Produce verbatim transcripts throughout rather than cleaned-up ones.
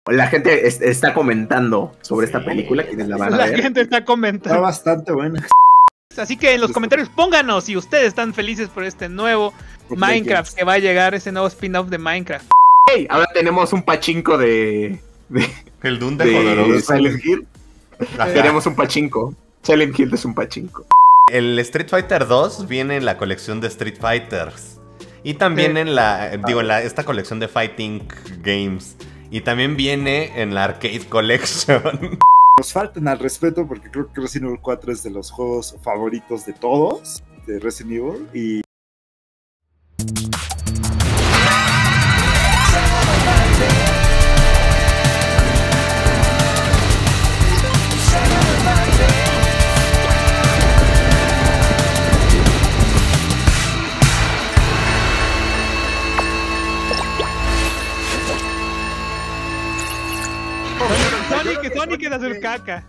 La gente es, está comentando sobre sí, esta película, quienes la van a la ver. La gente está comentando. Está bastante buena. Así que en los comentarios pónganos si ustedes están felices por este nuevo por Minecraft que va a llegar, ese nuevo spin-off de Minecraft. Hey, ahora tenemos un pachinko de... de el Doom de, de Silent Hill. Ajá. Tenemos un pachinko. Silent Hill es un pachinko. El Street Fighter dos viene en la colección de Street Fighters. Y también sí. en la, digo, en la, esta colección de Fighting Games. Y también viene en la Arcade Collection. Nos faltan al respeto porque creo que Resident Evil cuatro es de los juegos favoritos de todos, de Resident Evil. Y... Sonic, Sonic es azul caca.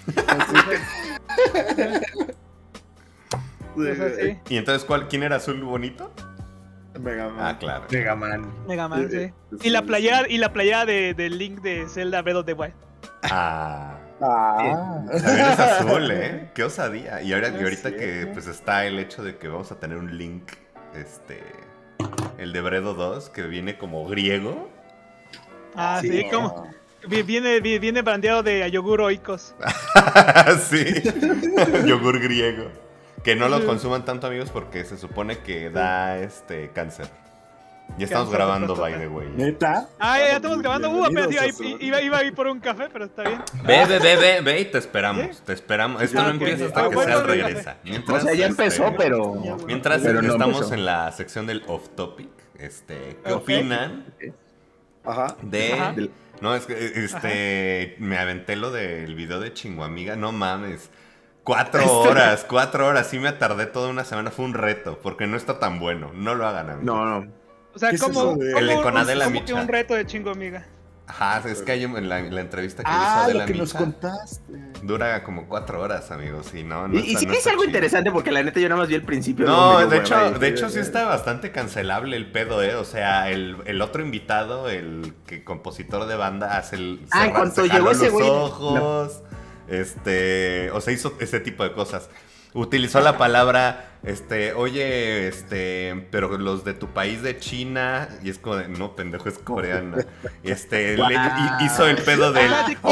Pues así. ¿Y entonces cuál, quién era azul bonito? Mega Man. Ah, claro. Mega Man. Mega Man, sí. Y la playera, y la playera de, de Link de Zelda Breath of the Wild. Ah. Ah. También es azul, ¿eh? Qué osadía. Y ahora, y ahorita sí, que pues está el hecho de que vamos a tener un Link, este, el de Bredo dos, que viene como griego. Ah, sí, sí como... Viene, viene brandeado de yogur oikos. Sí, yogur griego. Que no lo consuman tanto, amigos, porque se supone que da este cáncer. Ya estamos cáncer grabando, by the way. ¿Neta? Ah, ya, ya estamos grabando. Uh, apenas iba, iba, iba a ir por un café, pero está bien. Ve, ve, ve, ve, ve y te esperamos. ¿Sí? Te esperamos. Esto ah, no okay, empieza hasta ah, que bueno, Sal regresa. Mientras, o sea, ya empezó, este, pero... Mientras pero no estamos empezó. en la sección del off topic, este, ¿qué okay. opinan Ajá. de... Ajá. No, es que este Ajá. me aventé lo del video de Chinguamiga, no mames. Cuatro horas, cuatro horas, sí me tardé toda una semana, fue un reto, porque no está tan bueno, no lo hagan, amigos. No, no. O sea, como el con Adela Micha. Micha. Un reto de Chinguamiga. Ajá, es que hay en la, la entrevista que ah, hizo Adela lo que Micha. Nos contaste. Dura como cuatro horas, amigos, y no, no Y, está, y sí no que es algo chido. interesante, porque la neta yo nada más vi el principio. No, de, de hecho, bueno, de hecho sí está bastante cancelable el pedo, eh. O sea, el, el otro invitado, el que compositor de banda, hace el ah, en cuanto llegó ese güey. Los ojos, no. este, o sea, hizo ese tipo de cosas. Utilizó la palabra, este, oye, este, pero los de tu país de China, y es como de, no, pendejo, es coreana. Este, wow. le, hizo el pedo del...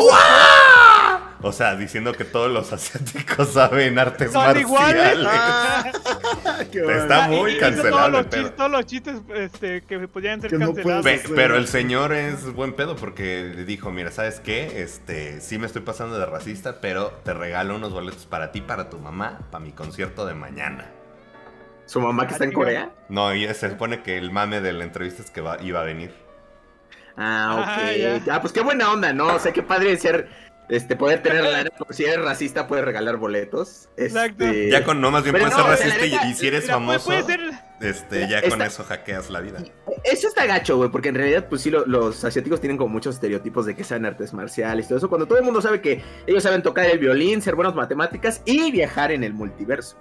O sea, diciendo que todos los asiáticos saben artes ¿Son marciales. Ah, está muy cancelable. Todos los chistes, todos los chistes este, que podrían ser que no cancelados. Pe pero el señor es buen pedo porque dijo, mira, ¿sabes qué? Este, sí me estoy pasando de racista, pero te regalo unos boletos para ti, para tu mamá, para mi concierto de mañana. ¿Su mamá que está en Corea? No, y se supone que el mame de la entrevista es que va, iba a venir. Ah, ok. Ah, ya. Ah, pues qué buena onda, ¿no? O sea, qué padre ser... Este, poder tener la como si eres racista, puedes regalar boletos. Exacto. Este... Ya con no, más bien puedes no, ser racista neta, y, y si eres mira, famoso, puede ser... este, ya Esta... con eso hackeas la vida. Eso está gacho, güey, porque en realidad, pues sí, lo, los asiáticos tienen como muchos estereotipos de que saben artes marciales y todo eso, cuando todo el mundo sabe que ellos saben tocar el violín, ser buenos matemáticas y viajar en el multiverso.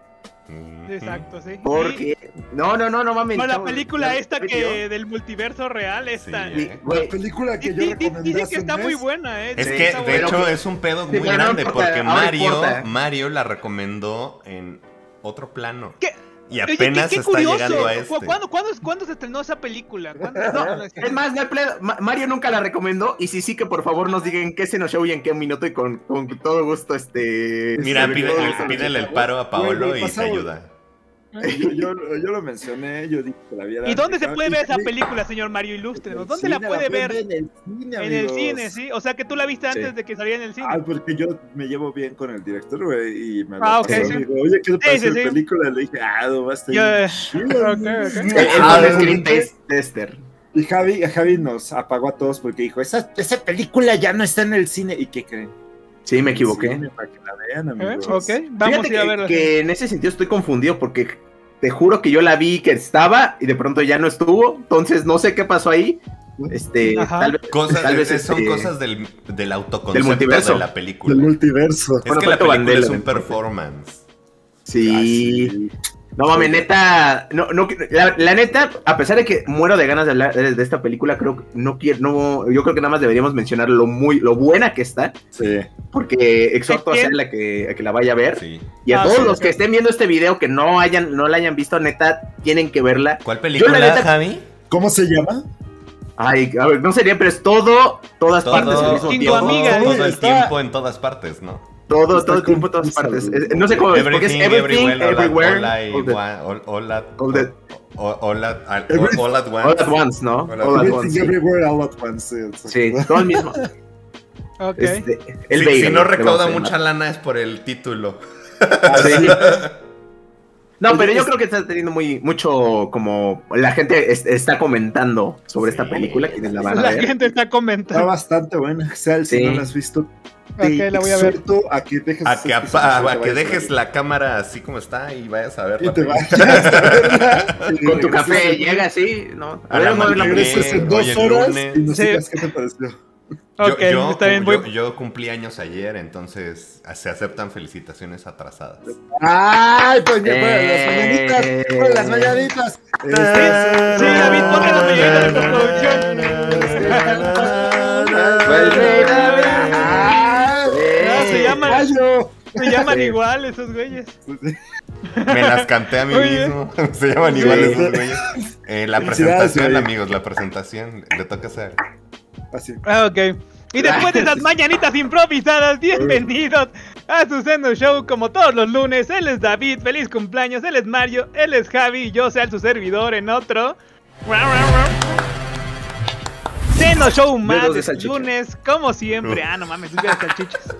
Exacto, sí. Porque... No, no, no, no mames. No, la no, película no, esta no, que del multiverso real esta. Sí, eh. La película que yo recomendé. Dicen que está muy buena, eh. Es sí, que, de buena. hecho, es un pedo muy sí, grande no, porque Mario, importa. Mario la recomendó en otro plano. ¿Qué? Y apenas Oye, qué, qué está curioso. llegando a este. ¿Cuándo, cuándo, ¿Cuándo se estrenó esa película? No, es más, no hay pledo. Mario nunca la recomendó. Y si sí, que por favor nos digan qué se nos show y en qué minuto. Y con, con todo gusto, este. Mira, pide, pídele el paro a Paolo y te ayuda. Yo, yo, yo lo mencioné, yo dije que la viera. ¿Y dónde se puede ver esa película, señor Mario? Ilústrenos. ¿Dónde la puede ver? En el cine, En el cine, sí. O sea que tú la viste antes sí. de que saliera en el cine. Ah, porque yo me llevo bien con el director, güey, y me ah, lo okay, pasó. Sí. Digo, oye, ¿qué te parece sí, la sí. película? Le dije, ah, no, va a estar Yo, bien eh, chido. okay, okay. El, el Ah, screen tester. Y Javi, Javi nos apagó a todos porque dijo, esa, esa película ya no está en el cine. ¿Y qué creen? Sí, me equivoqué. Sí, para que la vean, amigos. ¿Eh? Ok, vamos Fíjate a ir a que, verla. que en ese sentido estoy confundido porque te juro que yo la vi que estaba y de pronto ya no estuvo. Entonces no sé qué pasó ahí. Este, tal vez, cosas, tal vez son este, cosas del, del autoconcepto del multiverso. de la película. Del multiverso. Es bueno, que la película Vandela, es un performance. Sí. Ah, sí. No mames, neta, no, no, la, la neta, a pesar de que muero de ganas de hablar de, de esta película, creo que no quiero, no, yo creo que nada más deberíamos mencionar lo muy, lo buena que está, Sí. porque exhorto a ¿Quién? hacerla que, a que la vaya a ver, Sí. y a Ah, todos sí, los sí. que estén viendo este video que no hayan, no la hayan visto, neta, tienen que verla. ¿Cuál película, Yo, la neta- Javi? ¿Cómo se llama? Ay, a ver, no sería, pero es todo, todas Todo, partes al mismo Sin tu tiempo. amiga, todo el está- tiempo en todas partes, ¿no? Todo, Está todo el tiempo, en todas confusa, partes. güey. Es- no sé cómo es, porque es Everything, everything, everywhere, all at- everywhere, all at all the- one- all- all at- all the- all- all at- all- Everything- all at once. all at once, ¿no? All at All at Everything once, sí. Everywhere All at Once. Sí, exacto. Sí, todo el mismo. Ok. Este, el Si, Bagel, si no le recauda vamos a mucha llamar. lana es por el título. Sí. No, pero yo Es- creo que está teniendo muy mucho como la gente es- está comentando sobre Sí. esta película, quienes la van a La ver. gente está Está comentando. bastante buena. Sal, si Sí. no la has visto, Ok, la voy a ver. exhorto a que dejes A esas que, apa- episodios y a te que vayas dejes ver. la cámara así como está y vayas a ver Y la te película. vayas a verla. Y Con tu regresas café, el- llega así, ¿no? A la ver, vamos a ver la mañana. película. Regresas en Hoy dos el horas lunes. y nos Sí. digas qué te pareció. Ok, yo, yo, está bien. yo, Voy... yo cumplí años ayer, entonces se aceptan felicitaciones atrasadas. ¡Ay, pues ya fueron Eh. las mañanitas! ¡Fueron las mañanitas! Sí, David, ponte las mañanitas de postproducción. Pues, rey David. ¡Ah! Ah, se llaman- ¡Gallo! Se llaman Sí. igual esos güeyes. Me las canté a mí Oye. mismo. Se llaman Sí. igual esos güeyes. Eh, la Felicidades, presentación, güey. amigos, la presentación. Le toca hacer. Así. Ah, ok. Y después de esas mañanitas improvisadas, bienvenidos a su Seno Show como todos los lunes. Él es David, feliz cumpleaños. Él es Mario, él es Javi y yo sea su servidor en otro. Seno Show más Dedos de de salchicha. lunes, como siempre. Ah, no mames, es de salchichas.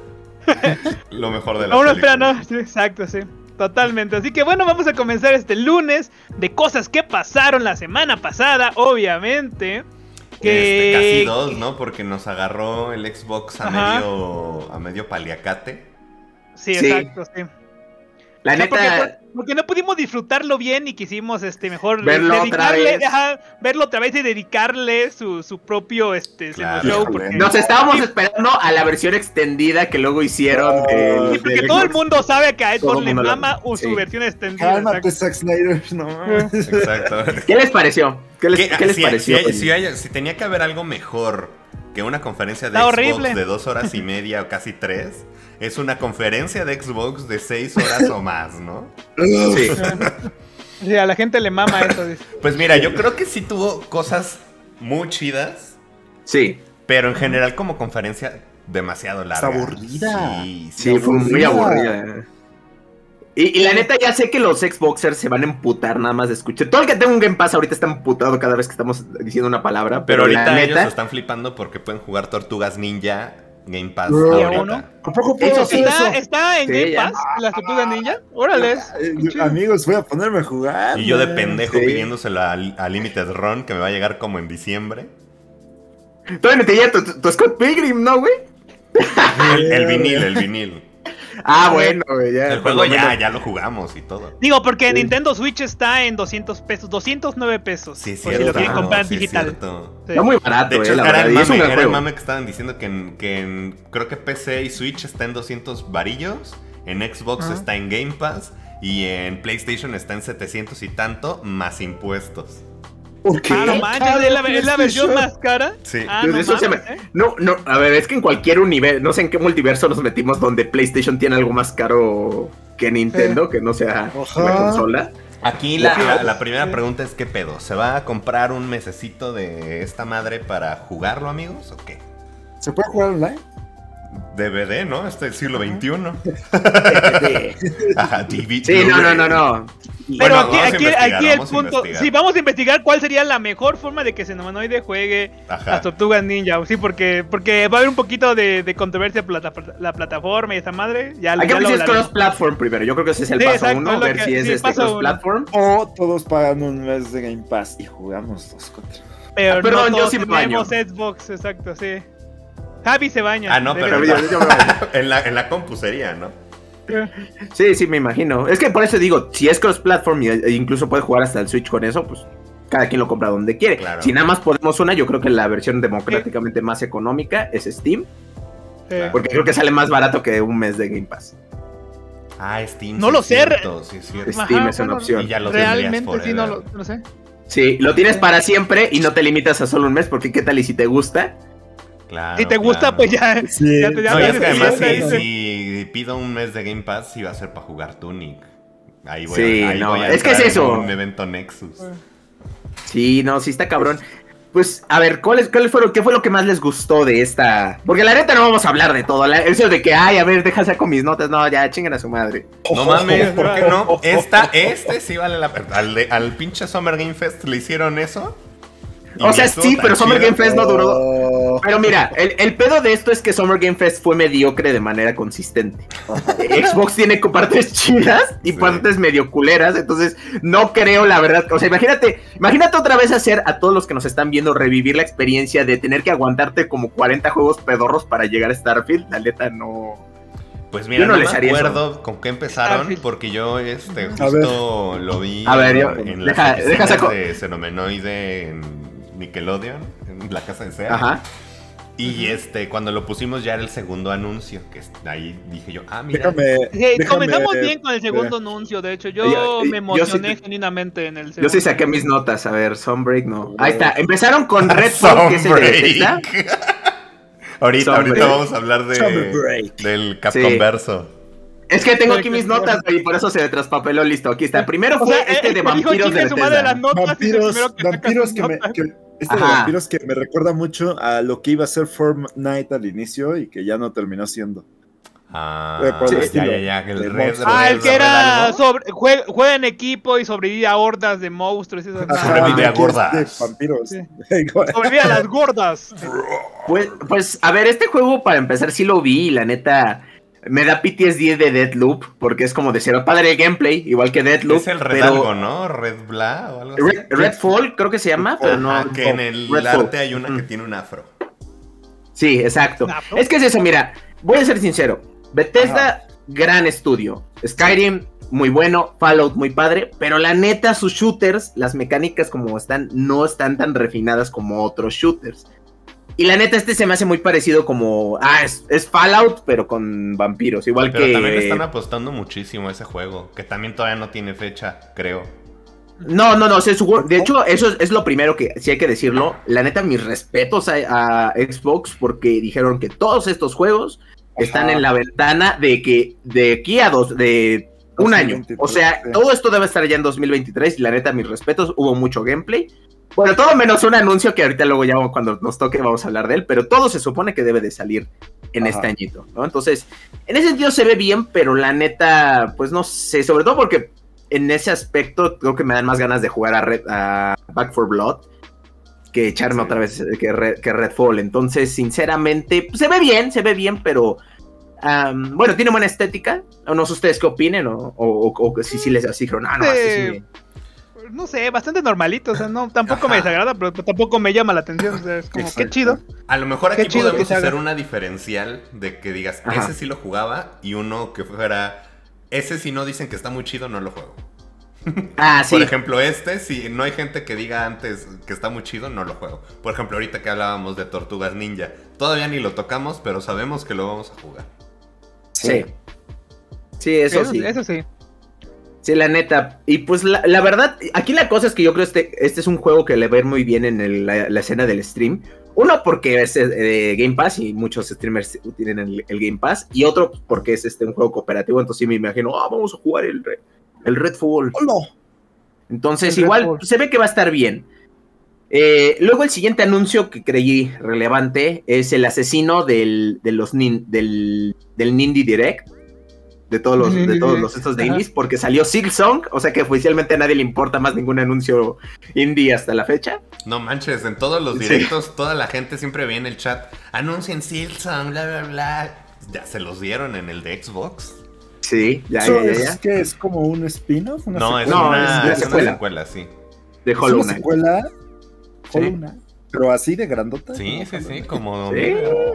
Lo mejor de la No, no, espera, no. Sí, exacto, sí. Totalmente. Así que bueno, vamos a comenzar este lunes de cosas que pasaron la semana pasada, obviamente. Que... Este, casi dos, ¿no? Porque nos agarró el Xbox a Ajá. medio a medio paliacate. Sí, Sí. exacto, sí. La O sea, porque, neta, por- porque no pudimos disfrutarlo bien y quisimos este mejor Verlo otra dedicarle, vez. ajá, verlo otra vez y dedicarle su, su propio este Claro. show Híjole. porque, nos estábamos esperando a la versión extendida que luego hicieron. del- sí, porque del todo el Xbox. mundo sabe que a Todo Xbox el le mundo la- mama o su sí. versión extendida. Cálmate, exacto. Zack Snyder. No mames. Exacto. ¿Qué les pareció? ¿Qué les, ¿Qué- qué les si, pareció? si hay- si hay- si tenía que haber algo mejor que una conferencia de Está Xbox horrible. de dos horas y media o casi tres, es una conferencia de Xbox de seis horas o más, ¿no? Sí. Sí, a la gente le mama eso. Dice. Pues mira, yo creo que sí tuvo cosas muy chidas, Sí, pero en general como conferencia demasiado larga. Está aburrida. Sí, sí. sí, fue muy aburrida. aburrida. Y, y la neta, ya sé que los Xboxers se van a emputar nada más de escuchar. Todo el que tenga un Game Pass ahorita está emputado cada vez que estamos diciendo una palabra. Pero Pero, ahorita la ellos neta, están flipando porque pueden jugar Tortugas Ninja Game Pass Bro. ahorita. uno? ¿A poco puedo Eso hacer sí. eso? ¿Está, está en Sí, Game ya. Pass la Tortuga Ninja? Órale. Eh, amigos, voy a ponerme a jugar. Y yo de man. pendejo Sí. pidiéndoselo a, a Limited Run, que me va a llegar como en diciembre. todavía no te llega tu, tu- tu Scott Pilgrim, ¿no, güey? El, el vinil, el vinil. Ah, bueno, güey, ya. El por juego lo ya, menos. ya lo jugamos y todo. Digo, porque Nintendo Switch está en doscientos pesos, doscientos nueve pesos. Sí, es por si cierto. lo quieren comprar sí, es digital. cierto. Sí. Está muy barato, De hecho, eh, la era verdad. el Y es un mame, gran era el juego. mame que estaban diciendo que en, que en creo que P C y Switch está en doscientos varillos, en Xbox Ajá. está en Game Pass y en PlayStation está en setecientos y tanto más impuestos. ¿Por qué? Ah, no manches, ¿es la, es la versión más cara? Sí. Ah, Pues no eso se mames, me- ¿eh? No, no, a ver, es que en cualquier universo, no sé en qué multiverso nos metimos donde PlayStation tiene algo más caro que Nintendo, que no sea Ajá. la consola. Aquí la, Wow. la- la primera pregunta es ¿qué pedo? ¿Se va a comprar un mesecito de esta madre para jugarlo, amigos? ¿O qué? ¿Se puede jugar online? D V D, ¿no? Este es siglo veintiuno. Sí, Ajá, D V D. sí, no, no, no, no. Pero Bueno, aquí, vamos a aquí, investigar, aquí el vamos a punto. investigar. Sí, vamos a investigar cuál sería la mejor forma de que Xenomanoide juegue Ajá. las Tortugas Ninja. Sí, porque, porque va a haber un poquito de, de controversia por la, la plataforma y esa madre. Ya, Hay que ya ver lo si es hablaremos. cross-platform primero. Yo creo que ese es el Sí, paso exacto, uno, es lo ver que- si es sí, este paso uno. cross-platform. O todos pagan un mes de Game Pass y jugamos dos contra. Pero Ah, perdón, no yo todos sí me baño. tenemos Xbox, exacto, sí. Javi se baña. Ah, no, debe pero de- yo- yo me baño. en la, en la compu sería, ¿no? Sí, sí, me imagino. Es que por eso digo, si es cross-platform y e incluso puede jugar hasta el Switch con eso, pues cada quien lo compra donde quiere. Claro. Si nada más podemos una, yo creo que la versión democráticamente más económica es Steam, Sí. porque creo que sale más barato que un mes de Game Pass. Ah, Steam. No sí lo es sé, cierto, sí es cierto. Steam Ajá, es una bueno, opción. Y ya lo Realmente tendrías sí, no forever. lo no sé. Sí, lo tienes para siempre y no te limitas a solo un mes, porque qué tal y si te gusta. Claro, Si te gusta, claro. pues ya, Sí. ya te ya No, y te es que además decides, si, dices. si pido un mes de Game Pass, sí va a ser para jugar Tunic. Ahí voy, Sí, a, ahí no, voy a es que es entrar eso. en un evento Nexus. Sí, no, sí está cabrón. Pues, a ver, ¿cuál, es, cuál fue lo, ¿qué fue lo que más les gustó de esta? Porque la neta no vamos a hablar de todo. La, eso de que, ay, a ver, deja saco mis notas. No, ya, chinguen a su madre. No mames, ¿por qué no? Esta, este sí vale la pena. Al, de- al pinche Summer Game Fest le hicieron eso. y O ni sea, estuvo sí, tan pero Summer chido. Game Fest no duró. Oh. Pero mira, el, el pedo de esto es que Summer Game Fest fue mediocre de manera consistente. Eh, Xbox tiene co- partes chidas y Sí. partes medio culeras, entonces no creo la verdad. O sea, imagínate, imagínate otra vez hacer a todos los que nos están viendo revivir la experiencia de tener que aguantarte como cuarenta juegos pedorros para llegar a Starfield. La neta no. Pues mira, Yo no no, les me haría acuerdo con qué empezaron, Starfield. porque yo este A justo lo vi A ver, yo- en deja- las deja oficinas saco- de Xenomenoide en Nickelodeon, en la casa de Sega. Ajá. Y este, cuando lo pusimos ya era el segundo anuncio, que es- ahí dije yo, ah, mira. Déjame, Sí, déjame- comenzamos bien con el segundo anuncio, de hecho, yo Yo- me yo emocioné sí- genuinamente en el Yo segundo. sí saqué mis notas. A ver, Sunbreak no. Ahí está. Empezaron con Redfall, que es el de Bethesda. ahorita, Sunbreak. ahorita vamos a hablar Summer de, Break. del Capcom Sí. Verso. Es que tengo aquí mis notas, güey, y por eso se me traspapeló. Listo, aquí está. Primero O fue sea, este el de que dijo vampiros de chingue su madre Bethesda. las notas, es el Vampiros, primero que saca vampiros sus que me, notas. que- este de Ajá. vampiros que me recuerda mucho a lo que iba a ser Fortnite al inicio y que ya no terminó siendo. Ah, Eh, por el ya, estilo. ya, ya, el De Red, monstruos. Ah, Red- el que Red era algo. sobre, juega, juega en equipo y sobrevive a hordas de monstruos y esas Ajá, cosas. Sobrevive a aquí es gordas. de vampiros. Sí. Igual. Sobrevive a las gordas. Pues, pues, a ver, este juego para empezar sí lo vi y la neta me da P T S D de Deathloop porque es como decir, padre el gameplay, igual que Deathloop. Es el Red pero algo, ¿no? Red Bla o algo así. Red- Redfall creo que se llama, pero no. Ajá, que en el Redfall. arte hay una que Mm. tiene un afro. Sí, exacto. Nah, ¿no? Es que es eso, mira, voy a ser sincero. Bethesda, Ajá. gran estudio. Skyrim, muy bueno. Fallout, muy padre. Pero la neta, sus shooters, las mecánicas como están, no están tan refinadas como otros shooters. Y la neta, este se me hace muy parecido como... Ah, es, es Fallout, pero con vampiros. Igual Pero que... también le están apostando muchísimo a ese juego, que también todavía no tiene fecha, creo. No, no, no, se su- de hecho, eso es, es lo primero que sí hay que decirlo. La neta, mis respetos a, a Xbox porque dijeron que todos estos juegos están Ajá. en la ventana de que de aquí a dos, de un año. O sea, sí. todo esto debe estar ya en dos mil veintitrés y la neta, mis respetos, hubo mucho gameplay. Bueno, todo menos un anuncio que ahorita luego ya cuando nos toque vamos a hablar de él, pero todo se supone que debe de salir en Ajá. este añito, ¿no? Entonces, en ese sentido se ve bien, pero la neta, pues no sé, sobre todo porque en ese aspecto creo que me dan más ganas de jugar a, Red, a Back four Blood que echarme Sí. otra vez eh, que, Red, que Redfall. Entonces, sinceramente, pues, se ve bien, se ve bien, pero um, bueno, tiene buena estética. O no sé ustedes qué opinen, o, o, o, o que sí, sí les así, no, no, así sí me- No sé, bastante normalito, o sea, no, tampoco Ajá. me desagrada, pero tampoco me llama la atención, o sea, es como, Exacto. qué chido. A lo mejor Qué aquí chido que podemos se haga. hacer una diferencial de que digas, Ajá. ese sí lo jugaba, y uno que fuera, ese si no dicen que está muy chido, no lo juego. Ah, sí. Por ejemplo, este, si no hay gente que diga antes que está muy chido, no lo juego. Por ejemplo, ahorita que hablábamos de Tortugas Ninja, todavía ni lo tocamos, pero sabemos que lo vamos a jugar. Sí. Sí, eso, Eso, sí. eso sí. Sí, la neta. Y pues la, la verdad, aquí la cosa es que yo creo que este, este es un juego que le va a ir muy bien en el- la, la escena del stream. Uno, porque es eh, Game Pass y muchos streamers tienen el, el Game Pass. Y otro, porque es este un juego cooperativo. Entonces sí me imagino, ah, vamos a jugar el, Re- el Redfall. ¡Hola! Entonces El igual Redfall. se ve que va a estar bien. Eh, luego el siguiente anuncio que creí relevante es el asesino del, de los nin- del, del Nindy Direct. De todos los, de Nindy todos Direct. los estos de Ajá. indies, porque salió Silksong, o sea que oficialmente a nadie le importa más ningún anuncio indie hasta la fecha. No manches, en todos los Sí. directos, toda la gente siempre ve en el chat, anuncien Silksong, bla, bla, bla. Ya se los dieron en el de Xbox. Sí, ya, ¿Eso ya, ya, es ya. que es como un spin-off? ¿Una No, es secuela? No, una, es una es una secuela. secuela, sí. De ¿Es Hollow una Knight. secuela? Sí. Hollow Knight. Pero así de grandota. Sí, sí, sí, como... Sí.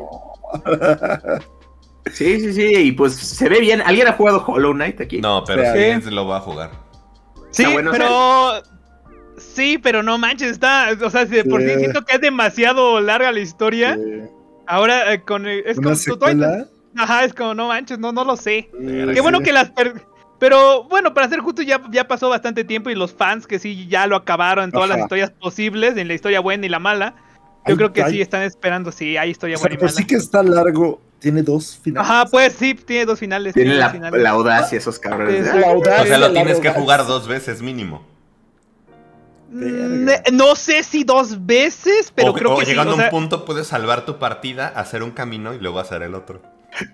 Sí, sí, sí, y pues se ve bien. ¿Alguien ha jugado Hollow Knight aquí? No, pero Sí. sí es- lo va a jugar. Sí, Está bueno, pero... Sí, pero no manches, está... O sea, si de por sí Sí. siento que es demasiado larga la historia. Eh, Ahora, eh, con... el- Es ¿Una como... tú- tú- secuela? Ajá, es como, no manches, no, no lo sé. Mm, Qué bueno sí. que las... per- Pero bueno, para ser justo ya, ya pasó bastante tiempo y los fans que sí ya lo acabaron en todas Ajá. las historias posibles, en la historia buena y la mala, yo Ay, creo que ay. sí están esperando, sí, hay historia O sea, buena y pues mala. sí que está largo. Tiene dos finales. Ajá, pues sí, tiene dos finales. Tienen tiene dos la, finales. la audacia esos cabrones. Sí, de- sí. La audacia, O sea, lo la tienes que arrogancia. jugar dos veces mínimo. Mm, Verga. No sé si dos veces, pero o creo o que sí. llegando O a sea, un punto puedes salvar tu partida, hacer un camino y luego hacer el otro.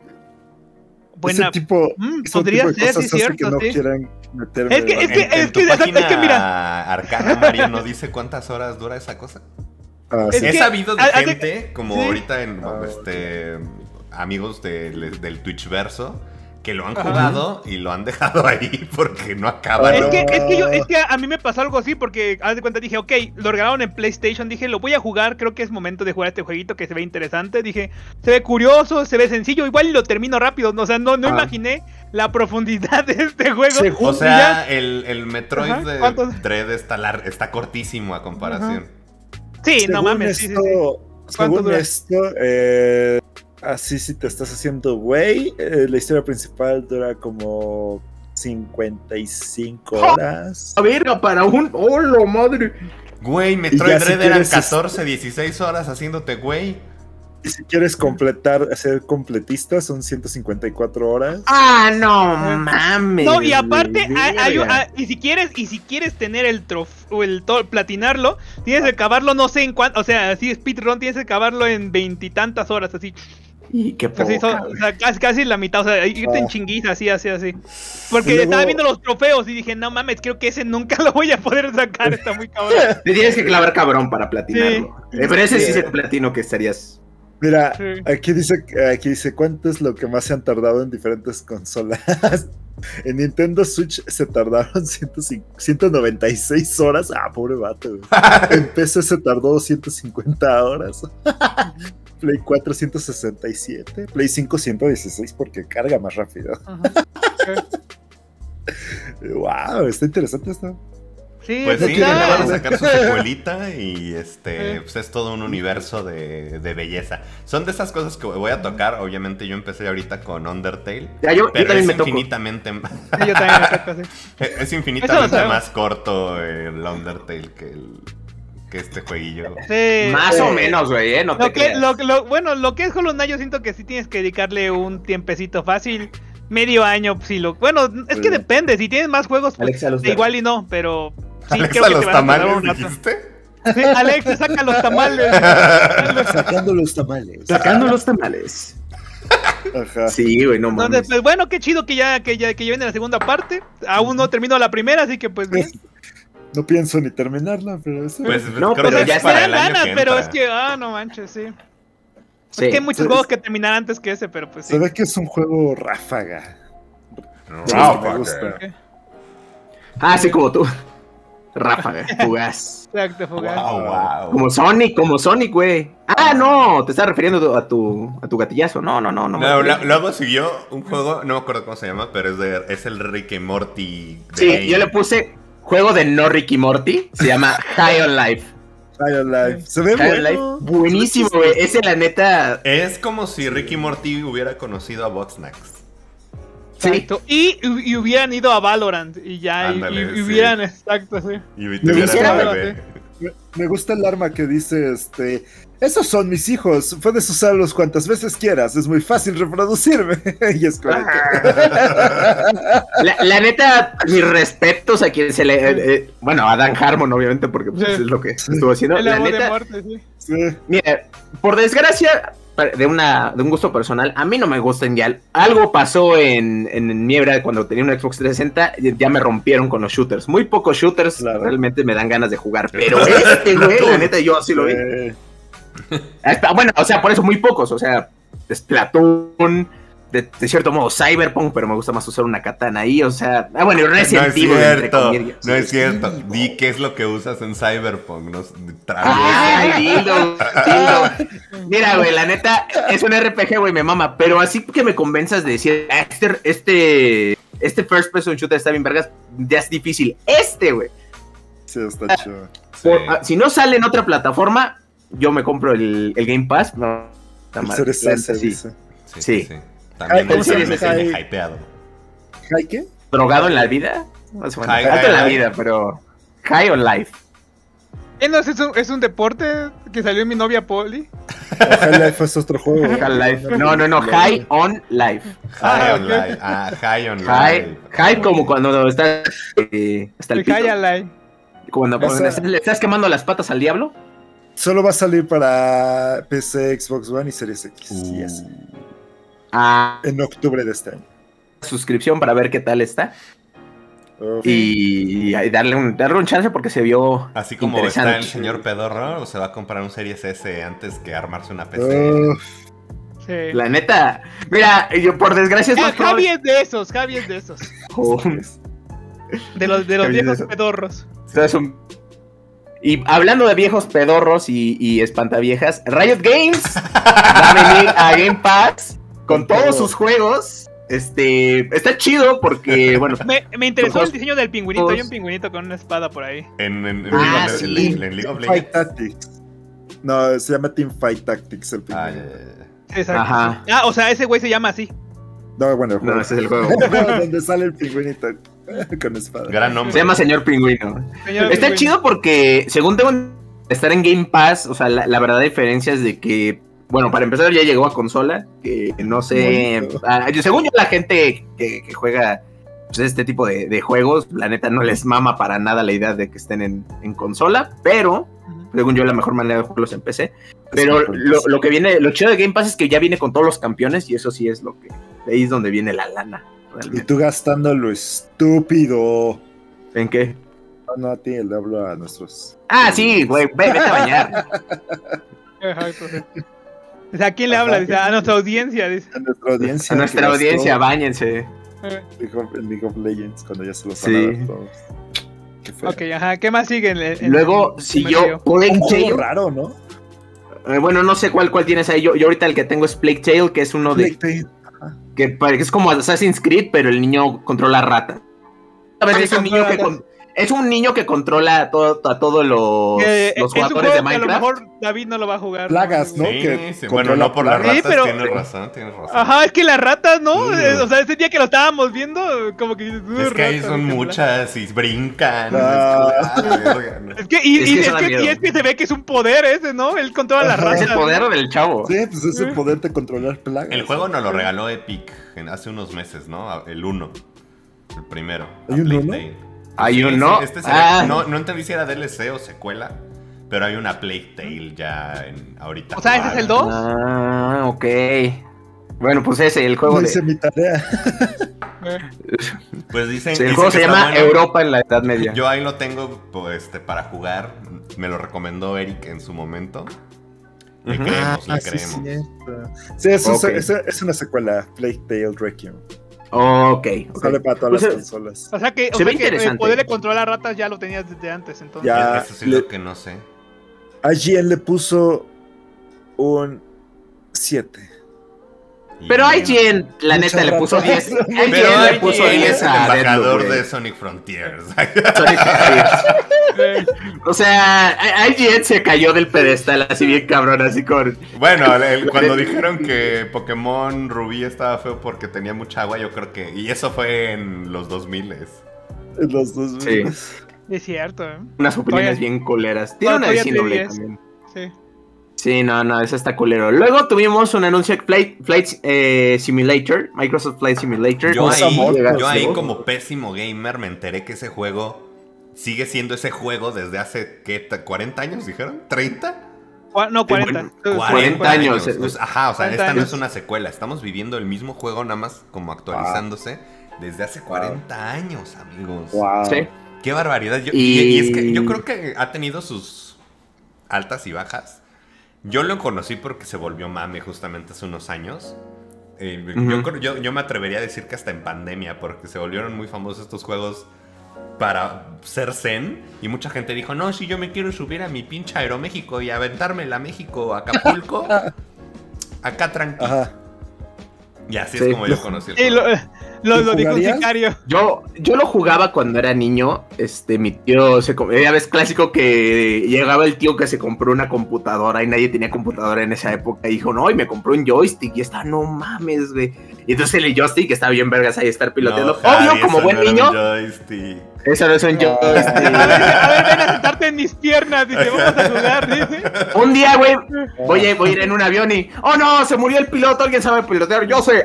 buena. Ese tipo, Mm, ese podría tipo de ser, cosas sí, hace que cierto, no sí. quieran meterme. Es que- en- es que- en, en tu exacto, página es que mira. Arcana, Mario, ¿no dice cuántas horas dura esa cosa? Ah, Es sí. He que- sabido de hace- gente, como sí. ahorita en Ah, este amigos del, del Twitchverso, que lo han Ajá. jugado y lo han dejado ahí porque no acaban. Es Ah. que, es que yo, es que a mí me pasó algo así porque haz de cuenta dije, ok, lo regalaron en PlayStation, dije, lo voy a jugar, creo que es momento de jugar este jueguito que se ve interesante, dije, se ve curioso, se ve sencillo, igual y lo termino rápido, o sea, no, no Ah. imaginé la profundidad de este juego. Según- O sea, el, el Metroid Ajá, de ¿cuántos? Dread está, lar- está cortísimo a comparación. Sí, no según mames, sí, sí, esto, sí. ¿Cuánto según dura? esto, eh, así si te estás haciendo güey, eh, la historia principal dura como cincuenta y cinco horas. A verga, para un. ¡Hola, madre! Güey, Y Metroid ya si Dread eran quieres, catorce, dieciséis horas haciéndote güey. Y si quieres completar, hacer completista, son ciento cincuenta y cuatro horas. ¡Ah, no mames! No, y aparte, güey, hay- hay- verga. hay- y si quieres, y si quieres tener el trofeo, el to- platinarlo, tienes que acabarlo no sé en cuánto, o sea, así speedrun, tienes que acabarlo en veintitantas horas, así. Y qué poca, Así son- güey. o sea, casi, casi la mitad, o sea, irte Ah. en chinguiza, así, así, así. Porque Y luego- estaba viendo los trofeos y dije, no mames, creo que ese nunca lo voy a poder sacar, está muy cabrón. Te tienes que clavar cabrón para platinarlo. Sí. Eh, pero ese sí Sí. es el platino que estarías. Mira, Sí. aquí dice, aquí dice cuánto es lo que más se han tardado en diferentes consolas. En Nintendo Switch se tardaron ciento cinco ciento noventa y seis horas. Ah, pobre vato. güey. En P C se tardó ciento cincuenta horas. Play cuatro ciento sesenta y siete. Play cinco ciento dieciséis porque carga más rápido. Wow, está interesante esto. Sí, Pues o sí, sea, van a sacar su secuelita y este Sí. pues es todo un universo de, de belleza. Son de esas cosas que voy a tocar. Obviamente yo empecé ahorita con Undertale, Ya, yo, yo pero también es me toco. infinitamente sí, yo también me toco, sí. es Eso lo infinitamente sabemos. más corto el Undertale que el que este jueguillo. Sí. Más o Eh, menos, güey, ¿eh? No te Lo que, creas. lo, lo- bueno, lo que es Hollow Knight, yo siento que sí tienes que dedicarle un tiempecito fácil, medio año, sí lo, bueno, es que Sí. depende, si tienes más juegos, pues Alexa, los igual y no, pero sí Alexa, creo que los te van a tardar tamales, un rato. dijiste. Sí, Alexa, saca los tamales. Sacando los tamales. Sacando los tamales. Ajá. Sí, güey, no Entonces, mames. pues bueno, qué chido que ya, que ya, que ya viene la segunda parte. Aún no termino la primera, así que pues bien. No pienso ni terminarla, pero eso. Pues No, creo pero que ya es Me para dan el año ganas, que pero entra. es que, ah, no manches, sí. Sí. Es que hay muchos Sí, juegos es- que terminar antes que ese, pero pues sí. Se ve que es un juego ráfaga. No, Sí, no, me fuck, gusta. eh. Ah, sí, como tú. Ráfaga, fugaz. Exacto, fugaz. Wow, wow. Como Sonic, como Sonic, güey. Ah, no, te estás refiriendo a tu, a tu gatillazo. No, no, no, no. me No, refiero. la- luego siguió un juego, no me acuerdo cómo se llama, pero es, de, es el Rick y Morty. de Sí, game. yo le puse juego de no Ricky Morty. Se llama High on Life. High on Life. Se ve High on bueno. Life, buenísimo, güey. Ese, la neta. Es como si Rick y Morty hubiera conocido a Boxnax. Sí. Exacto. Y, y hubieran ido a Valorant y ya, y- Ándale, y, sí. hubieran, exacto, sí. Y Me tuviera hiciera, un güey. bebé. Me, me gusta el arma que dice, este, esos son mis hijos, puedes usarlos cuantas veces quieras, es muy fácil reproducirme. Y es como que- La, la neta, mis respetos a quien se le. eh, eh, bueno, a Dan Harmon, obviamente, porque pues, Sí. es lo que estuvo haciendo. El La amor de neta, muerte, sí. Sí. mira, por desgracia, de, una, de un gusto personal, a mí no me gustan ya. Algo pasó en, en mi era cuando tenía un Xbox trescientos sesenta, y ya me rompieron con los shooters. Muy pocos shooters Claro. realmente me dan ganas de jugar, pero este, güey, la neta, yo así lo vi. Eh, Ah, bueno, o sea, por eso muy pocos, o sea, Splatoon, de, de cierto modo Cyberpunk, pero me gusta más usar una katana ahí, o sea, ah, bueno, y No Resident es Evil, entre cierto, comillas. no es cierto. Di qué es lo que usas en Cyberpunk. Nos Ay, dildo, dildo. Mira, güey, la neta, es un R P G, güey, me mama, pero así que me convenzas de decir, "Ah, este, este, este first person shooter está bien vergas", ya es difícil. Este, güey, sí, está chido. por- ah, si no sale en otra plataforma, yo me compro el, el Game Pass, no, está El mal, Series la S, neta, sí. dice. Sí, Sí. sí, sí. También Ay, el sí, Series sí, S sí. hypeado. ¿Hay qué? ¿Drogado en la vida? Más o menos. High, Alto high, en la high. vida, pero... High on life. ¿Eh, no, es, un, es un deporte que salió en mi novia Poli? Ojalá fue otro juego. High life. No, no, no. High on life. High Ah, on ok. life. Ah, high on High, life. high como cuando estás eh, hasta el El pito. High Alive. Cuando, O sea- cuando estás- le estás quemando las patas al diablo. Solo va a salir para P C, Xbox One y Series X. Uh. Y S. A En octubre de este año. suscripción para ver qué tal está. Uf. Y, y darle, un, darle un chance porque se vio Así como interesante. está el señor Pedorro, se va a comprar un Series S antes que armarse una P C. Uf. Sí. La neta, mira, yo por desgracia es Ah, más Javi probable. es de esos, Javi es de esos. Oh, De los, de los Javi es de viejos esos. pedorros. ustedes son- Y hablando de viejos pedorros y, y espantaviejas, Riot Games va a venir a Game Pass con Con todos todo. sus juegos. Este, está chido porque, bueno, Me, me interesó Los el diseño del pingüinito. juegos- Hay un pingüinito con una espada por ahí. En, en, en, Ah, League, of- sí. en- en League of Fight Legends. Tactics. No, se llama Team Fight Tactics el Ah, primero. ya, ya, ya. Sí, exacto. Ajá. Ah, o sea, ese güey se llama así. No, bueno, el No, juego. ese es el juego. Donde sale el pingüinito con espada. Gran nombre. Se llama Señor Pingüino. Señor Está pingüino. chido porque, según tengo en- estar en Game Pass, o sea, la, la verdadera diferencia es de que, bueno, para empezar ya llegó a consola, que no sé, Bonito. ah, yo- según yo la gente que, que juega pues, este tipo de, de juegos, la neta no les mama para nada la idea de que estén en, en consola, pero, Ujú. según yo la mejor manera de jugarlos en P C. Pero Exacto. lo, lo que viene, lo chido de Game Pass es que ya viene con todos los campeones y eso sí es lo que, de ahí es donde viene la lana, Y realmente. tú gastando lo estúpido. ¿En qué? No, no a ti, le hablo a nuestros. Ah, sí, güey, ve- vete a bañar. Exacto, sí. O sea, ¿a quién le Ajá, habla? Dice, ¿qué? a nuestra audiencia. Dice. A nuestra audiencia. A nuestra que gastó audiencia, báñense. Eh, League of- En League of Legends, cuando ya se los Sí. van a dar todos. Qué feo. Ok, ajá. ¿Qué más sigue? En, el- en Luego el siguió medio? Plague Un juego Tale. raro, ¿no? Eh, bueno, no sé cuál, cuál tienes ahí. Yo, yo ahorita el que tengo es Plague Tale, que es uno de. Plague Tale. Que pare- que es como Assassin's Creed, pero el niño controla rata. A ver, Ah, es un niño que controla con- es un niño que controla a, todo, a todos los, Eh, los es un jugadores juego de que a lo Minecraft. mejor David no lo va a jugar. Plagas, ¿no? Sí, Que sí, bueno, controla no por las plagas. Sí, ratas, pero- tienes razón, tienes razón. Ajá, es que las ratas, ¿no? Mm. Eh, O sea, ese día que lo estábamos viendo, como que dices, "Uh, Es que ahí ratas", son y que- muchas y brincan. Ah. Es como de, ah, verga, no. Es que, y, Es y- que es eso da que, miedo. y es que se ve que es un poder ese, ¿no? Él controla las Ajá. ratas. Es el poder del chavo. Sí, pues es el poder de controlar plagas. El juego nos lo regaló Epic en- hace unos meses, ¿no? El uno. El primero. ¿Hay a un Plague uno? Tale. ¿Hay Sí, uno? sí, este Ah. sería- no, no entendí si era D L C o secuela, pero hay una Plague Tale ya en, ahorita. O sea, ¿ese es el dos? Ah, ok. Bueno, pues ese, el juego No de. hice mi tarea. Eh, Pues dicen, Sí, el dicen juego que se está llama bueno. Europa en la Edad Media. Yo ahí lo tengo pues, este, para jugar. Me lo recomendó Eric en su momento. Le Ujú. creemos, le Ah, sí, creemos. cierto. Sí, es, un- Ok. es, es una secuela, Plague Tale Requiem. Ok, ok. Sale para todas Pues, las eh, consolas. O sea que, o Se ve sea que el interesante. poder de controlar ratas ya lo tenías desde antes, entonces. Ya. Eso sí es le- lo que no sé. A G N le puso un siete. Y- Pero I G N, la Muchas neta, le puso ratas. diez. Pero Pero I G N le I puso G N diez es el a embajador Deadloop, de güey. Sonic Frontiers. Sonic Frontiers. Eh, O sea, I G N se cayó del pedestal así bien cabrón, así con... Bueno, el- cuando dijeron que Pokémon Rubí estaba feo porque tenía mucha agua, yo creo que... Y eso fue en los dos mil. En los dos. Sí. es cierto, ¿eh? Unas opiniones Todavía- bien culeras. Tiene una de todavía te Xenoblade diez. también. Sí. Sí, no, no, esa está culero. Luego tuvimos un anuncio de Flight, Flight eh, Simulator, Microsoft Flight Simulator. Yo Pues, ahí, amor, yo ahí ¿no? como pésimo gamer me enteré que ese juego sigue siendo ese juego desde hace, ¿qué? ¿cuarenta años dijeron? ¿treinta? Cua- No, cuarenta. bueno, Eh, cuarenta años. O sea, ajá, o sea, cuarenta esta no años. es una secuela. Estamos viviendo el mismo juego nada más como actualizándose desde hace cuarenta años, amigos. Wow. Sí. Qué barbaridad. Yo- Y- y... y es que yo creo que ha tenido sus altas y bajas. Yo lo conocí porque se volvió mame justamente hace unos años. Eh, Ujú. yo, creo- yo, yo me atrevería a decir que hasta en pandemia, porque se volvieron muy famosos estos juegos para ser zen. Y mucha gente dijo, no, si yo me quiero subir a mi pinche Aeroméxico y aventarme la México Acapulco, acá tranquilo. Ajá. Y así Sí. es como yo conocí el Sí, juego. lo, lo, ¿Tú lo dijo un jugarías? sicario. Yo, yo lo jugaba cuando era niño. Este, mi tío se com- ya ves clásico que llegaba el tío que se compró una computadora y nadie tenía computadora en esa época. Y dijo, no, y me compró un joystick. Y está, no mames, güey. Y entonces el joystick está bien vergas ahí estar piloteando. No, Javi, Obvio, como eso buen no era niño. un joystick. Eso no es un No. joystick. A ver, a ver, ven a sentarte en mis piernas. Dice, vamos a jugar. Dice. Un día, güey, voy a, voy a ir en un avión y, oh no, se murió el piloto, alguien sabe pilotear, yo sé.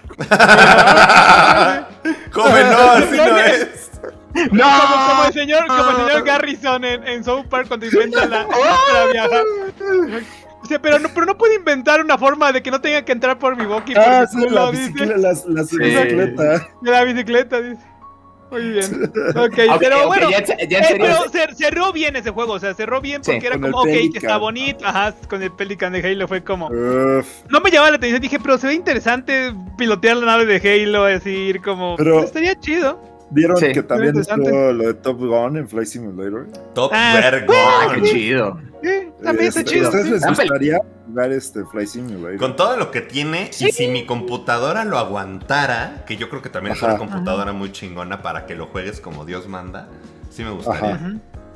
Ah. Joven, no, así no es. No, Como, como el señor, como el señor Garrison en, en South Park cuando inventa la, la viaja. Dice, pero no, pero no puede inventar una forma de que no tenga que entrar por mi boca y por Ah, mi sí, culo, la dice. bicicleta, las, las Sí. bicicleta. De la bicicleta, dice. Muy bien. Ok, Ok, pero ok, bueno. ya en se- ya en eh, serio. pero cer- cerró bien ese juego, o sea, cerró bien porque Sí, era con el como, ok, que Pelican. está bonito, ajá, con el Pelican de Halo fue como, Uf, no me llamaba la atención, dije, pero se ve interesante pilotear la nave de Halo, así, ir como, Pero- pues, estaría chido. ¿Vieron Sí. que también Interesante. estuvo lo de Top Gun en Flight Simulator? Top Ah, Vergón. Ah, qué chido. Sí, también está Este, chido. ¿Ustedes sí. les Ah, pero- gustaría jugar este Flight Simulator? Con todo lo que tiene, y si mi computadora lo aguantara, que yo creo que también es Ajá. una computadora muy chingona para que lo juegues como Dios manda, sí me gustaría. Ajá. Ujú.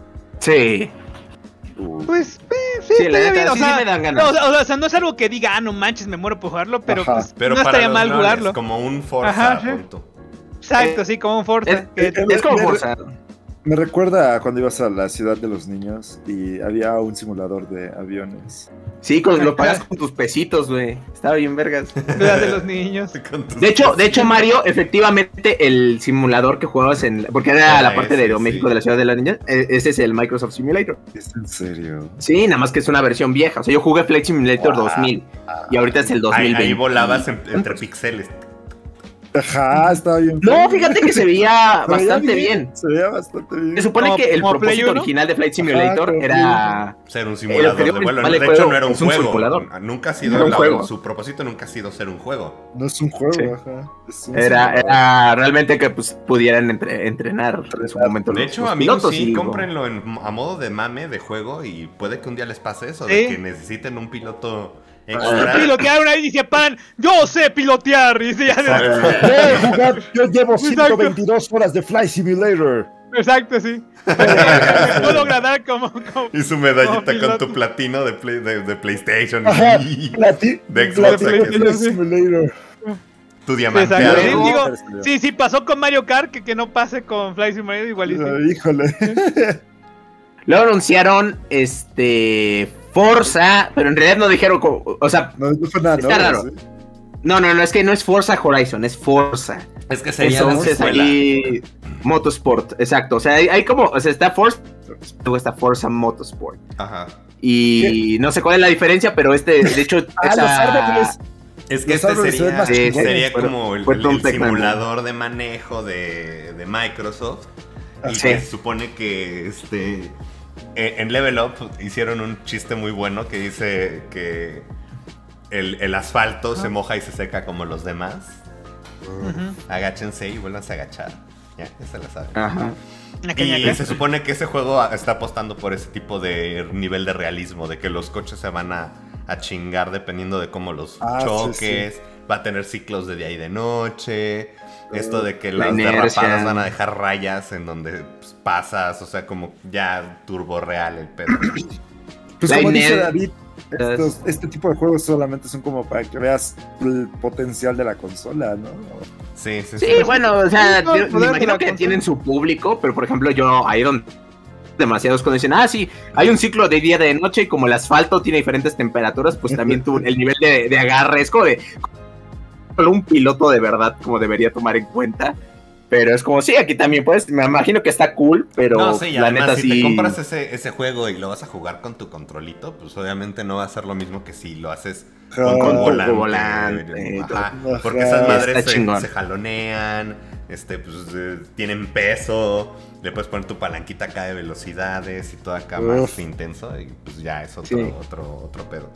Sí. Uh, Pues, eh, sí, Sí, la estaría neta, bien, o sí, sea, sí me dan ganas. no, o sea, o sea, no es algo que diga, ah, no manches, me muero por jugarlo, pero Ajá. pues, Pero no para estaría los mal drones, jugarlo. como un Forza, Ajá, sí. punto. Exacto, sí, como un Forza. Es, que- eh, es como me- Forza. Me recuerda a cuando ibas a la ciudad de los niños y había un simulador de aviones. Sí, con- lo pagas con tus pesitos, güey. Estaba bien vergas. de las de los niños. Con tus- De hecho, de hecho, Mario, efectivamente, el simulador que jugabas en. Porque era Ah, la parte ese, de México sí. de la ciudad de las niñas. eh, Ese es el Microsoft Simulator. ¿Es en serio? Sí, nada más que es una versión vieja. O sea, yo jugué Flight Simulator Ah. dos mil. Y ahorita es el dos Ahí, mil veinte. ahí volabas en- entre píxeles. Ajá, estaba bien. No, fíjate que se veía Se veía bastante bien. Se veía bastante bien. Se supone Como- que el como Play propósito uno. original de Flight Simulator como era. Ser un simulador El de vuelo. principal De del hecho, juego no era un es un juego. simulador. Nunca ha sido Era un la- juego. Su propósito nunca ha sido ser un juego. No es un juego, Sí. ajá. Es un Era, simulador. era realmente que pues, pudieran entre- entrenar en su momento. De los- hecho, los amigos, pilotos sí, y- cómprenlo en- a modo de mame de juego y puede que un día les pase eso, de Sí. que necesiten un piloto Y extra. pilotearon ahí y se paran, yo sé pilotear. Y se ya Yo he jugado- yo llevo Exacto. ciento veintidós horas de Flight Simulator. Exacto, sí. No logra dar como, como- Y su medallita Como con piloto. tu platino de, play- de, de PlayStation. Ajá. Y Plati- De Xbox, Platino aquí. Flight Simulator. tu Exacto, diamanteado. sí, Luego- digo, sí, sí, pasó con Mario Kart, que, que no pase con Flight Simulator igualito. Ay, híjole. Luego anunciaron este Forza, pero en realidad no dijeron, co- o sea, No, no fue nada, Está ¿no? raro. Sí. no, no, no, es que no es Forza Horizon, es Forza. Es que sería la Entonces secuela. ahí Motorsport, exacto, o sea, hay, hay como, o sea, está Forza, luego está Forza Motorsport. Ajá. Y no sé cuál es la diferencia, pero este, de hecho, Ah, esa- los árboles. Es que Los este árboles se ven sería, más chingones, sería fueron- como el, fue el- Tom el Techman. simulador de manejo de, de Microsoft. Y Sí. que se supone que este en en Level Up hicieron un chiste muy bueno que dice que el, el asfalto se moja y se seca como los demás. Ujú. Agáchense y vuélvanse a agachar. Ya, ya se la saben. Ajá. Ñaca, Y ñaca. se supone que ese juego está apostando por ese tipo de nivel de realismo, de que los coches se van a, a chingar dependiendo de cómo los Ah, sí, choques, va a tener ciclos de día y de noche, esto de que La las inercia. derrapadas van a dejar rayas en donde pues, pasas, o sea, como ya turbo real el pedo. Pues La como dice iner- David, estos- este tipo de juegos solamente son como para que veas el potencial de la consola, ¿no? Sí, sí, Sí, sí. bueno, o sea, Sí, no, yo- me poder imagino de la que consola. tienen su público, pero por ejemplo, yo ahí donde demasiados cuando dicen, ah, sí, hay un ciclo de día y de noche y como el asfalto tiene diferentes temperaturas, pues también tu, el nivel de, de agarre es como de solo un piloto de verdad como debería tomar en cuenta. Pero es como, sí, aquí también puedes, me imagino que está cool, pero No, sí, y la además neta si sí. te compras ese, ese juego y lo vas a jugar con tu controlito, pues obviamente no va a ser lo mismo que si lo haces con, Ah, con con volante. volante, Ajá, todo. porque Ajá, esas madres está se, chingón. se jalonean, este, pues eh, tienen peso, le puedes poner tu palanquita acá de velocidades y todo acá más Uf. intenso y pues ya es otro, Sí. otro, otro pedo.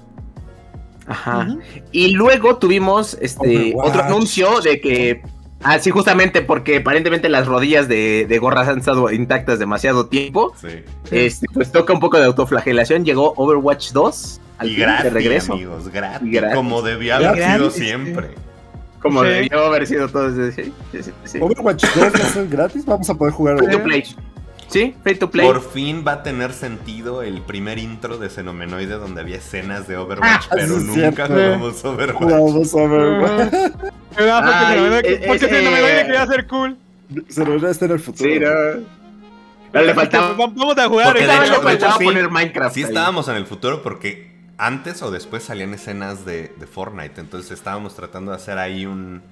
Ajá. Ujú. Y luego tuvimos este Overwatch. otro anuncio de que. Ah, sí, justamente porque aparentemente las rodillas de, de gorras han estado intactas demasiado tiempo. Sí. Este, pues toca un poco de autoflagelación. Llegó Overwatch dos al Y fin, gratis, de regreso. amigos, gratis, Y gratis. como debía haber Gratis, sido sí. siempre. Como Sí. debió haber sido todo. Sí, sí, sí, sí. Overwatch dos va a ser gratis, vamos a poder jugar. Free to play. Sí, free to play. Por fin va a tener sentido el primer intro de Xenomenoide donde había escenas de Overwatch, Ah, pero sí es nunca cierto. jugamos Overwatch. Jugamos Overwatch. ¿Verdad? Porque Ay, se me eh, porque ese- se me dio que quería ser cool. Se nos va a estar en el futuro. Sí, no. No, le faltaba. Vamos a jugar. Porque de ahorita. le hecho, de hecho, faltaba sí, poner Minecraft. sí ahí. estábamos en el futuro porque antes o después salían escenas de, de Fortnite, entonces estábamos tratando de hacer ahí un...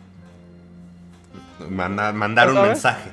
Mandar, mandar un ¿Sabes? mensaje.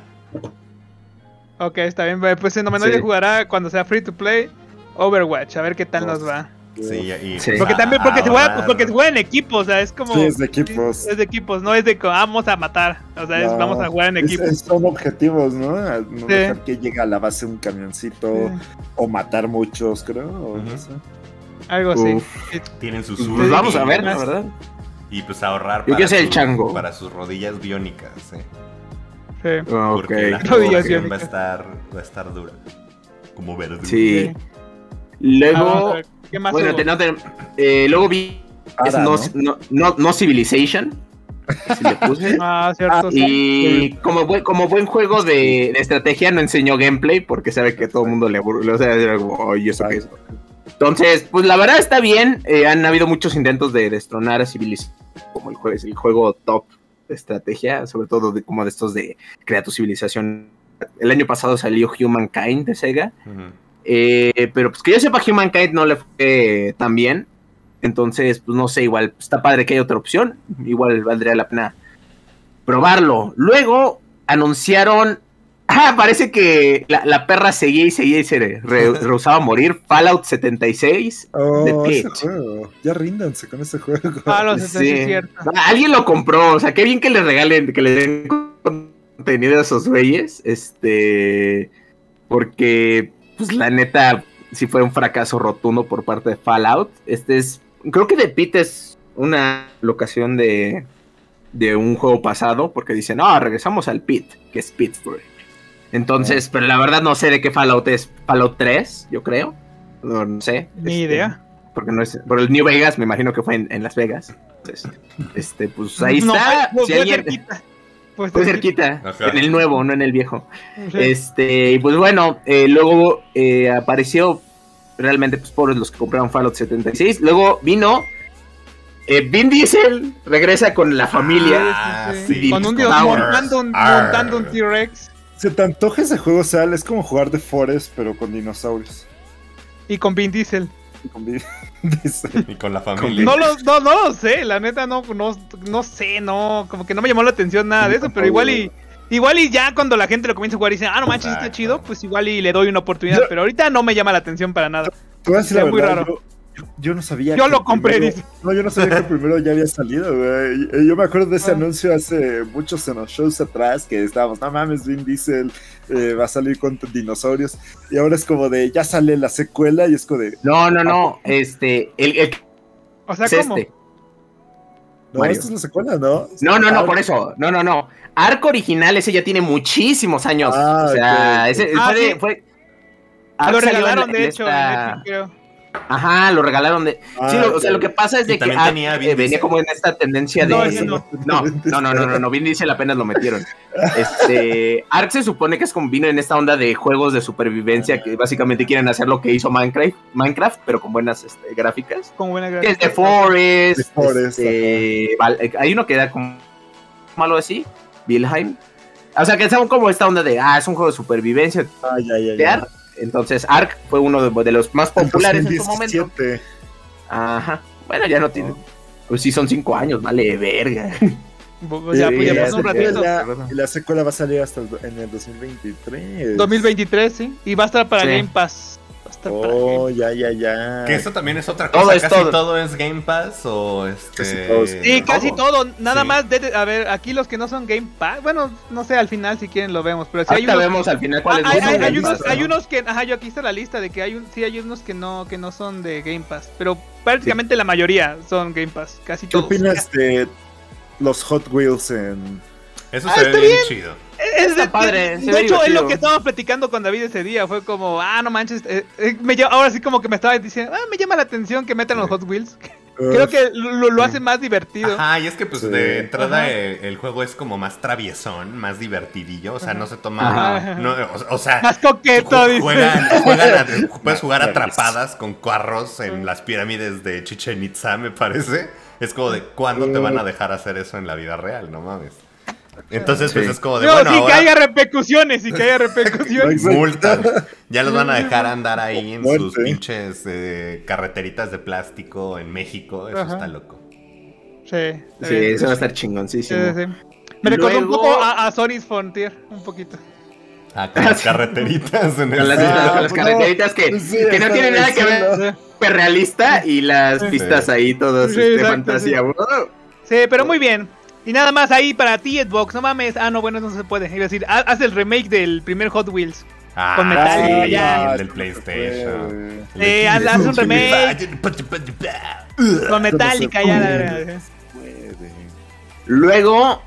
Ok, está bien. Pues Xenomenoide Sí. jugará cuando sea free to play Overwatch. A ver qué tal nos va. Sí, y Sí. pues, Porque a- también porque a se juega, ahorrar. porque se juega en equipo, o sea, es como... Sí, es de equipos. Es de equipos, no es de que vamos a matar. O sea, es No, vamos a jugar en es- equipo. es- son objetivos, ¿no? A- No Sí. dejar que llegue a la base un camioncito o matar muchos, creo. O no Ujú. sé. Algo así. Uf. Tienen sus Pues vamos a ver, la Más. verdad. Y pues ahorrar Yo quiero ser el su- chango. para sus rodillas biónicas, sí. Sí. Ah, ok. Porque la Rodillas jugación va a biónicas. estar, va a estar dura. Como verde. Sí. Ah, vamos a Luego. ver, ¿qué más Bueno, hubo? te- no te- eh, luego vi. es Ara, no, ¿no? no, no, no Civilization. Así le puse. Ah, cierto. sí. Y como buen, como buen juego de, de estrategia no enseñó gameplay porque sabe que todo el mundo le aburre. O sea, era como, "Oye, ¿eso qué es?". Entonces, pues la verdad está bien. Eh, han habido muchos intentos de destronar a Civilization como el juego, es el juego top de estrategia, sobre todo de, como de estos de crear tu civilización. El año pasado salió Humankind de Sega. Ujú. Eh, pero pues que yo sepa, Humankind no le fue tan bien. Entonces, pues no sé, igual está padre que haya otra opción. Igual valdría la pena probarlo. Luego anunciaron. Ah, parece que la, la perra seguía y seguía y se re- rehusaba a morir. Fallout setenta y seis Oh, de ese Pitch. juego. Ya ríndanse con ese juego. Ah, los sí. Sí. es cierto. Ah, alguien lo compró. O sea, qué bien que le regalen, que le den contenido a esos güeyes. Este. Porque, pues la neta, sí fue un fracaso rotundo por parte de Fallout. Este es. Creo que The Pit es una locación de. De un juego pasado. Porque dicen, no, regresamos al Pit, que es Pittsburgh. Entonces, pero la verdad no sé de qué Fallout es. Fallout tres, yo creo. No, no sé. Ni Este, idea. Porque no es. Por el New Vegas, me imagino que fue en, en Las Vegas. Entonces, este, pues ahí No, está. fue, Si fue alguien- cerquita. Fue Fue cerquita, Ajá. en el nuevo, no en el viejo. Sí. Este, y pues bueno, eh, luego eh, apareció realmente, pues pobres los que compraron Fallout setenta y seis. Luego vino eh, Vin Diesel, regresa con la familia. Ah, Sí, sí, sí. sí. Con un dios Powers. montando un, Arr. montando un T-Rex Se te antoja ese juego, o sea, es como jugar de Forest, pero con dinosaurios. y con Vin Diesel. Y con vi- Diesel. Y con la familia. No lo, no, no lo sé, la neta no, no, no sé, no, como que no me llamó la atención nada de eso, pero igual y igual y ya cuando la gente lo comienza a jugar y dice, ah, no manches, está Exacto. chido, pues igual y le doy una oportunidad, Yo- pero ahorita no me llama la atención para nada. Te voy a decir la Es muy verdad, raro. Yo, yo no sabía. Yo que lo el compré, primero- dice. No, yo no sabía que el primero ya había salido, güey. Y- y Yo me acuerdo de ese Ah. anuncio hace muchos en los shows atrás que estábamos, no mames, Vin Diesel eh, va a salir con dinosaurios. Y ahora es como de, ya sale la secuela y es como de, No, no, no. Este, el, el O sea, es ¿cómo? este. no, Mario. esta es la secuela, ¿no? No, no, no, Ah, por eso. No, no, no. Arco original, ese ya tiene muchísimos años. Ah, o sea, ok. ese Ah, fue de. sí. Fue... Lo Ark salió en- regalaron, de en hecho, esta- en Netflix, creo. Ajá, lo regalaron de. Ah, sí, lo- o sea, ok. lo que pasa es Y de que también Ark, tenía Vin eh, venía Diesel. como en esta tendencia de. No, ese no. No, no, no, no, no, no, Vin Diesel apenas lo metieron. Este, Ark se supone que es como vino en esta onda de juegos de supervivencia que básicamente quieren hacer lo que hizo Minecraft, Minecraft, pero con buenas este, gráficas. Con buena Que es gráfica. The Forest. The Forest, este, Val- eh, hay uno que da como malo así, Vilheim. O sea, que es como esta onda de, ah, es un juego de supervivencia. Ah, ya, ya, de ya. Ark. Entonces, Ark fue uno de, de los más populares en su momento. dos mil diecisiete. Ajá. Bueno, ya no tiene. Pues sí, son cinco años, vale, verga. Pues ya, Y- pues ya y pasó un la ratito. secuela- Y la secuela va a salir hasta el do- en el dos mil veintitrés. dos mil veintitrés, sí. Y va a estar para Sí. Game Pass. Va a estar para Oh, Game ya, ya, ya. Que eso también es otra Todo cosa. es Casi todo. todo. es Game Pass o este. Casi todo. Sí, casi todo. Nada Sí. más, de, a ver, aquí los que no son Game Pass. Bueno, no sé, al final si quieren lo vemos. Pero si hay Ahorita unos, vemos al final Ah, cuáles hay, no son hay- hay Game unos, Pass, hay ¿no? unos que, ajá, yo aquí está la lista de que hay un, sí hay unos que no, que no son de Game Pass, pero prácticamente la mayoría son Game Pass, casi ¿Qué todos. opinas de los Hot Wheels en... Eso Ah, se ve está bien, bien. chido. Es Está de, padre, se de ve hecho, es divertido. lo que estábamos platicando con David ese día. Fue como, ah, no manches. eh, eh, me ll- ahora sí, como que me estaba diciendo, ah, me llama la atención que metan los Sí. Hot Wheels. Creo que lo, lo hace más divertido. Ajá, y es que pues Sí. de entrada el, Ajá. el juego es como más traviesón, más divertidillo, o sea, no se toma, Ajá. no, o, o sea, Más coqueto, ju- dice. juegan, juegan a- puedes jugar Claro. atrapadas con carros en las pirámides de Chichen Itza, me parece. Es como de, ¿cuándo te van a dejar hacer eso en la vida real? No mames. Entonces, pues Sí. es como de, No, bueno, sí, que ahora haya repercusiones, y que haya repercusiones. Exacto. multas. Ya los van a dejar andar ahí en Muerte. sus pinches eh, carreteritas de plástico en México. Eso Ajá. está loco. Sí, está Sí, bien. eso va a estar Sí, chingoncísimo. sí, sí. Me recordó un Luego- poco a, a Sony's Frontier, un poquito. Ah, con las carreteritas en el Con las, cielo. con las pues carreteritas que, no, sí, que no está tienen nada bien, que sí, ver, no. súper realista y las Sí. pistas ahí todas Sí, este, exacto, fantasía. sí. Wow. Sí, pero muy bien. Y nada más ahí para ti, Xbox, no mames. Ah, no, bueno, eso no se puede. Iba a decir, ha- haz el remake del primer Hot Wheels. Ah, Con Metallica, sí, ya. el del PlayStation. El Sí, de- haz- haz un remake. remake. Con Metallica, se ya la puede. verdad. Puede. Luego,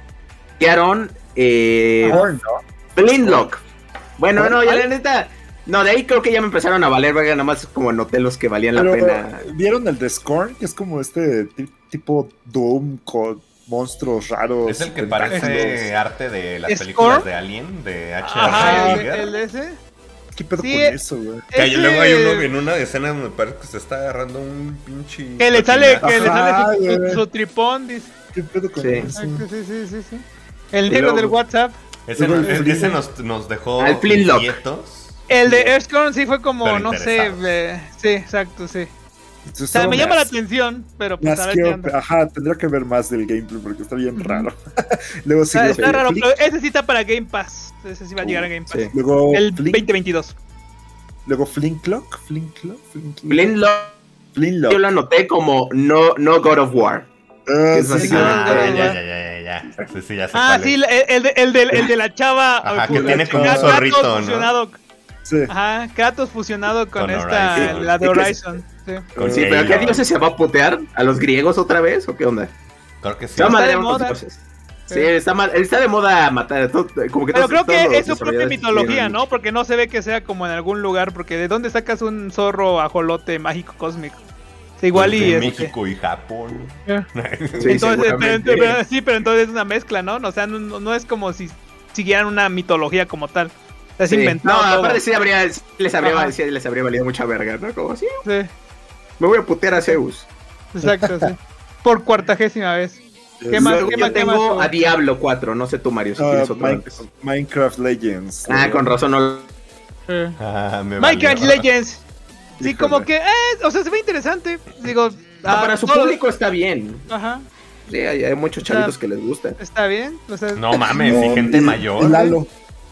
quedaron eh, Horn, ¿no? Flintlock. Bueno, no, ya ¿Cuál? la neta. No, de ahí creo que ya me empezaron a valer, verga, nada más como noté los que valían la Pero, pena. ¿vieron el de Scorn? Que es como este ti- tipo Doom con monstruos raros. Es el que tentáculos. parece arte de las ¿Scorn? películas de Alien, de H R Ajá, el, Giger. el ese. ¿Qué pedo Sí, con eh, eso, güey? Que hay- ese- luego hay uno en una escena donde parece que se está agarrando un pinche. Que le sale, patinazo. que le Ajá, sale su, su- güey. su tripón, dice. ¿Qué pedo con Sí. eso? Exacto, sí, sí, sí, sí. El Y negro luego- del WhatsApp. Ese, Luego nos, el ese Flintlock. nos, nos dejó Al Flintlock. inquietos. El de Earthcorn sí fue como, Pero no sé, interesados. eh, sí, exacto, sí. Entonces, O sea, solo me me llama la hace- atención, pero me pues a ver qué asqueo, onda. ajá, tendría que ver más del gameplay porque está bien Ujú. raro. Luego Está, sigue está raro, Flink, pero ese sí está para Game Pass. Ese sí va a llegar a Game Pass. Sí. luego El Flink, veinte veintidós. luego Flinklock, Flinklock, Flinklock. Flintlock Flintlock. yo lo anoté como no, no God of War. Ah, es sí, así sí, como- Ah, no, ya, no, ya, no. ya, ya, ya, ya. Sí, sí, ya sé Ah, cuál sí, es. el, el, de, el, del, el de la chava. Ajá, fu- que tiene como un Kratos zorrito, ¿no? fusionado. sí. Ajá, Kratos fusionado con, Con esta, Horizon. la de Sí, que- Horizon. Sí. Con Sí, pero ¿qué Halo. dioses se va a putear? ¿A los griegos otra vez o qué onda? Creo que sí. Se va a Está de madrear a los moda. dioses. Sí. Sí, está, mal, está de moda matar a todo, como que Pero todos- creo todos que los es su propia desarrolladores mitología, quieren- ¿no? Porque no se ve que sea como en algún lugar, porque ¿de dónde sacas un zorro ajolote mágico cósmico? O sea, igual Pues y... de este, México y Japón. eh. Sí, Entonces, pero, seguramente. pero- sí, pero entonces es una mezcla, ¿no? O sea, no, no- no es como si siguieran una mitología como tal. O sea, es Sí. inventado No, todo. aparte sí habría, sí les habría, Ajá. sí les habría valido mucha verga, ¿no? Como así, Sí, me voy a putear a Zeus. exacto, sí. Por cuartagésima vez. ¿Qué más? Luego ¿Qué yo más? ¿Qué más? tengo a Diablo cuatro, no sé tú, Mario, si Ah, tienes otro Min- antes. Minecraft Legends. Ah, con razón no. Eh. Ah, me Minecraft valió. Legends. Sí, Híjole. como que, eh, o sea, se ve interesante. Digo, Ah, ah, para su todo- público está bien. Ajá, Sí, hay, hay muchos O sea, chavitos que les gusta. está bien. O sea, No mames, y No, gente y- mayor. y Lalo.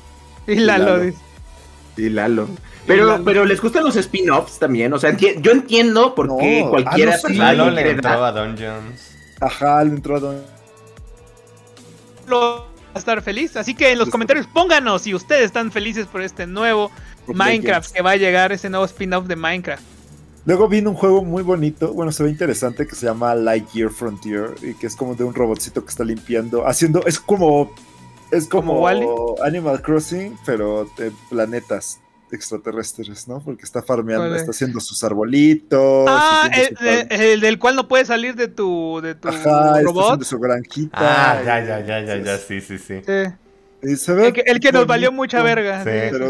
y la Lalo. lo dice. Y Lalo. Pero, Lalo. pero les gustan los spin-offs también. O sea, enti- yo entiendo por No, qué cualquiera ah, no, sí. persona Lalo que le quiere entró dar- a Dungeons. Ajá, le entró a Don. Lo- va a estar feliz. Así que en los comentarios pónganos si ustedes están felices por este nuevo Minecraft Legends. que va a llegar, ese nuevo spin-off de Minecraft. Luego vino un juego muy bonito, bueno, se ve interesante, que se llama Lightyear Frontier, y que es como de un robotcito que está limpiando, haciendo, es como, es como, ¿Como Wall-E? Animal Crossing, pero de planetas extraterrestres, ¿no? Porque está farmeando, ¿Cuál es? está haciendo sus arbolitos. Ah, el, haciendo su el- el del cual no puedes salir de tu, de tu Ajá, está robot. haciendo su granjita. Ah, y- ya, ya, ya, ya, ya, sí, sí, sí. Sí. y se ve El que, el que nos bonito, valió mucha verga. Sí. sí. pero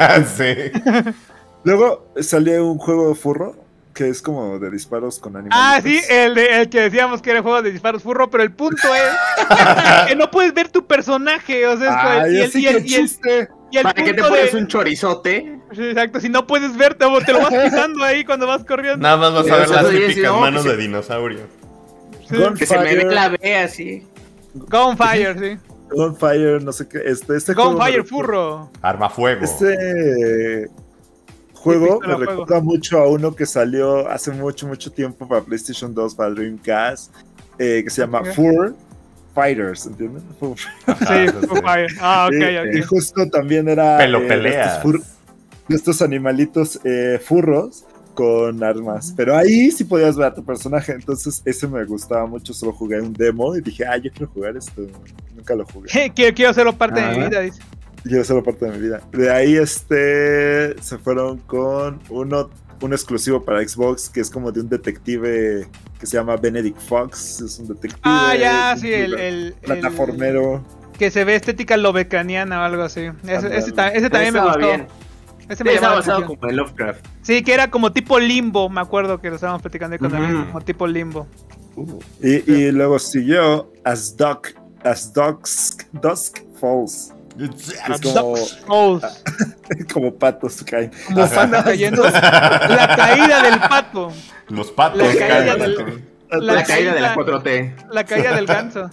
Sí. Luego salió un juego de furro, que es como de disparos con animales. Ah, sí, el, de, el que decíamos que era juego de disparos furro, pero el punto es que no puedes ver tu personaje, o sea, es como- Ay, y el, así y el- que y el- chiste. y el ¿Para qué te punto pones de- un chorizote? Sí, exacto, si no puedes verte, o te lo vas pisando ahí cuando vas corriendo. Nada más vas a Pero ver las eso sí, típicas no, manos que se- de dinosaurio. Sí. Gun- Que se me ve Fire. la B así. Gunfire, sí. Gunfire, no sé qué. Este, este juego me Gunfire recuerda- furro. Arma fuego. Este juego pistola me fuego. recuerda mucho a uno que salió hace mucho, mucho tiempo para PlayStation dos, para Dreamcast, eh, que se llama Ok. Fur Fighters, ¿entienden? Fur- Sí, sí, Foo sí. Fire. Ah, ok, y, y ok. justo también era Pelo eh, de peleas. estos, fur- de estos animalitos eh, furros con armas. Pero ahí sí podías ver a tu personaje. Entonces ese me gustaba mucho. Solo jugué un demo y dije, ah, yo quiero jugar esto. Nunca lo jugué. Quiero, quiero hacerlo parte de mi Ajá. vida, dice. Quiero hacerlo parte de mi vida. De ahí este se fueron con uno un exclusivo para Xbox que es como de un detective que se llama Benedict Fox. Es un detective. Ah, ya, sí, el, el plataformero. El, que se ve estética lovecraniana o algo así. Ese, ese, ese también me gustó. Bien. Ese sí, me estaba basado como en Lovecraft. Sí, que era como tipo Limbo, me acuerdo que lo estábamos platicando ahí con uh-huh. David, como tipo Limbo. Uh, y, y luego siguió As Dusk, As Dusk, Dusk Falls. Es como, Falls. como patos caen. Como patos cayendo. La caída del pato. Los patos la caída caen. Del, la, la caída, caída de la cuatro T. La caída del ganso.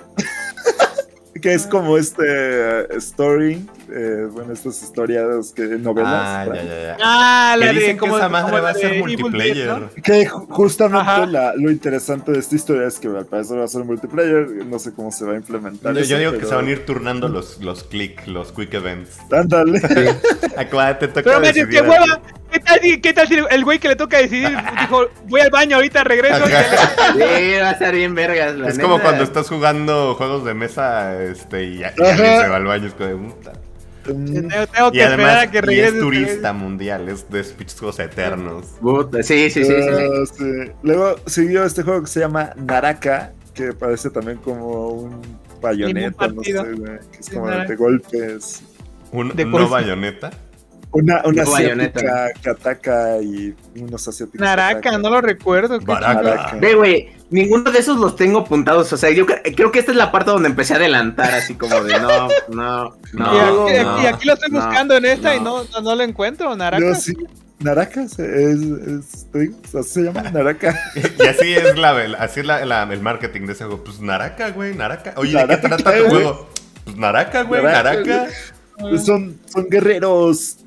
Que es como este uh, story, eh, bueno, estas historias, que novelas. Ah, ya, ya, ya. Ah, la que dicen de como, que esa madre va a ser Evil multiplayer. Dead, ¿no? Que justamente la, lo interesante de esta historia es que al parecer va a ser multiplayer. No sé cómo se va a implementar. Yo, eso, yo digo pero... que se van a ir turnando los, los click, los quick events. Ándale. Sí. Acuérdate, toca pero me decidir. ¡Qué hueva! ¿Qué tal, si, ¿Qué tal si el güey que le toca decidir dijo, voy al baño, ahorita regreso? Y le... Sí, va a estar bien vergas. La es neta. como cuando estás jugando juegos de mesa este, y, y alguien se va al baño. Es como de puta. Tengo, tengo que y además, esperar a que regrese. Y es turista mundial, es de juegos eternos. Puta, sí, sí, sí, sí, sí. Uh, sí. Luego siguió este juego que se llama Naraka, que parece también como un bayoneta, no sé, güey, que es como de golpes. ¿Un, de ¿No bayoneta? Una, una no asiática bayoneta. que ataca y unos asiáticos. Naraka, no lo recuerdo. Baraka. Ve, güey, ninguno de esos los tengo apuntados. O sea, yo cre creo que esta es la parte donde empecé a adelantar, así como de no, no, no. Y aquí, no, y aquí lo estoy no, buscando en esta no. y no, no, no lo encuentro, Naraka. Yo sí, Naraka es, es, es, así se llama Naraka. Y así es, la, así es la, la, el marketing de ese juego. Pues Naraka, güey, Naraka. Oye, Naraka, ¿de qué trata tu juego? Pues Naraka, güey, Naraka. Naraka. Güey. Son, son guerreros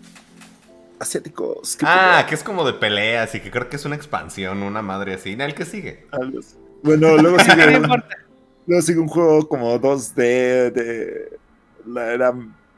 asiáticos. Ah, que es como de peleas y que creo que es una expansión, una madre así. ¿El que sigue? Bueno, luego sigue, un, luego sigue un juego como dos D de la era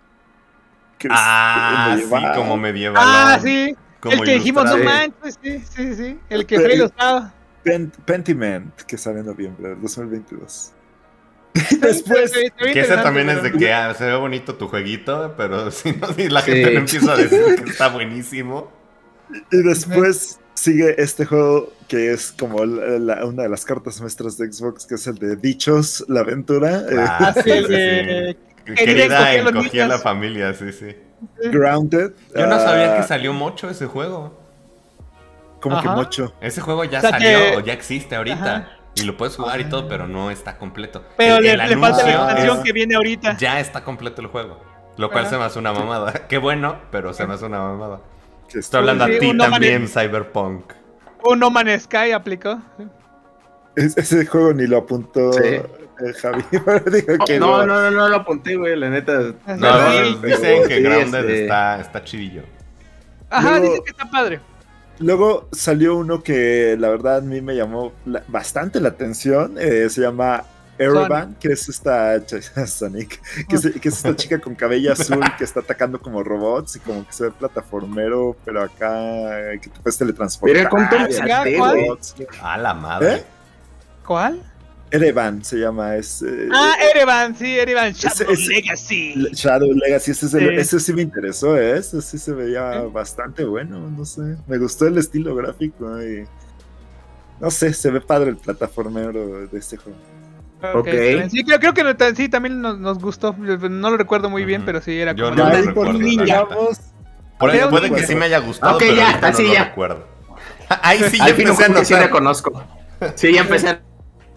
ah, medieval. Sí, como medieval. Ah, sí. Como el que dijimos, no sí. manches, sí, sí, sí. El que Freddy lo estaba. Pent Pentiment, que sale en noviembre del dos mil veintidós. Después, que ese también es de que ah, se ve bonito tu jueguito, pero si no, si la gente sí. no empieza a decir que está buenísimo. Y después sigue este juego que es como la, la, una de las cartas maestras de Xbox, que es el de Dichos, la aventura. Ah, eh, sí, sí, sí. Querida encogía a la familia, sí, sí. Grounded. Yo no sabía uh, que salió mucho ese juego. ¿Cómo Ajá. que mucho? Ese juego ya o sea, salió, que... o ya existe ahorita. Ajá. Y lo puedes jugar y todo, pero no está completo. Pero el, le, el le falta la expansión es, que viene ahorita. Ya está completo el juego. Lo cual Ajá. se me hace una mamada. Qué bueno, pero se me hace una mamada. Estoy hablando sí, a ti también, es... Cyberpunk. Un No Man's Sky aplicó. Es, ese juego ni lo apuntó sí. eh, Javi. Digo que no, no, no, no, no lo apunté, güey, la neta. No, no, sí, dicen que sí, Grounded este... está, está chidillo. Ajá, luego, dicen que está padre. Luego salió uno que la verdad a mí me llamó la, bastante la atención. Eh, se llama Ereban, que es esta Sonic, que es, que es esta chica con cabello azul que está atacando como robots y como que se ve plataformero, pero acá que te puedes teletransportar. Mira, con ¿Cuál? A la madre. ¿Eh? ¿Cuál? Ereban se llama. Es, eh, ah, Ereban, sí, Ereban. Shadow es, Legacy. Shadow Legacy, ese, sí. El, ese sí me interesó, ¿eh? Ese sí se veía ¿Eh? bastante bueno, no sé. Me gustó el estilo gráfico y... No sé, se ve padre el plataformero de este juego. Okay. Okay. Sí, creo, creo que no, sí, también nos, nos gustó. No lo recuerdo muy bien, uh-huh. pero sí era Yo como... no No lo recuerdo, ninja. Por ahí puede que sí me haya gustado, okay, pero ya, así no ya. lo recuerdo. Ahí sí ya empecé a notar. Sí la conozco. Sí, ya empecé a...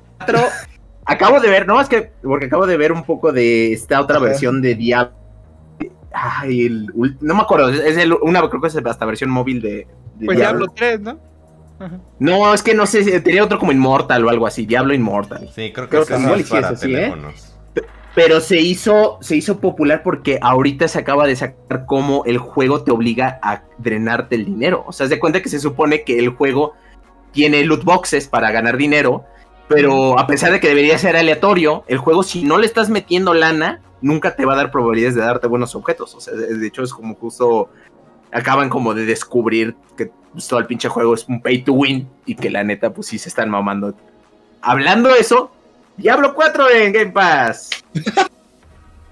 Acabo de ver, no, es que porque acabo de ver un poco de esta otra Ajá. versión de Diablo. Ay, el, no me acuerdo, es el, una, creo que es hasta versión móvil de, de pues Diablo. Diablo tres, ¿no? Ajá. No, es que no sé, tenía otro como Immortal o algo así, Diablo Immortal. Sí, creo que, creo que es más para así, teléfonos. ¿eh? Pero se hizo, se hizo popular porque ahorita se acaba de sacar cómo el juego te obliga a drenarte el dinero. O sea, se cuenta que se supone que el juego tiene loot boxes para ganar dinero. Pero a pesar de que debería ser aleatorio, el juego, si no le estás metiendo lana, nunca te va a dar probabilidades de darte buenos objetos. O sea, de hecho es como justo... Acaban como de descubrir que pues, todo el pinche juego es un pay to win y que la neta, pues sí se están mamando. Hablando de eso, Diablo cuatro en Game Pass.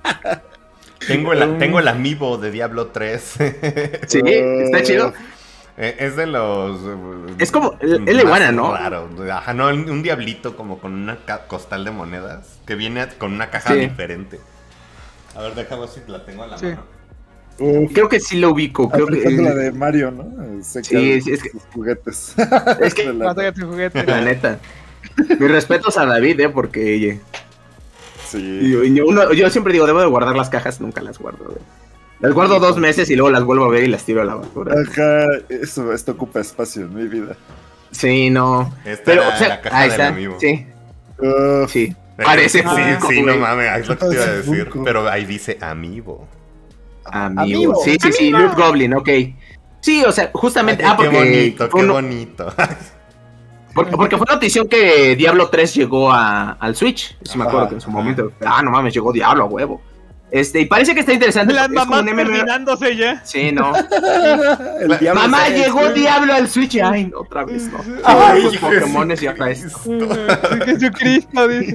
tengo, el, tengo el amiibo de Diablo tres. Sí, está chido. Eh, es de los... Es como el, el iguana, ¿no? Raro. Ajá, no, un diablito como con una costal de monedas que viene con una caja sí. diferente. A ver, déjame ver si la tengo a la sí. mano. Uf, creo que sí lo ubico. Creo que es la de Mario, ¿no? Se sí, sí, es que juguetes. Es que la, juguetes. La neta. Mis respetos a David, eh, porque sí. yo, yo, uno, yo siempre digo, debo de guardar las cajas, nunca las guardo. Güey. Las guardo dos meses y luego las vuelvo a ver y las tiro a la basura. Ajá, eso, esto ocupa espacio en mi vida. Sí, no. Esta pero, era o sea, la caja ahí del está. amigo. Sí. Uh, sí. Parece ah, Funko, sí, sí, güey. no mames, es lo que te iba a decir. Funko. Pero ahí dice Amiibo. Amiibo. Amiibo. Sí, sí, sí, Loot Goblin, ok. Sí, o sea, justamente. Ay, ah, porque qué bonito, qué uno, bonito. porque, porque fue notición que Diablo tres llegó a, al Switch. Si me acuerdo que en su momento. Ah, no mames, llegó Diablo a huevo. Este, y parece que está interesante. Las mamás terminándose ya. Sí, no. El Mamá, es llegó este. Diablo al Switch. Ay, otra vez, no. Ay, los Pokémones y otra vez. Jesucristo, dice.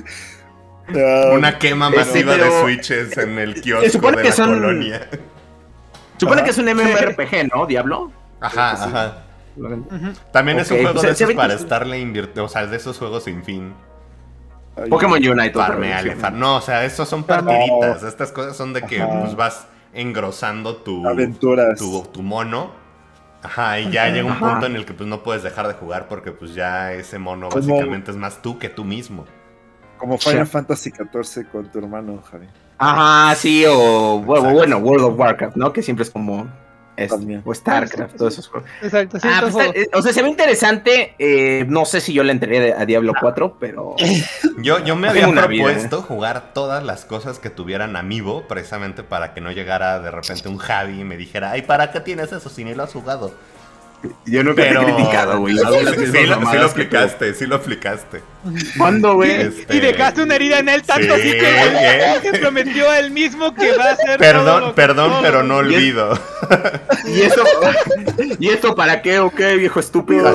Uh, Una quema Este, masiva pero- de switches en el Se kiosco supone de que la son- colonia. Supone Ajá. que es un MMORPG, ¿no? Diablo. Ajá, Sí. ajá. Ujú. También es un Ok, juego se- de se esos ve para que- estarle invirtiendo, o sea, de esos juegos sin fin. ay, Pokémon Unite. otra Farmeale, vez, far- no, o sea, estos son Farme- partiditas. Estas cosas son de que Ajá. pues, vas engrosando tu, Aventuras. tu, tu mono. Ajá, y ya Ajá. llega un Ajá. punto en el que pues no puedes dejar de jugar porque pues ya ese mono Como- básicamente es más tú que tú mismo. Como Final Sí. Fantasy catorce con tu hermano, Javi. Ajá, sí, o bueno, Exacto. bueno, World of Warcraft, ¿no? Que siempre es como este, También. o StarCraft, todos esos juegos. Exacto, sí, Ah, estos pues, juegos. eh, o sea, se ve interesante. eh, no sé si yo le entré a Diablo cuatro, pero Yo, yo me Tengo había una vida, propuesto jugar todas las cosas que tuvieran Amiibo, precisamente para que no llegara de repente un Javi y me dijera, ay, ¿para qué tienes eso si ni lo has jugado? yo nunca Pero... te he criticado, güey. Sí, Hago las sí, mismas sí lo, sí lo mamadas que tú. aplicaste, sí lo aplicaste. ¿Cuándo, güey? Este- Y dejaste una herida en él tanto Sí, así que bien. se prometió a él mismo que va a hacer todo Perdón, lo- perdón, todo pero lo- no olvido. ¿Y esto, ¿Y esto para qué o qué, viejo estúpido?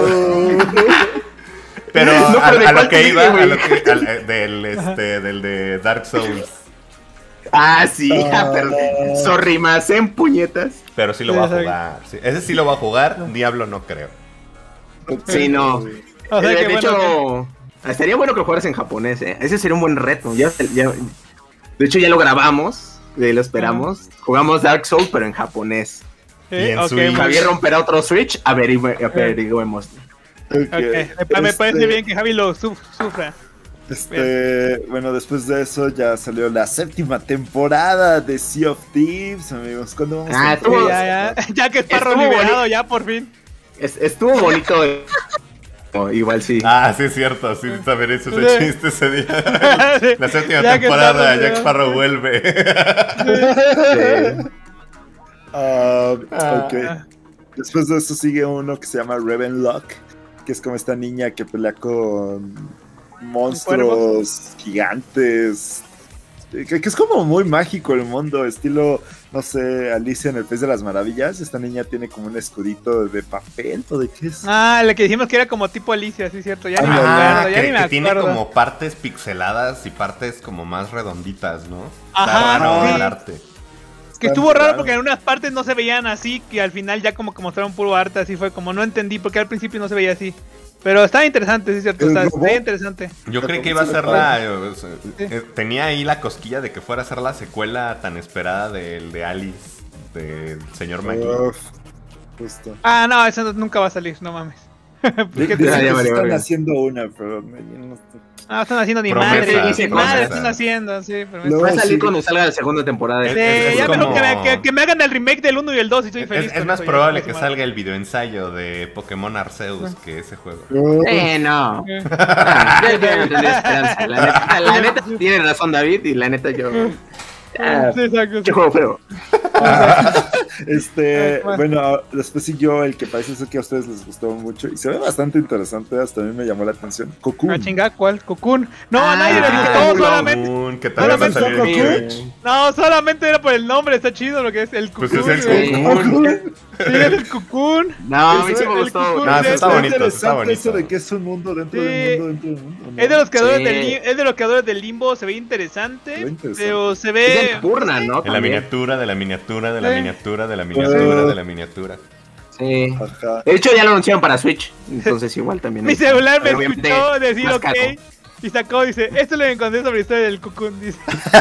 Pero No, a, pero ¿de a lo cuál que te iba, dije, a güey? lo que, al- eh, del, este, del de Dark Souls. Ah, sí, Ah. pero sorry más en puñetas. Pero sí lo Sí, va a sí. jugar. sí. Ese sí lo va a jugar, Diablo no creo. Sí, no. O sea Eh, que de bueno, hecho, estaría bueno que lo jugaras en japonés, ¿eh? Ese sería un buen reto. Ya, ya- de hecho, ya lo grabamos, eh, lo esperamos. Jugamos Dark Souls, pero en japonés. sí, Y en ok, Switch. muy Javier bien. romperá otro Switch, averigüe- averigüemos. Ok. Ok, Me, me parece Este, bien que Javi lo suf- sufra. Este, bueno, después de eso ya salió la séptima temporada de Sea of Thieves, amigos. ¿Cuándo vamos Ah, a tú- Sí, ya, ya, ya que es perro Estuvo liberado, boni- ya por fin. Es- estuvo bonito. eh. Oh, igual sí. Ah, sí es cierto, sí, también hizo ese Sí. chiste ese día. Sí, La séptima ya que temporada, Sparrow Jack ya- Sparrow vuelve. Sí. Ah, Ah. ok. Después de eso sigue uno que se llama Ravenlock, que es como esta niña que pelea con monstruos gigantes. Que, que es como muy mágico el mundo, estilo, no sé, Alicia en el País de las Maravillas. Esta niña tiene como un escudito de papel, ¿o de qué es? Ah, le que dijimos que era como tipo Alicia, sí, cierto. Ya ni me Ah, acuerdo, ya que, ni me que tiene acuerdo. como partes pixeladas y partes como más redonditas, ¿no? Ajá, Está raro sí. el arte. Que estuvo raro raro. porque en unas partes no se veían así, que al final ya como que mostraron puro arte, así fue como no entendí porque al principio no se veía así. Pero estaba interesante, sí, cierto, ¿El está, robot? está interesante. Yo creí que iba a ser la... eh, eh, tenía ahí la cosquilla de que fuera a ser la secuela tan esperada del de Alice, del señor Maggie. Uf, justo. Ah, no, eso nunca va a salir, no mames. Dicen Ya, ya que valió, están verga. haciendo una, pero no, yo no estoy- No, están haciendo ni Promesas, madre, ni dice madre cosas. están haciendo, sí, pero No, Va a salir sí. cuando salga la segunda temporada. Es- Sí, es ya mejor como- que me, que- que me hagan el remake del uno y el dos y estoy Es, feliz. es con más eso, ya, probable no que pasa salga el videoensayo de Pokémon Arceus que ese juego. Eh, no. nada. Ah, ya- ya no tendría esperanza. La neta, la neta tiene razón David y la neta yo. Ah, Sí, exacto, sí. qué juego feo. Este, Ah, bueno. bueno, después siguió el que parece ser que a ustedes les gustó mucho y se ve bastante interesante, hasta a mí me llamó la atención. Cocoon. Ah, chinga, ¿cuál? ¿Cocoon? No, Ah, a nadie le gustó, Cocoon. solamente. Cocoon, que también va a solamente salir en Cocoon. Switch. No, solamente era por el nombre, está chido lo que es el Pues Cocoon. es el güey. Cocoon. Sí, es el Cocoon. No, a mí sí El me gustó. Cocoon No, es- eso está Está bonito, eso está interesante bonito. eso de que es un mundo dentro Sí. del mundo dentro del mundo. ¿no? Es de los creadores Sí. del Lim- es de los creadores del Limbo, se ve interesante, Se ve interesante. pero se Es ve en Purna, ¿no? En la También. miniatura, de la miniatura, de la Sí. miniatura, de la miniatura, de la miniatura. Sí. Ajá. De hecho, ya lo anunciaron para Switch. Entonces, igual también. Mi celular me Obviamente, escuchó decir más ok. caro. Y sacó, dice, esto lo encontré sobre la historia del Cocoon, dice.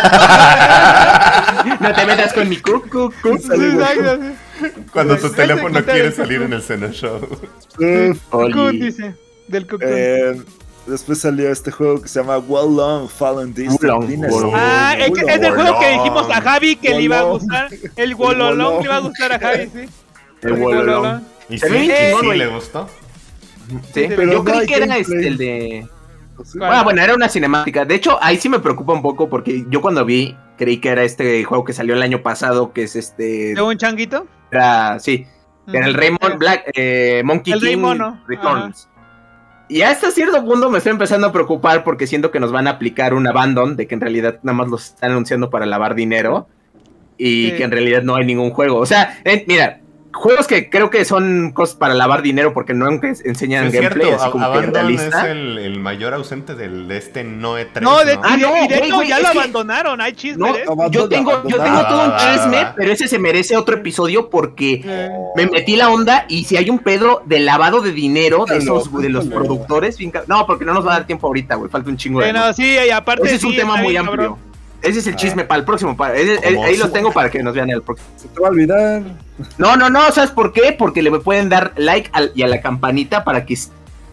No te metas con mi cucu. cu. Sí, exacto, sí. Cuando tu Él se teléfono encontró quiere el salir Cocoon. en el Cena Show. Uf, Cocoon, Oli. dice. Del Cocoon. eh, después salió este juego que se llama Wulong Fallen Wulong, Dynasty. Wulong. Ah, es, que es el juego que dijimos a Javi que le iba a Wolong. gustar. El Wololong Wolong. le iba a gustar a Javi, sí. El Wololong. ¿Y Se sí, ve bien y chingón, sí güey. le gustó? Sí, Pero yo no creí hay que era gameplay. este, el de... Sí. ¿Cuál? Ah, bueno, era una cinemática. De hecho, ahí sí me preocupa un poco porque yo cuando vi, creí que era este juego que salió el año pasado, que es este... ¿De un changuito? Era, sí, era el Raymond Mon Black, eh, Monkey El Rey King Mono. Returns. Y hasta cierto punto me estoy empezando a preocupar porque siento que nos van a aplicar un abandon, de que en realidad nada más los están anunciando para lavar dinero y Sí. que en realidad no hay ningún juego. O sea, eh, mira, juegos que creo que son cosas para lavar dinero porque no enseñan Sí, es gameplay, cierto, así como que Abandon es realista. el, el mayor ausente del, de este Noe tres. No, de, Ah, y de, no, y de güey, hecho güey, ya es lo que- abandonaron, hay chismes. No, ¿eh? Abandona, yo tengo, yo abandona. tengo todo un Va, va, va, chisme, va. pero ese se merece otro episodio porque Eh, me metí la onda y si hay un pedo de lavado de dinero de Cuéntalo, esos de los cuéntalo. productores, bien ca- no, porque no nos va a dar tiempo ahorita, güey, falta un chingo de Bueno, sí, y aparte Ese es un sí, tema está muy bien, amplio. cabrón. Ese es el Ah. chisme para el próximo. Para, ese- ¿Cómo? ahí los tengo para que nos vean el próximo. Se te va a olvidar. No, no, no, ¿sabes por qué? Porque le pueden dar like al- y a la campanita para que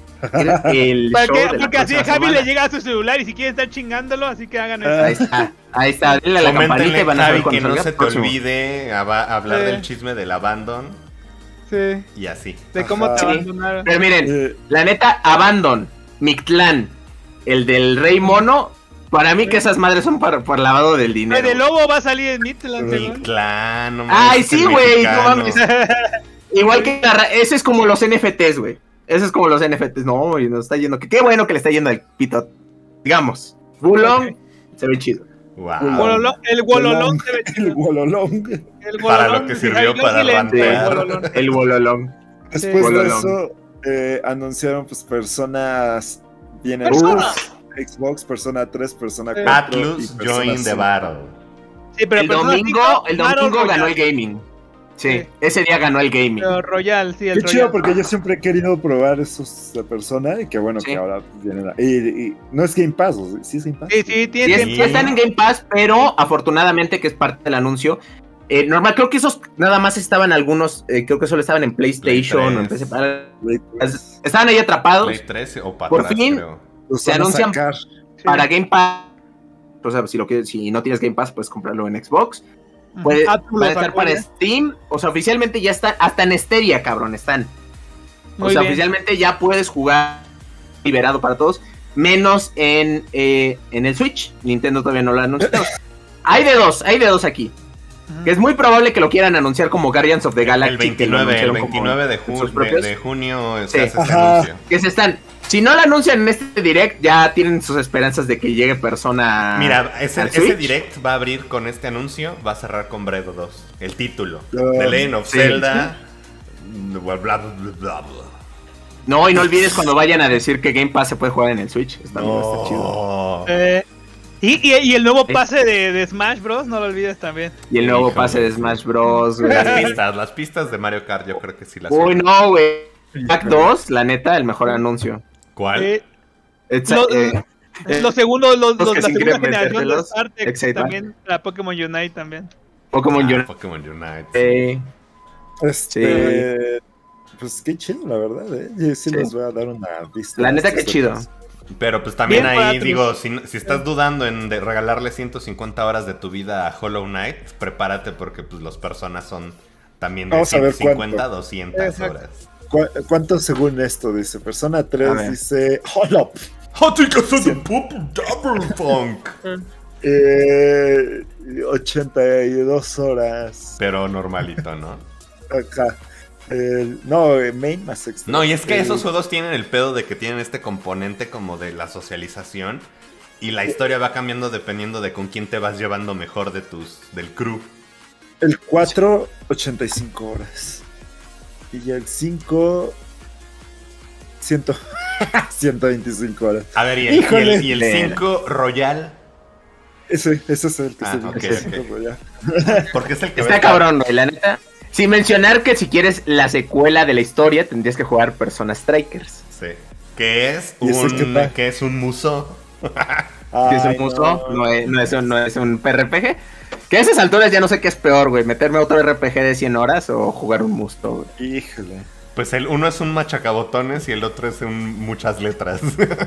el Para show que- de la porque así próxima Javi semana. le llega a su celular y si quiere estar chingándolo, así que hagan eso. Ah. Ahí está, ahí está, denle a la campanita Coméntenle, y van a Javi, ver cuando que no salga se el te próximo. olvide aba- hablar Sí. del chisme del Abandon Sí, y así. de cómo Ajá. te Sí. abandonaron. Pero miren, Eh, la neta, Abandon, Mictlán, el del Rey Mono, para mí que esas madres son para, por lavado del El dinero. de Lobo va a salir en Midland, Sí. según. Mi clan, no mames, Ay, ese sí, güey, no mexicano. mames. Igual que la ra- ese es como los N F Ts, güey. Ese es como los N F Ts. No, güey, nos está yendo. que- Qué bueno que le está yendo al pito. Digamos. Bulong Ok. se ve chido. Wow. Wololo- el Wololong se ve El chido. Wololong. El Para Wololong, lo que sí, sirvió yo para sí le entro al rantear. Wololong. El Bololong. Después de Wololong. eso, eh, anunciaron pues personas. Vienen Persona. Xbox, Persona tres, Persona Eh. cuatro. y Atlus Persona join the cinco. battle. Sí, pero El Persona domingo, cinco, el Battle domingo ganó Royale. el gaming. Sí, Sí. ese día ganó el gaming. Pero Royal, sí, el Qué Royal. chido, porque yo siempre he querido probar esos de Persona y que bueno Sí. que ahora pues, vienen. a- Y, y no es Game Pass, ¿o sí es Game Pass? Sí, sí, Sí, tiene es- tiempo. sí están en Game Pass, pero afortunadamente, que es parte del anuncio, eh, normal, creo que esos nada más estaban algunos, eh, creo que solo estaban en PlayStation Play o en tres. P C. para- Wait, pues, Estaban ahí atrapados Play tres o para Por atrás, fin. creo. los se van a anuncian- sacar. Sí. para Game Pass. O sea, si, lo quieres, si no tienes Game Pass, puedes comprarlo en Xbox. Ujú. Puede, Ah, tú van a lo estar para sacó, Steam. O sea, oficialmente ya están, hasta en Stadia, cabrón, están. O Muy sea, bien. oficialmente ya puedes jugar liberado para todos, menos en, eh, en el Switch. Nintendo todavía no lo ha anunciado. Hay de dos, hay de dos aquí. Ujú. Que es muy probable que lo quieran anunciar como Guardians of the Galaxy. El que lo veintinueve, el anunciaron como veintinueve de, en ju- sus de, propios. de junio se Sí. hace ese Ajá. anuncio. Que se están. Si no lo anuncian en este direct, ya tienen sus esperanzas de que llegue persona. Mira, ese, al ese Switch. direct va a abrir con este anuncio, va a cerrar con Breath of dos, el título. Ah, The Legend of sí. Zelda. Bla, bla, bla, bla, bla. No, y no olvides cuando vayan a decir que Game Pass se puede jugar en el Switch. Está, está chido. No. Eh, y, y, y el nuevo Sí. pase de, de Smash Bros, no lo olvides también. Y el nuevo Híjole. pase de Smash Bros. güey. Las pistas, las pistas de Mario Kart, yo creo que sí las Uy, son. no, güey. Pack dos, la neta, el mejor anuncio. ¿Cuál? Eh, It's- Lo- eh, eh, los segundos, los, los los- que la sin segunda querer generación de metértelos, Startex Excite también, la Pokémon Unite también. Pokémon Ah, Unite. Pokémon Unite. Eh, Este. Pues qué chido, la verdad, ¿eh? Yo sí, Sí. les voy a dar una vista. La a neta, estos qué chido. otros. Pero pues también Bien, ahí Patrick. digo, si, si estás dudando en de regalarle ciento cincuenta horas de tu vida a Hollow Knight, prepárate porque pues las personas son también de Vamos a ver ciento cincuenta a cuánto. doscientas Exacto. horas. ¿Cu- ¿Cuánto según esto? Dice Persona A tres, ver. dice. ¡Hola! Funk. Eh, ochenta y dos horas. Pero normalito, ¿no? Acá. El- no, eh, main más extra. No, y es que El- esos juegos tienen el pedo de que tienen este componente como de la socialización y la historia va cambiando dependiendo de con quién te vas llevando mejor de tus del crew. El cuatro, ochenta y cinco horas. Y el cinco, cien, ciento veinticinco horas. A ver, y el, y Híjole. el, y el cinco Royal, Ese, ese es el que Ah, se ok, viene. ok. Ya. porque es el que está ves- cabrón, güey. La neta, Sin mencionar que si quieres la secuela de la historia, tendrías que jugar Persona Strikers. Sí. Que es ¿Y ese un, qué tal? que es un muso. Que es un Ay, muso, no. no, es, no, es un, no es un R P G. Que a esas alturas ya no sé qué es peor, güey. Meterme a otro R P G de cien horas o jugar un musto, güey. Híjole. Pues el uno es un machacabotones y el otro es un muchas letras.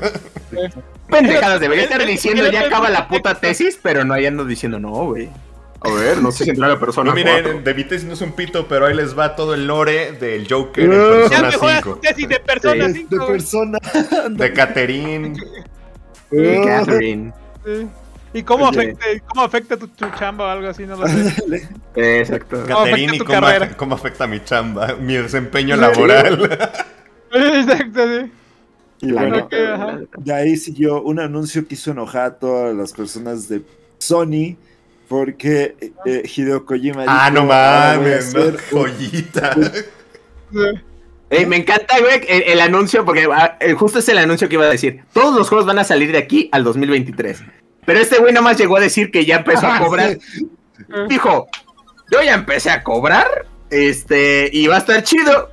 Pendejadas, debería estar El- el- diciendo el- ya el- acaba la puta tesis, pero no, ya ando diciendo no, güey. A ver, no sé si entrar a Persona No, cuatro. miren, de Vitesse no es un pito, pero ahí les va todo el lore del Joker en Uh, Ya Persona me juegas cinco. tesis de Persona De, cinco, de güey. persona. De Catherine. Y Uh, Catherine. Sí. ¿Y cómo Oye. afecta, cómo afecta tu, tu chamba o algo así? No lo sé. Eh, Exacto. Catherine, afecta ¿y tu cómo, carrera? af- cómo afecta mi chamba? Mi desempeño laboral. Exacto, sí. Y La bueno, Ok, neta, ajá. la neta. de ahí siguió un anuncio que hizo enojar a todas las personas de Sony porque eh, Hideo Kojima Ah, dijo, no "Ahora voy a mames, no, hacer un- joyita. Sí. Ey, me encanta, güey, el, el anuncio, porque ah, el- justo es el anuncio que iba a decir. Todos los juegos van a salir de aquí al dos mil veintitrés. Pero este güey nada más llegó a decir que ya empezó a Ah, cobrar. sí. Dijo, yo ya empecé a cobrar, este, y va a estar chido.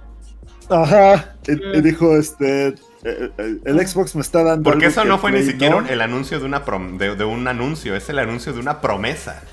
Ajá. Y, y dijo, este, eh, eh, el Xbox me está dando Porque algo eso que no fue ni Play siquiera no". el anuncio de, una prom- de, de un anuncio, es el anuncio de una promesa.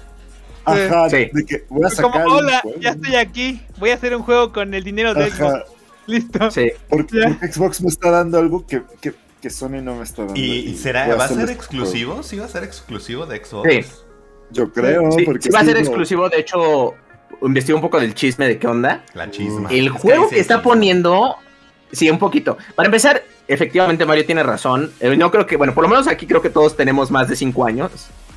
Ajá, Sí. de que voy a Fue como, sacar un hola, juego". ya estoy aquí. Voy a hacer un juego con el dinero de Xbox. Ajá, Listo. Sí. porque, Ya. porque Xbox me está dando algo que, que, que Sony no me está dando. ¿Y, y será, voy va a hacerles ser este exclusivo? ¿Sí va a ser exclusivo de Xbox? Sí. juego. Yo creo, Sí, porque sí va a sí, ser no- exclusivo, de hecho, investigué un poco del chisme de qué onda. La chisma. El Es juego ahí que se está chisma. poniendo, sí, un poquito. Para empezar, efectivamente Mario tiene razón. Eh, No creo que, bueno, por lo menos aquí creo que todos tenemos más de cinco años.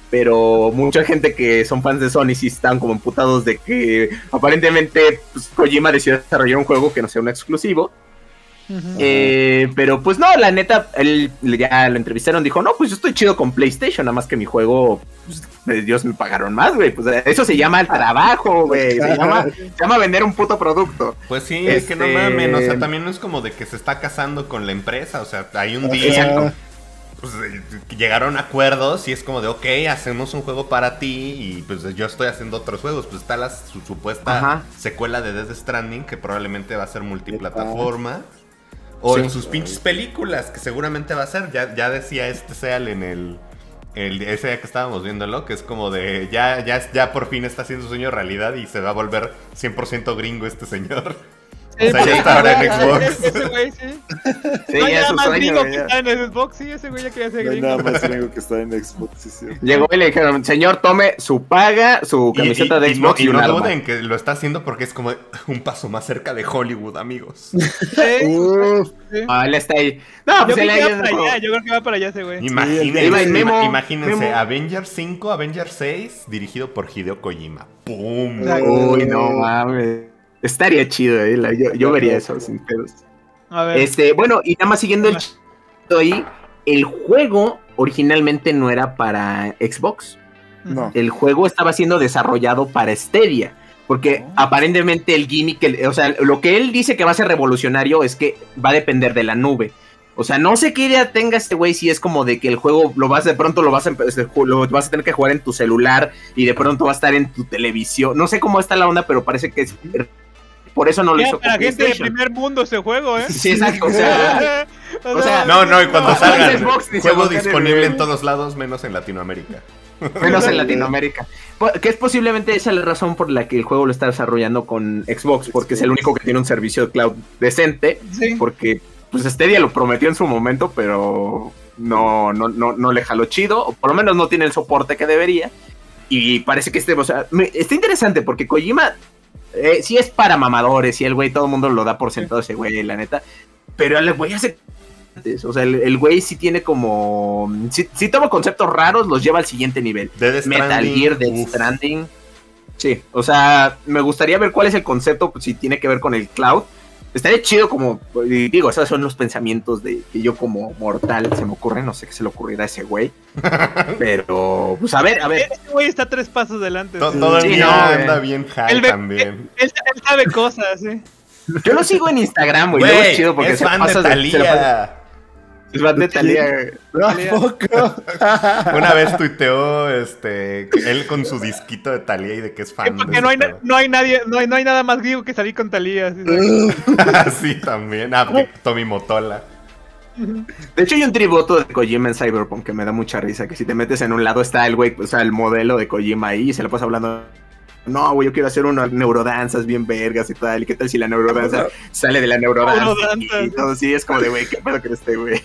Pero mucha gente que son fans de Sony sí están como emputados de que aparentemente pues, Kojima decidió desarrollar un juego que no sea un exclusivo. Ujú. Eh, pero pues no, la neta, él ya lo entrevistaron, dijo, no, pues yo estoy chido con PlayStation, nada más que mi juego, pues, de Dios me pagaron más, güey. Pues eso se llama el trabajo, güey. Se llama, se llama vender un puto producto. Pues sí, es que no Este- mamen, o sea, también no es como de que se está casando con la empresa, o sea, hay un Ajá. día, pues eh, llegaron a acuerdos y es como de, ok, hacemos un juego para ti y pues yo estoy haciendo otros juegos, pues está la su- supuesta Ajá. secuela de Death Stranding que probablemente va a ser multiplataforma. O Sí. en sus pinches películas, que seguramente va a ser, ya, ya decía este Seal en el... El, ese día que estábamos viéndolo, que es como de ya, ya, ya por fin está haciendo su sueño realidad y se va a volver cien por ciento gringo este señor. Sí, O sea, ya sí, está ahora en sí, Xbox. Ese ese güey, sí. Sí, no hay ya es nada su más sueño, gringo güey, que ya. está en el Xbox. Sí, ese güey ya quería ser No hay gringo. nada más gringo que está en Xbox, sí, sí. Llegó y le dijeron, señor, tome su paga, su Y- camiseta y- de y no, Xbox y, y un no arma. duden que lo está haciendo porque es como un paso más cerca de Hollywood, amigos. Sí, Uf, sí. Ah, él está ahí. No, Yo pues creo él que ahí va para allá, yo creo que va para allá ese güey. Imagínense, Iba en Memo, ima- imagínense Memo. Avengers cinco, Avengers seis, dirigido por Hideo Kojima. ¡Pum! Uy, no mames. Estaría chido, eh. la- Yo, yo vería eso sin pedos. A ver. Este, bueno, y nada más siguiendo el ch- ahí, el juego originalmente no era para Xbox. no. El juego estaba siendo desarrollado para Stadia. Porque Oh. aparentemente el gimmick, el- o sea, lo que él dice que va a ser revolucionario es que va a depender de la nube. O sea, no sé qué idea tenga este güey si es como de que el juego lo vas de pronto lo vas a empe- lo vas a tener que jugar en tu celular y de pronto va a estar en tu televisión. No sé cómo está la onda, pero parece que es por eso no lo Ya, hizo con para gente de PlayStation. primer mundo ese juego, ¿eh? Sí, exacto, o sea, o sea, No, no, y cuando No, salgan, Xbox ni se juego voltea de disponible nivel. en todos lados, menos en Latinoamérica. menos en Latinoamérica. Po- Que es posiblemente esa la razón por la que el juego lo está desarrollando con Xbox, porque es el único que tiene un servicio de cloud decente, Sí. porque pues Stadia lo prometió en su momento, pero no, no, no, no le jaló chido, o por lo menos no tiene el soporte que debería. Y parece que este, o sea, me- está interesante porque Kojima eh, sí es para mamadores y el güey, todo el mundo lo da por sentado ese güey, la neta. Pero el güey hace... O sea, el, el güey sí tiene como... Sí, sí toma conceptos raros, los lleva al siguiente nivel. Death Metal Stranding, Gear, Death uf. Stranding. Sí, o sea, me gustaría ver cuál es el concepto, pues, si tiene que ver con el cloud. Estaría chido como, y digo, esos son los pensamientos de que yo como mortal se me ocurren, no sé qué se le ocurrirá a ese güey. Pero, pues a ver, a ver. Ese güey está tres pasos delante. To- sí. Todavía Sí, no, anda güey. bien high Él ve- también. Él, él sabe cosas, ¿eh? Yo lo sigo en Instagram, güey. luego Güey, es chido porque es se fan de pasa de- se le pasa- Thalía. Es fan de Thalía. ¿Tampoco? Una vez tuiteó este, él con su disquito de Thalía y de que es fan. Sí, porque no hay, no hay nadie, no hay, no hay nada más griego que salir con Thalía. ¿Sí? Sí, también. Ah, Tommy Motola. De hecho, hay un tributo de Kojima en Cyberpunk que me da mucha risa. Que si te metes en un lado está el güey, o sea, el modelo de Kojima ahí y se la pasa hablando. No, güey, yo quiero hacer unas neurodanzas bien vergas y tal. ¿Y qué tal si la neurodanza sale de la neurodanza? Neurodanza. Y todo así es como de, güey, ¿qué pedo que este güey?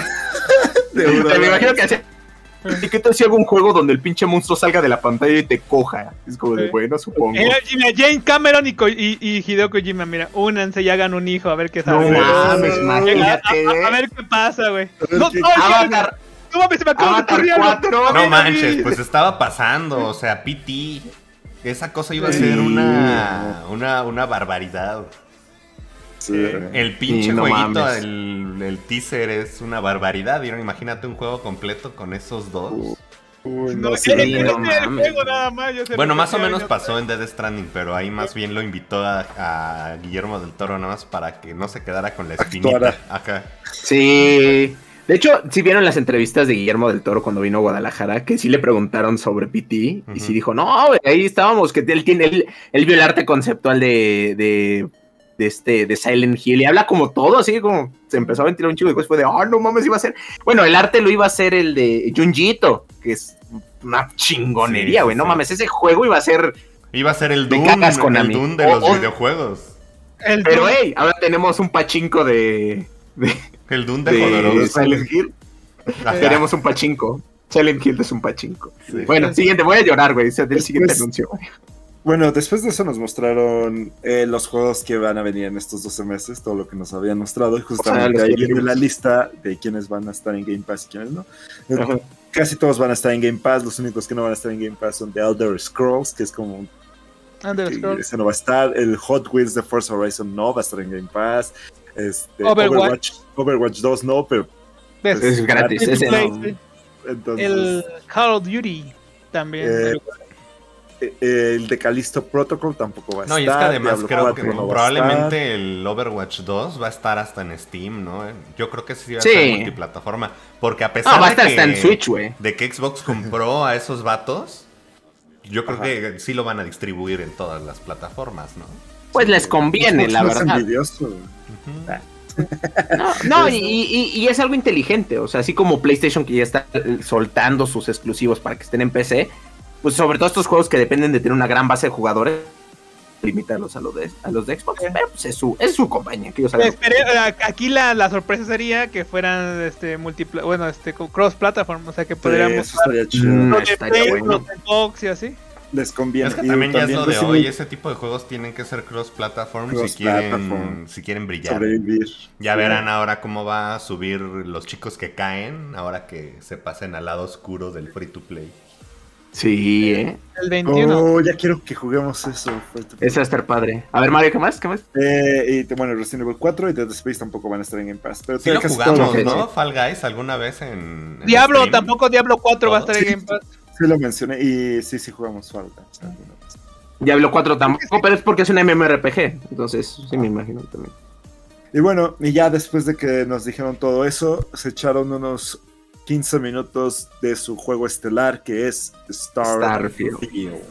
Me imagino que hace. ¿Y qué tal si hago un juego donde el pinche monstruo salga de la pantalla y te coja? Es como de, bueno, supongo. Mira, mira, James Cameron y, Ko y, y Hideo Kojima, mira, únanse y hagan un hijo, a ver qué sale. No mames, a, imagínate. a, a, a ver qué pasa, güey. ver No, qué- no, Avatar, no mames, se me acaba de Avatar ocurrir algo. cuatro. No manches, pues estaba pasando. O sea, P T. Esa cosa iba a ser una, una, una barbaridad. Sí. El pinche Sí, no jueguito, mames. el, el teaser es una barbaridad. Y ahora imagínate un juego completo con esos dos. Uy, No, no ese- sé. sí, ese no es el mames. juego nada más, yo sé Bueno, lo más que o menos años pasó atrás. en Death Stranding, pero ahí más bien lo invitó a, a Guillermo del Toro nada más para que no se quedara con la espinita. Actuara. Ajá. Sí. De hecho, sí vieron las entrevistas de Guillermo del Toro cuando vino a Guadalajara, que sí le preguntaron sobre P T, Ujú. y sí dijo, no, güey, ahí estábamos, que él tiene, él, él vio el arte conceptual de, de, de este, de Silent Hill, y habla como todo, así como se empezó a ventilar un chico, y después fue de, oh, no mames, iba a ser, bueno, el arte lo iba a hacer el de Junjito, que es una chingonería, Sí, güey, sí, no sí. mames, ese juego iba a ser, Iba a ser el Me Doom, cagas, el Konami. Doom de Oh, los oh. videojuegos. El pero Doom. hey, ahora tenemos un pachinko de, de, El Doom de, de Jodorowsky. Silent Hill. Ajá. Tenemos un pachinko. Silent Hill es un pachinko. Sí. Bueno, siguiente, voy a llorar, güey. Ese es el siguiente Después- anuncio, güey. Bueno, después de eso nos mostraron eh, los juegos que van a venir en estos doce meses, todo lo que nos habían mostrado, y justamente O sea, los ahí que viene vimos. la lista de quiénes van a estar en Game Pass y quiénes no. Eh, Ajá. Casi todos van a estar en Game Pass, los únicos que no van a estar en Game Pass son The Elder Scrolls, que es como un Under que Scrolls. ese no va a estar, el Hot Wheels de Forza Horizon no va a estar en Game Pass, este, Overwatch. Overwatch. Overwatch dos no, pero ¿Ves? Es gratis, Free to ese play, no. sí. entonces El Call of Duty también. Eh, eh, el de Callisto Protocol tampoco va a No, estar. y es que además Diablo creo que cuatro no va a probablemente el Overwatch dos va a estar hasta en Steam, ¿no? Yo creo que sí va a Sí. ser multiplataforma. Porque a pesar No, va a de estar que, hasta en Switch, güey. de que Xbox compró a esos vatos, yo creo que sí lo van a distribuir en todas las plataformas, ¿no? Pues les conviene, Xbox la no es verdad. envidioso. Ujú. No, no y, y- y es algo inteligente. O sea, así como PlayStation que ya está eh, soltando sus exclusivos para que estén en P C, pues sobre todo estos juegos que dependen de tener una gran base de jugadores, limitarlos a los de, a los de Xbox. Pero pues es su, es su compañía, que ellos saben. Esperé- eh, aquí la, la sorpresa sería que fueran este multipla bueno este cross platform, o sea que Sí, podríamos eso estaría chido. Mm, los de estaría Play, bueno. los de Xbox y así. Les conviene. Es que Y también ya es lo de Resident hoy, Evil ese tipo de juegos tienen que ser cross-platform si quieren, Cross-platform. si quieren brillar. sobrevivir. Ya Sí. verán ahora cómo va a subir los chicos que caen, ahora que se pasen al lado oscuro del free to play. Sí, eh. El veintiuno. Oh, ya quiero que juguemos eso. Ese va a estar padre. A ver, Mario, ¿qué más? ¿Qué más? Eh, y te- bueno, Resident Evil cuatro y Dead Space tampoco van a estar en Game Pass. Pero Sí lo casi jugamos, todos- sí, ¿no? sí. Fall Guys alguna vez en... en Diablo, stream. tampoco Diablo cuatro va a estar en Sí. Game Pass. Sí lo mencioné y sí, sí jugamos Fall Guys alguna vez. Diablo cuatro tampoco, pero es porque es un MMORPG. Entonces, sí me imagino también. Y bueno, y ya después de que nos dijeron todo eso, se echaron unos quince minutos de su juego estelar que es Starfield. Starfield.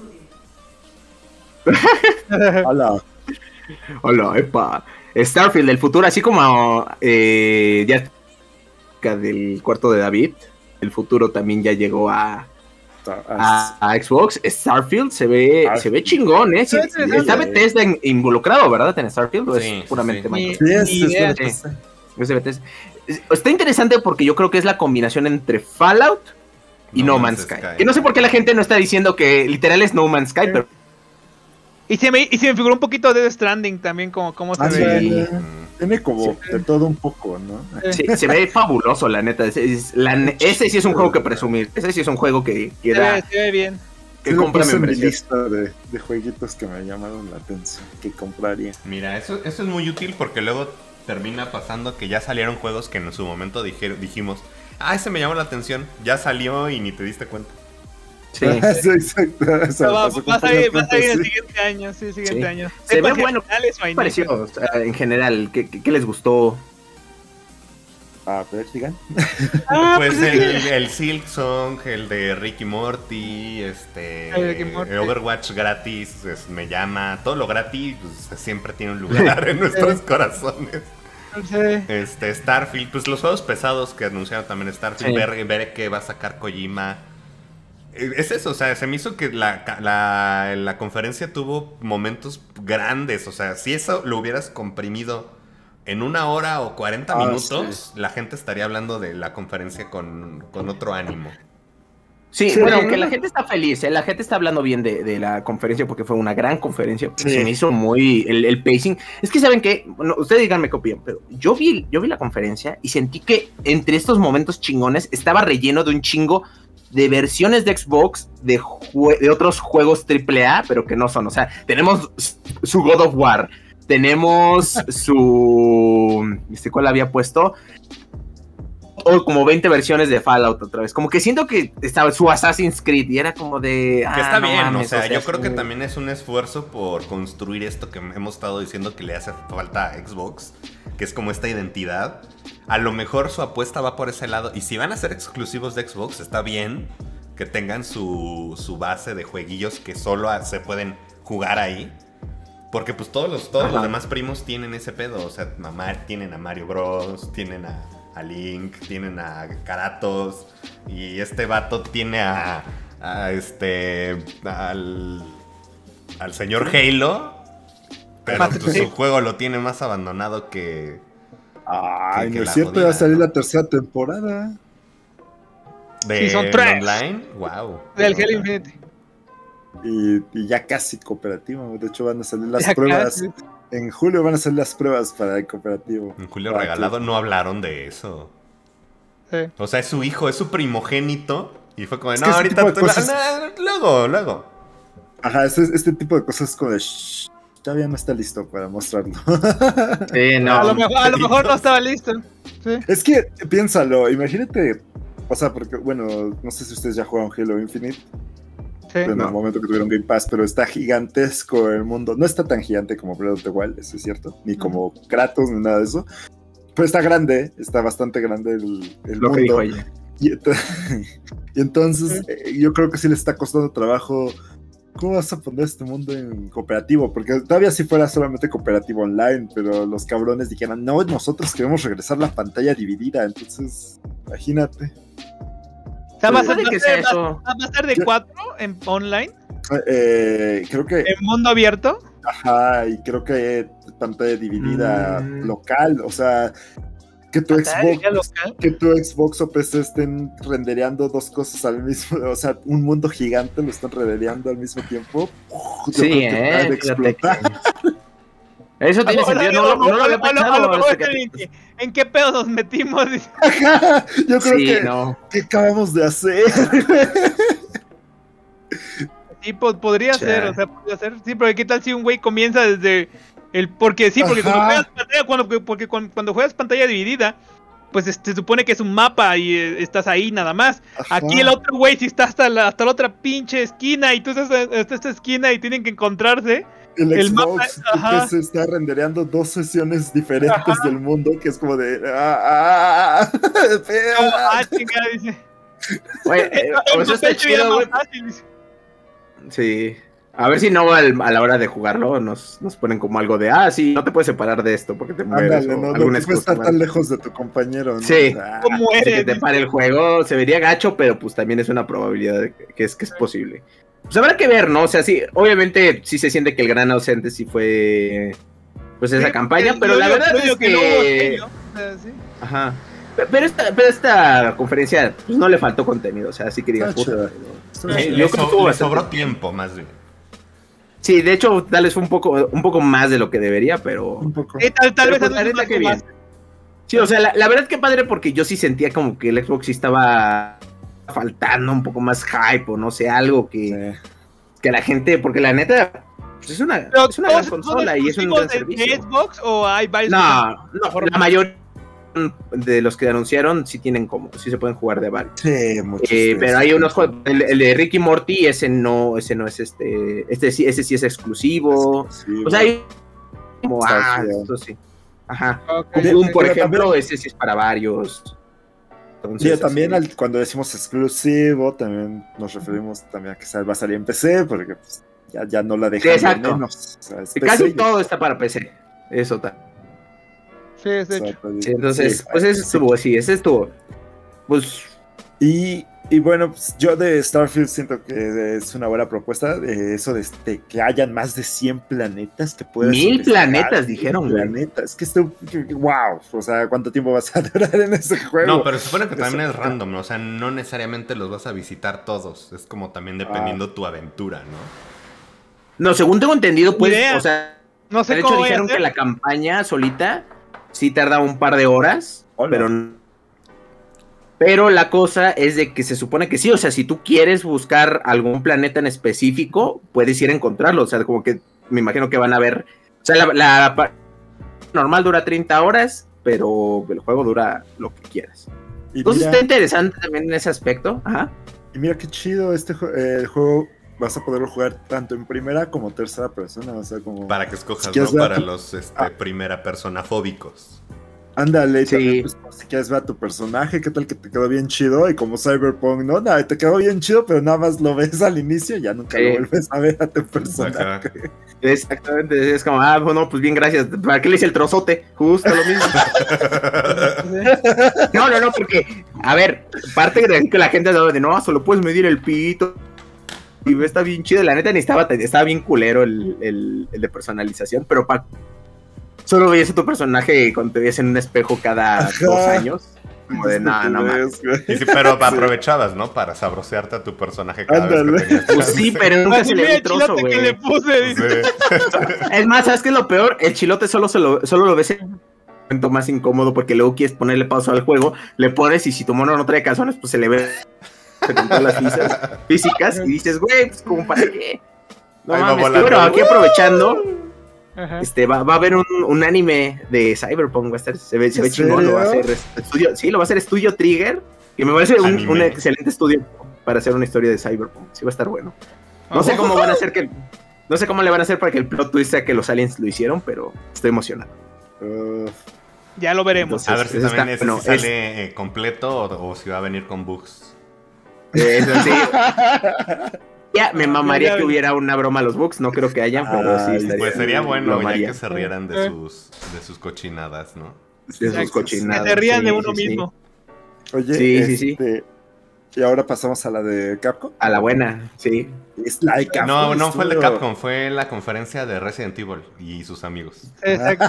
Hola. Hola, epa. Starfield, el futuro, así como eh, ya del cuarto de David, el futuro también ya llegó a, a, a Xbox. Starfield se ve, Starfield. se ve chingón, ¿eh? Sí, Se ve interesante. está Bethesda in- involucrado, ¿verdad? En Starfield, ¿o es Sí, sí, puramente sí. Microsoft? Sí, es- Ni es- idea. es- Es de Bethesda. Es- Está interesante porque yo creo que es la combinación entre Fallout y No, Man's Sky. Que no sé por qué la gente no está diciendo que literal es No Man's Sky, pero Y se me, y se me figuró un poquito de Death Stranding también, como cómo se Ah, ve. sí. Mm. Tiene como de todo un poco, ¿no? sí, se ve fabuloso, la neta. Es- es- la ne- ese sí es un juego que presumir. Ese sí es un juego que, que, Se da- ve, se ve bien. que Sí lo compra puse en mi membresía. lista de, de jueguitos que me llamaron la atención, que compraría. Mira, eso, eso es muy útil porque luego termina pasando que ya salieron juegos que en su momento dijer- dijimos, ah, ese me llamó la atención, ya salió y ni te diste cuenta. Sí. Sí, exacto. Eso me Va, pasó con va a salir, Final va a salir el Fantasy. siguiente año, sí, siguiente Sí. año. Se Sepa ve que bueno. finales o ¿Qué inicios. pareció? O sea, en general, ¿qué, qué, qué les gustó? A ver, digan. Ah, pues pues el, es que- el Silk Song, el de Ricky Morty, este, El Ricky Morty. Overwatch gratis, es- me llama, todo lo gratis pues, siempre tiene un lugar en nuestros corazones. no sé. Este, Starfield, pues los juegos pesados que anunciaron también Starfield, Sí. ver, ver qué va a sacar Kojima. Eh, Es eso, o sea, se me hizo que la, la, la conferencia tuvo momentos grandes, o sea, si eso lo hubieras comprimido en una hora o cuarenta Ah, minutos, la gente estaría hablando de la conferencia con, con otro ánimo. Sí, Sí. bueno, aunque la gente está feliz, ¿eh? La gente está hablando bien de, de la conferencia porque fue una gran conferencia. Sí. Se me hizo muy... El, el pacing... Es que, ¿saben qué? Bueno, ustedes díganme qué opinan, pero yo vi, yo vi la conferencia y sentí que entre estos momentos chingones estaba relleno de un chingo de versiones de Xbox de, jue- de otros juegos triple A, pero que no son. O sea, tenemos su God of War, tenemos su... ¿Viste cuál había puesto? O como veinte versiones de Fallout otra vez. Como que siento que estaba su Assassin's Creed y era como de... Que está ah, no bien, mames, o sea, yo es creo que muy- también es un esfuerzo por construir esto que hemos estado diciendo que le hace falta a Xbox, que es como esta identidad. A lo mejor su apuesta va por ese lado, y si van a ser exclusivos de Xbox, está bien que tengan su, su base de jueguillos que solo a- se pueden jugar ahí. Porque pues todos los, todos los Ajá. demás primos tienen ese pedo, o sea, a Mar- tienen a Mario Bros, tienen a, a Link, tienen a Kratos, y este vato tiene a, a este, al, al señor Halo, pero Patrick. pues, su juego lo tiene más abandonado que... Ay, Que- que no la es cierto, jodida, va a salir ¿no? la tercera temporada. De Sí, son tres. online, wow. Del Halo Infinite. Y, y ya casi cooperativo. De hecho, van a salir las Ya pruebas. casi. En julio van a salir las pruebas para el cooperativo. En Julio Para Regalado que- no hablaron de eso. Sí. O sea, es su hijo, es su primogénito. Y fue como, de, Es no, que ese ahorita... tipo de tú- cosas- no, luego, luego. Ajá, este, este tipo de cosas como de... "Shh, todavía no está listo para mostrarlo". Sí, no. A lo mejor, a lo mejor no estaba listo. Sí. Es que, piénsalo, imagínate... O sea, porque, bueno, no sé si ustedes ya jugaron Halo Infinite. Sí. En No. el momento que tuvieron Game Pass, pero está gigantesco el mundo. No está tan gigante como Breath of the Wild, eso es cierto. Ni como Kratos, ni nada de eso. Pero está grande, está bastante grande el, el Lo que dijo mundo. ella. Y, ent- y entonces eh, yo creo que sí le está costando trabajo. ¿Cómo vas a poner este mundo en cooperativo? Porque todavía si fuera solamente cooperativo online, pero los cabrones dijeron, no, nosotros queremos regresar la pantalla dividida. Entonces, imagínate. O sea, va a ser, Puede que va a sea ser- eso. va a ser de Yo- cuatro en online, Eh, creo que... en mundo abierto. Ajá, y creo que pantalla dividida Mm. local, o sea, que tu Pantalla dividida Xbox, local. que tu Xbox o P C estén rendereando dos cosas al mismo, o sea, un mundo gigante lo están rendereando al mismo tiempo. Yo Sí, creo que eh. puede fíjate explotar. que- Eso tiene A lo- sentido. a No, lo- lo- no lo había a lo- a lo- pensado. a lo mejor hasta que- ¿En qué, en qué pedo nos metimos? Ajá, yo creo Sí, que, no. ¿qué acabamos de hacer? Sí, po- podría Cha. ser, o sea, podría ser. Sí, pero ¿qué tal si un güey comienza desde el... Porque sí, porque cuando Ajá. juegas pantalla, cuando, porque cuando, cuando juegas pantalla dividida, pues este, se supone que es un mapa y eh, estás ahí nada más. Ajá. Aquí el otro güey si está hasta la, hasta la otra pinche esquina y tú estás hasta esta esquina y tienen que encontrarse. El, el Xbox mapa, tu ajá. P C está rendereando dos sesiones diferentes del mundo, que es como de... Ah, ah, espera. Como, ah, chingada, dice. Güey, eh, El o sea, está papel se veía chido, más güey. fácil, dice. Sí. A ver si no al- a la hora de jugarlo nos, nos ponen como algo de, ah, sí, no te puedes separar de esto porque te mueres. Ándale, o no, no alguna te puedes excusa, estar ¿vale? tan lejos de tu compañero, ¿no? Sí. Ah, ¿Cómo Así que eres? te pare el juego, se vería gacho, pero pues también es una probabilidad de que, que es que es posible. Pues habrá que ver, ¿no? O sea, sí, obviamente sí se siente que el gran ausente sí fue pues esa Sí, campaña, yo pero la digo- verdad yo es digo que, no hubo sello, o sea, sí. ajá. Pe- Pero esta, pero esta conferencia pues, no le faltó contenido, o sea, así que digas, Está puta, chida. pero- Está Eh, chida. yo Le, creo que so- estuvo le bastante sobró bien. tiempo, más bien. Sí, de hecho, tal vez fue un poco, un poco más de lo que debería, pero Un poco. Sí, tal, tal Pero, vez pues, la anuncie neta, más qué cosas. bien. Sí, o sea, la, la verdad que padre porque yo sí sentía como que el Xbox sí estaba faltando un poco más hype o no sé, algo que, Sí. que la gente, porque la neta pues es una, Pero es una gran ¿todos- consola todos y es un exclusivos gran de- de servicio. Xbox o hay varios? No, no, la mayoría de los que anunciaron sí tienen como, sí se pueden jugar de varios. Sí, muchos Eh, de pero esos. hay unos juegos, el, el de Ricky Morty, ese no, ese no es este, este sí, ese sí es exclusivo. Sí, O sea, hay como, Está ah, chido. eso sí. Ajá. Ok. Kung Fu, por Pero ejemplo, también- ese sí es para varios. Entonces, Sí, también así. al- cuando decimos exclusivo, también nos referimos también a que sal- va a salir en P C, porque pues, ya, ya no la dejan Sí, exacto. de menos. O sea, es P C Casi y- todo está para P C. Eso está. Sí, es de o sea, hecho. pues, Sí, entonces, sí, pues ese sí. estuvo, sí, ese estuvo. Pues Y, y bueno, pues, yo de Starfield siento que es una buena propuesta, de eso de, de que hayan más de cien planetas que puedas Mil investigar. planetas, dijeron, Mil güey. planetas, es que esto, wow, o sea, ¿cuánto tiempo vas a durar en ese juego? No, pero se supone que Eso- también es random, ¿no? O sea, no necesariamente los vas a visitar todos. Es como también dependiendo tu aventura, ¿no? no, según tengo entendido, pues, Idea. o sea, No sé de cómo hecho voy a dijeron hacer. que la campaña solita sí tarda un par de horas, Hola. pero pero la cosa es de que se supone que sí, o sea, si tú quieres buscar algún planeta en específico, puedes ir a encontrarlo, o sea, como que me imagino que van a ver, o sea, la, la pa- normal dura treinta horas, pero el juego dura lo que quieras. Y Entonces mira, está interesante también en ese aspecto, ajá. y mira qué chido este jue- eh, el juego, vas a poderlo jugar tanto en primera como tercera persona, o sea, como... Para que escojas, Si quieres ¿no? ver Para tu- los este, Ah. primera persona fóbicos. Ándale, y Sí. también, pues, si quieres ver a tu personaje, qué tal que te quedó bien chido, y como Cyberpunk, no, nada, te quedó bien chido, pero nada más lo ves al inicio y ya nunca Sí. lo vuelves a ver a tu personaje. Ajá. Exactamente, es como, ah, bueno, pues bien, gracias. ¿Para qué le hice el trozote? Justo lo mismo. No, no, no, porque, a ver, parte de que la gente hablaba de, no, solo puedes medir el pito. Y está bien chido, la neta, ni estaba, estaba bien culero el, el, el de personalización, pero pa, solo veías a tu personaje cuando te veías en un espejo cada Ajá. dos años. Como de, no, no, mames. Y sí, pero aprovechabas, ¿no? Para sabrosearte a tu personaje cada Ándale. vez que tenías Pues sí, pero nunca Así se le mira ve el el trozo, chilote que le güey. puse. dice. Sí. Es más, ¿sabes qué es lo peor? El chilote solo, se lo, solo lo ves en un momento más incómodo porque luego quieres ponerle pausa al juego, le pones y si tu mono no trae calzones, pues se le ve con todas las físicas, físicas y dices, güey, pues como para qué. No Ahí va mames, volando. que bueno, aquí aprovechando, Ajá. este, va, va a haber un, un anime de Cyberpunk, va a estar, se ve, se ve ¿En chingón, lo va a serio? hacer este, estudio, sí, lo va a hacer Studio Trigger, que me parece un, Anime. un excelente estudio para hacer una historia de Cyberpunk, sí va a estar bueno. No sé cómo van a hacer que, no sé cómo le van a hacer para que el plot twist sea que los aliens lo hicieron, pero estoy emocionado. Uh, Ya lo veremos. A ver si Eso también está- ese bueno, sí sale eh, completo o, o si va a venir con bugs. Eh, eso sí. Ya, me Ah, mamaría ya que ves. hubiera una broma a los bugs, no creo que hayan, pero sí Ay, estaría. Pues sería lo bueno ya amaría. que se rieran de Eh. sus, de sus cochinadas, ¿no? De sus Exacto. cochinadas. Que se rían sí, de uno sí, sí. mismo. Oye, Sí, sí, sí. este, y ahora pasamos a la de Capcom. A la buena, sí. Es la de Capcom. No, no fue el de estuvo- Capcom, fue la conferencia de Resident Evil y sus amigos. Exacto.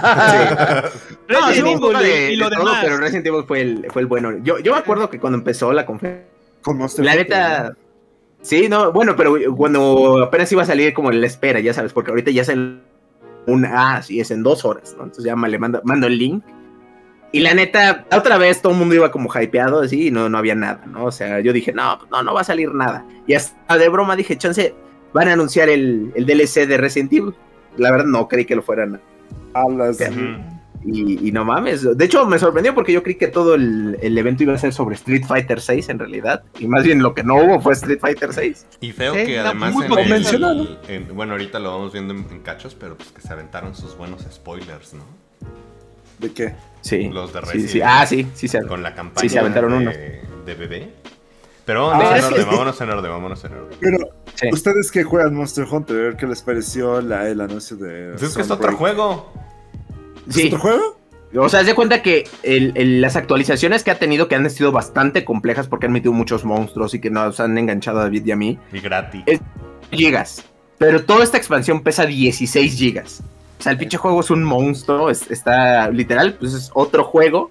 No, sí, Resident un poco Evil de, y lo de todo, demás. pero Resident Evil fue el, fue el bueno. Yo, yo me acuerdo que cuando empezó la conferencia, Con Monster la Hunter, neta. Sí, no, bueno, pero cuando apenas iba a salir como en la espera, ya sabes, porque ahorita ya es en una, ah, sí, es en dos horas, ¿no? Entonces ya me le mando, mando el link. Y la neta, otra vez todo el mundo iba como hypeado, así, y no, no había nada, ¿no? O sea, yo dije, no, no, no va a salir nada. Y hasta de broma dije, chance, van a anunciar el, el D L C de Resident Evil. La verdad no creí que lo fueran. A las- Ujú. Y, y no mames. De hecho, me sorprendió porque yo creí que todo el, el evento iba a ser sobre Street Fighter seis en realidad. Y más bien lo que no hubo fue Street Fighter seis. Y feo Sí, que está además muy en poco el, mencionado. en- bueno, ahorita lo vamos viendo en, en cachos, pero pues que se aventaron sus buenos spoilers, ¿no? ¿De qué? Sí. Los de Sí, Resident sí. Ah, sí, sí, sí. Con la campaña Sí, se aventaron de, unos. de bebé. Pero vámonos Ah, en es orden, que- vámonos en orden, vámonos en orden. Pero, Sí. ustedes que juegan Monster Hunter, ¿qué les pareció la, el anuncio de. Pues es que es otro Sunbreak? juego. ¿Es Sí. otro juego? O sea, haz de cuenta que el- el- las actualizaciones que ha tenido, que han sido bastante complejas porque han metido muchos monstruos y que nos han enganchado a David y a mí, Y gratis. Es- gigas. Pero toda esta expansión pesa dieciséis gigas. O sea, el pinche juego es un monstruo, es- está literal, pues es otro juego.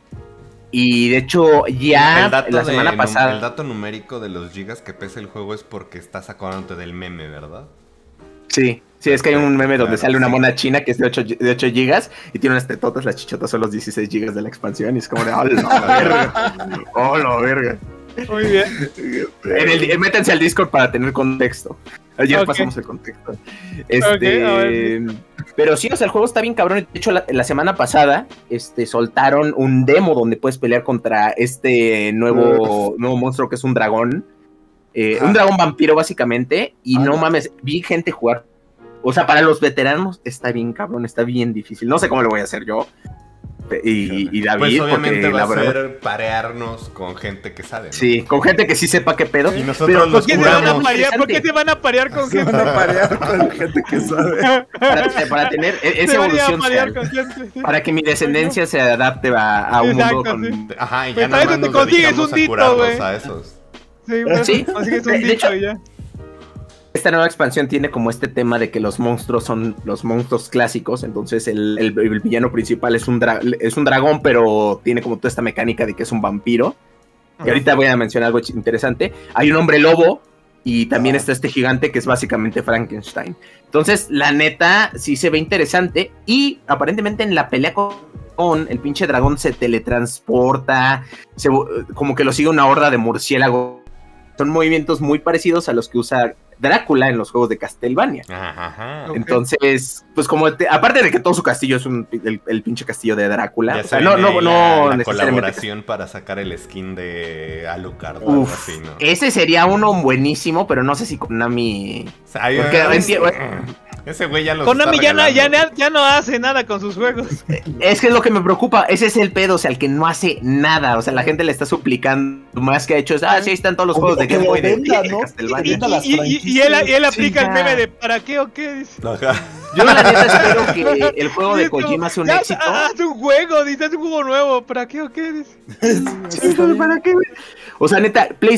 Y de hecho, ya el, dato la de- semana num- pasada. el dato numérico de los gigas que pesa el juego es porque estás acordándote del meme, ¿verdad? Sí, sí, es que hay un meme donde Claro, sale una sí. mona china que es de ocho, gi- de ocho gigas y tiene unas tetotas, las chichotas son los dieciséis gigas de la expansión y es como de, ¡oh, la verga! ¡Oh, la verga! Muy bien. En el, métanse al Discord para tener contexto. Ayer Ok. pasamos el contexto. Este, Ok, a ver. pero sí, o sea, el juego está bien cabrón. De hecho, la, la semana pasada este, soltaron un demo donde puedes pelear contra este nuevo, nuevo monstruo que es un dragón. Eh, Ajá. un dragón vampiro, básicamente. Y Ah, no no. mames, vi gente jugar. O sea, para los veteranos está bien cabrón, está bien difícil. No sé cómo lo voy a hacer yo. y, y David, pues obviamente porque va la a verdad... ser parearnos con gente que sabe, ¿no? Sí, con gente que sí sepa qué pedo. Y nosotros pero, los ¿Por qué, se van a curamos. parear, ¿Por qué se van a parear con Se gente? van a parear con gente que sabe. para, para tener e- Se esa van a ir a evolución parear social, con gente. para que mi descendencia se adapte a, a un Exacto, mundo con... sí. Ajá, y Pues ya para nada eso más te nos consigues dedicamos un a dito, curarnos güey. a esos. Sí, pues, Sí. consigues un De dicho hecho- y ya. Esta nueva expansión tiene como este tema de que los monstruos son los monstruos clásicos, entonces el, el- el villano principal es un, dra- es un dragón, pero tiene como toda esta mecánica de que es un vampiro. Y ahorita voy a mencionar algo ch- interesante. Hay un hombre lobo y también Ah. está este gigante que es básicamente Frankenstein. Entonces, la neta, sí se ve interesante y aparentemente en la pelea con, con el pinche dragón se teletransporta, se, como que lo sigue una horda de murciélagos. Son movimientos muy parecidos a los que usa Drácula en los juegos de Castlevania. Ajá, ajá. Ok. Entonces, pues como te- aparte de que todo su castillo es un, el, el pinche castillo de Drácula, Ya o se sea, no, viene no, ahí no la, la necesariamente. colaboración para sacar el skin de Alucard o algo Uf, así, ¿no? ese sería uno buenísimo, pero no sé si Konami. O sea, hay- Porque hay- enti- ese güey ya lo Konami está ya no, ya, regalando. no- ya no hace nada con sus juegos. Es que es lo que me preocupa, ese es el pedo, o sea, el que no hace nada, o sea, la gente le está suplicando, más que ha hecho es, ah, sí, ahí están todos los O- juegos o de que Game lo Boy de, venda, de ¿no? Y, Castlevania. Venda las y- y- y él, y él aplica Sí, el ya. meme de ¿para qué o qué? Dice. Ajá. Yo la neta espero que el juego de Es como, Kojima sea un ya, éxito. Haz un juego, dice, haz un juego nuevo. ¿Para qué o qué? Dice. Sí, ¿para qué, güey? O sea, neta, Play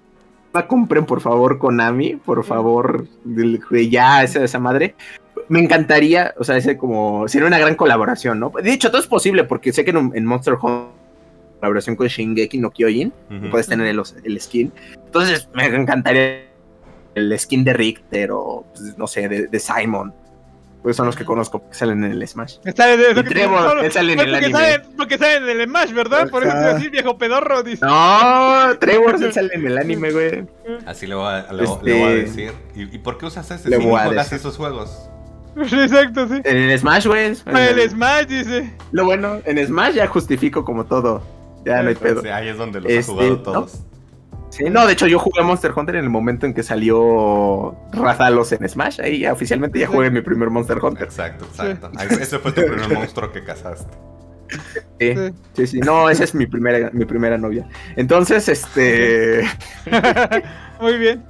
la compren, por favor, Konami, por favor, del- de ya, esa, esa madre. Me encantaría, o sea, ese como, sería una gran colaboración, ¿no? De hecho, todo es posible, porque sé que en, un- en Monster Hunter, colaboración con Shingeki no Kyojin, Ujú. puedes tener el, el skin. Entonces, me encantaría el skin de Richter o, pues, no sé, de, de Simon. Pues son los que conozco que salen en el Smash. Está de, de- Y lo que- Trevor, solo- él sale en pues el porque anime. Sale, porque sale en el Smash, ¿verdad? Por eso Ajá. estoy así, viejo pedorro. Dice. No, Trevor él sale en el anime, güey. Así le voy a, le, Este- le voy a decir. ¿Y, y por qué usas ese? Le Si ni voy a juegas decir. esos juegos. Exacto, sí. En el Smash, güey. en El el- Smash dice. Lo bueno, en Smash ya justifico como todo. Ya no hay pedo. Sí, ahí es donde los Este, ha jugado ¿no? todos. Sí, no, de hecho yo jugué a Monster Hunter en el momento en que salió Rathalos en Smash. Ahí ya oficialmente ya jugué mi primer Monster Hunter. Exacto, exacto. Ahí- ese fue tu primer monstruo que cazaste. Sí, Sí. sí, sí. No, esa es mi primera, mi primera novia. Entonces, este... Muy bien.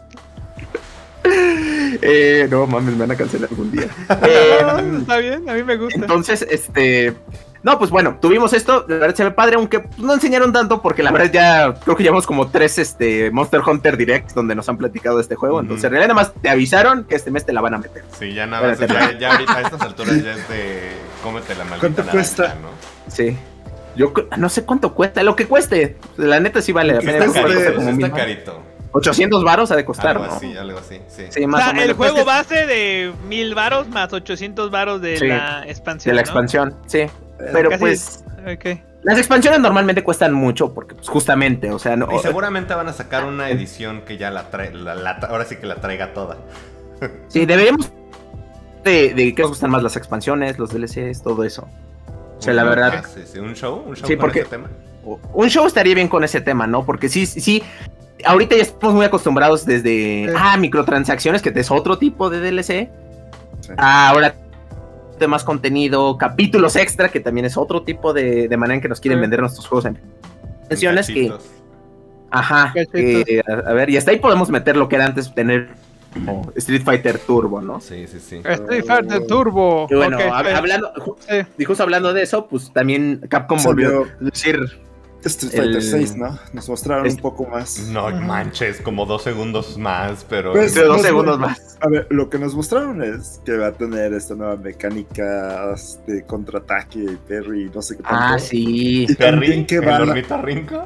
eh, no mames, me van a cancelar algún día. Eh, No, está bien, a mí me gusta. Entonces, este... No, pues bueno, tuvimos esto, la verdad se ve padre, aunque pues, no enseñaron tanto porque la verdad ya creo que llevamos como tres este, Monster Hunter Directs donde nos han platicado de este juego, Ujú. entonces en realidad nada más te avisaron que este mes te la van a meter. Sí, ya nada más. Espérate. Ya, ya ahorita a estas alturas ya es de. Cómete la maldita ¿Cuánto naranja, cuesta? ¿no? Sí. Yo cre- no sé cuánto cuesta, lo que cueste, la neta sí vale la pena. Está Yo creo que carito, cuesta como Está mil- carito. ochocientos varos ha de costar, Algo ¿no? así, algo así. Sí. Sí, O más sea, o menos. el juego Es que- base de mil varos más ochocientos varos de Sí, la expansión. de la ¿no? expansión, sí. Pero Casi- pues Ok. las expansiones normalmente cuestan mucho porque pues justamente, o sea, no Y seguramente van a sacar una edición que ya la trae. La, la- ahora sí que la traiga toda. sí, deberíamos de, de que nos gustan más las expansiones, los D L Cs, todo eso. O sea, la Un- verdad, ah, sí, sí, un show, un show Sí, con porque- ese tema. un show estaría bien con ese tema, ¿no? Porque sí, sí, ahorita ya estamos muy acostumbrados desde, Sí. ah, microtransacciones, que es otro tipo de D L C. Sí. Ah, ahora más contenido, capítulos extra, que también es otro tipo de, de manera en que nos quieren Sí. vender nuestros juegos en expansiones que, Cachitos. ajá, Cachitos. que, a, a ver, y hasta ahí podemos meter lo que era antes tener como Street Fighter Turbo, ¿no? Sí, sí, sí. Street Fighter Turbo. Y bueno, Ok, hab- sí. hablando, ju- Sí. y justo hablando de eso, pues también Capcom Salió- volvió a decir, Street Fighter El- seis, ¿no? Nos mostraron Es- un poco más. No manches, como dos segundos más, pero. Pues, de dos nos- segundos más. A ver, lo que nos mostraron es que va a tener esta nueva mecánica de contraataque y parry, no sé qué tanto. Ah, sí. Y Perry, también que el va a- ornitorrinco.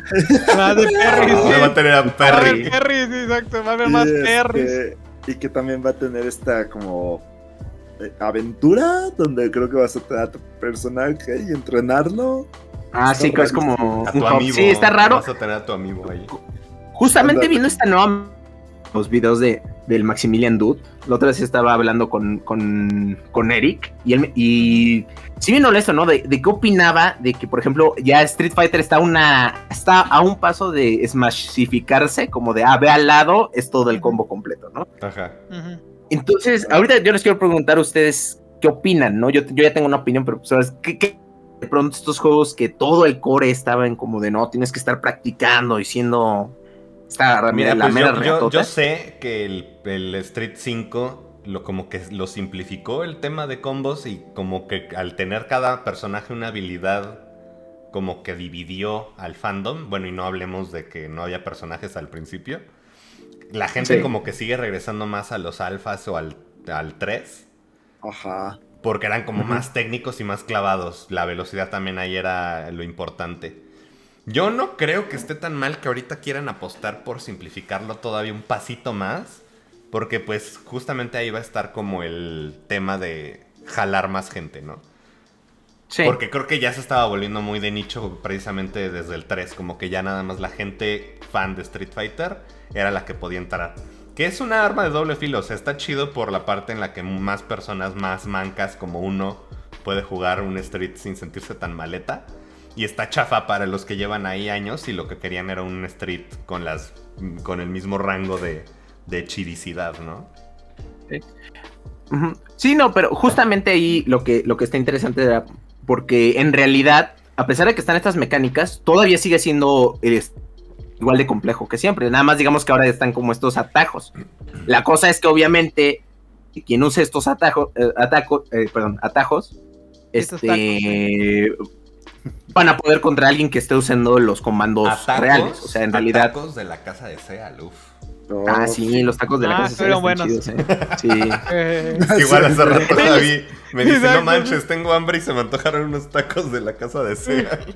Va de Perry, Ah, sí. va a tener a Va a Perry. haber Perry, sí, exacto. Va a haber y más este, Perrys. y que también va a tener esta como eh, aventura donde creo que vas a tener a tu personaje y entrenarlo. Ah, sí, que es como A un tu hub. amigo. Sí, está raro. Vas a tener a tu amigo ahí. Justamente Ándale. viendo esta nueva los videos de del Maximilian Dude, la otra vez estaba hablando con, con, con Eric y él me- y sí bien honesto, ¿no? De, de qué opinaba de que, por ejemplo, ya Street Fighter está una está a un paso de smashificarse, como de ah, ve al lado, es todo el combo completo, ¿no? Ajá. Ujú. Entonces, ahorita yo les quiero preguntar a ustedes qué opinan, ¿no? Yo, yo ya tengo una opinión, pero pues, ¿sabes? ¿Qué, qué de pronto estos juegos que todo el core estaba en como de no, tienes que estar practicando y siendo esta, Mira, la pues mera yo, yo, yo reatota. sé que el, el Street cinco lo, como que lo simplificó el tema de combos y como que al tener cada personaje una habilidad como que dividió al fandom. Bueno, y no hablemos de que no había personajes al principio. La gente Sí. como que sigue regresando más a los alfas o al, al tres. Ajá. Porque eran como Ujú. más técnicos y más clavados. La velocidad también ahí era lo importante. Yo no creo que esté tan mal que ahorita quieran apostar por simplificarlo todavía un pasito más. Porque pues justamente ahí va a estar como el tema de jalar más gente, ¿no? Sí. Porque creo que ya se estaba volviendo muy de nicho precisamente desde el tres. Como que ya nada más la gente fan de Street Fighter era la que podía entrar. Que es una arma de doble filo. O sea, está chido por la parte en la que más personas más mancas como uno puede jugar un Street sin sentirse tan maleta. Y está chafa para los que llevan ahí años y lo que querían era un Street con las con el mismo rango de, de chidicidad, ¿no? Sí. Ujú. Sí, no, pero justamente ahí lo que, lo que está interesante era porque en realidad, a pesar de que están estas mecánicas, todavía sigue siendo eh, igual de complejo que siempre. Nada más digamos que ahora están como estos atajos. La cosa es que obviamente quien use estos atajos, eh, ataco, eh, perdón, atajos, Estos este, van a poder contra alguien que esté usando los comandos Atacos, reales. O sea, en realidad. Atacos de la casa de Seal, uff. No, Ah, sí, los tacos de la Ah, casa fueron están buenos. chidos, ¿eh? Sí. Eh, Igual hace rato Javi me dice, Exacto. no manches, tengo hambre y se me antojaron unos tacos de la casa de Seal.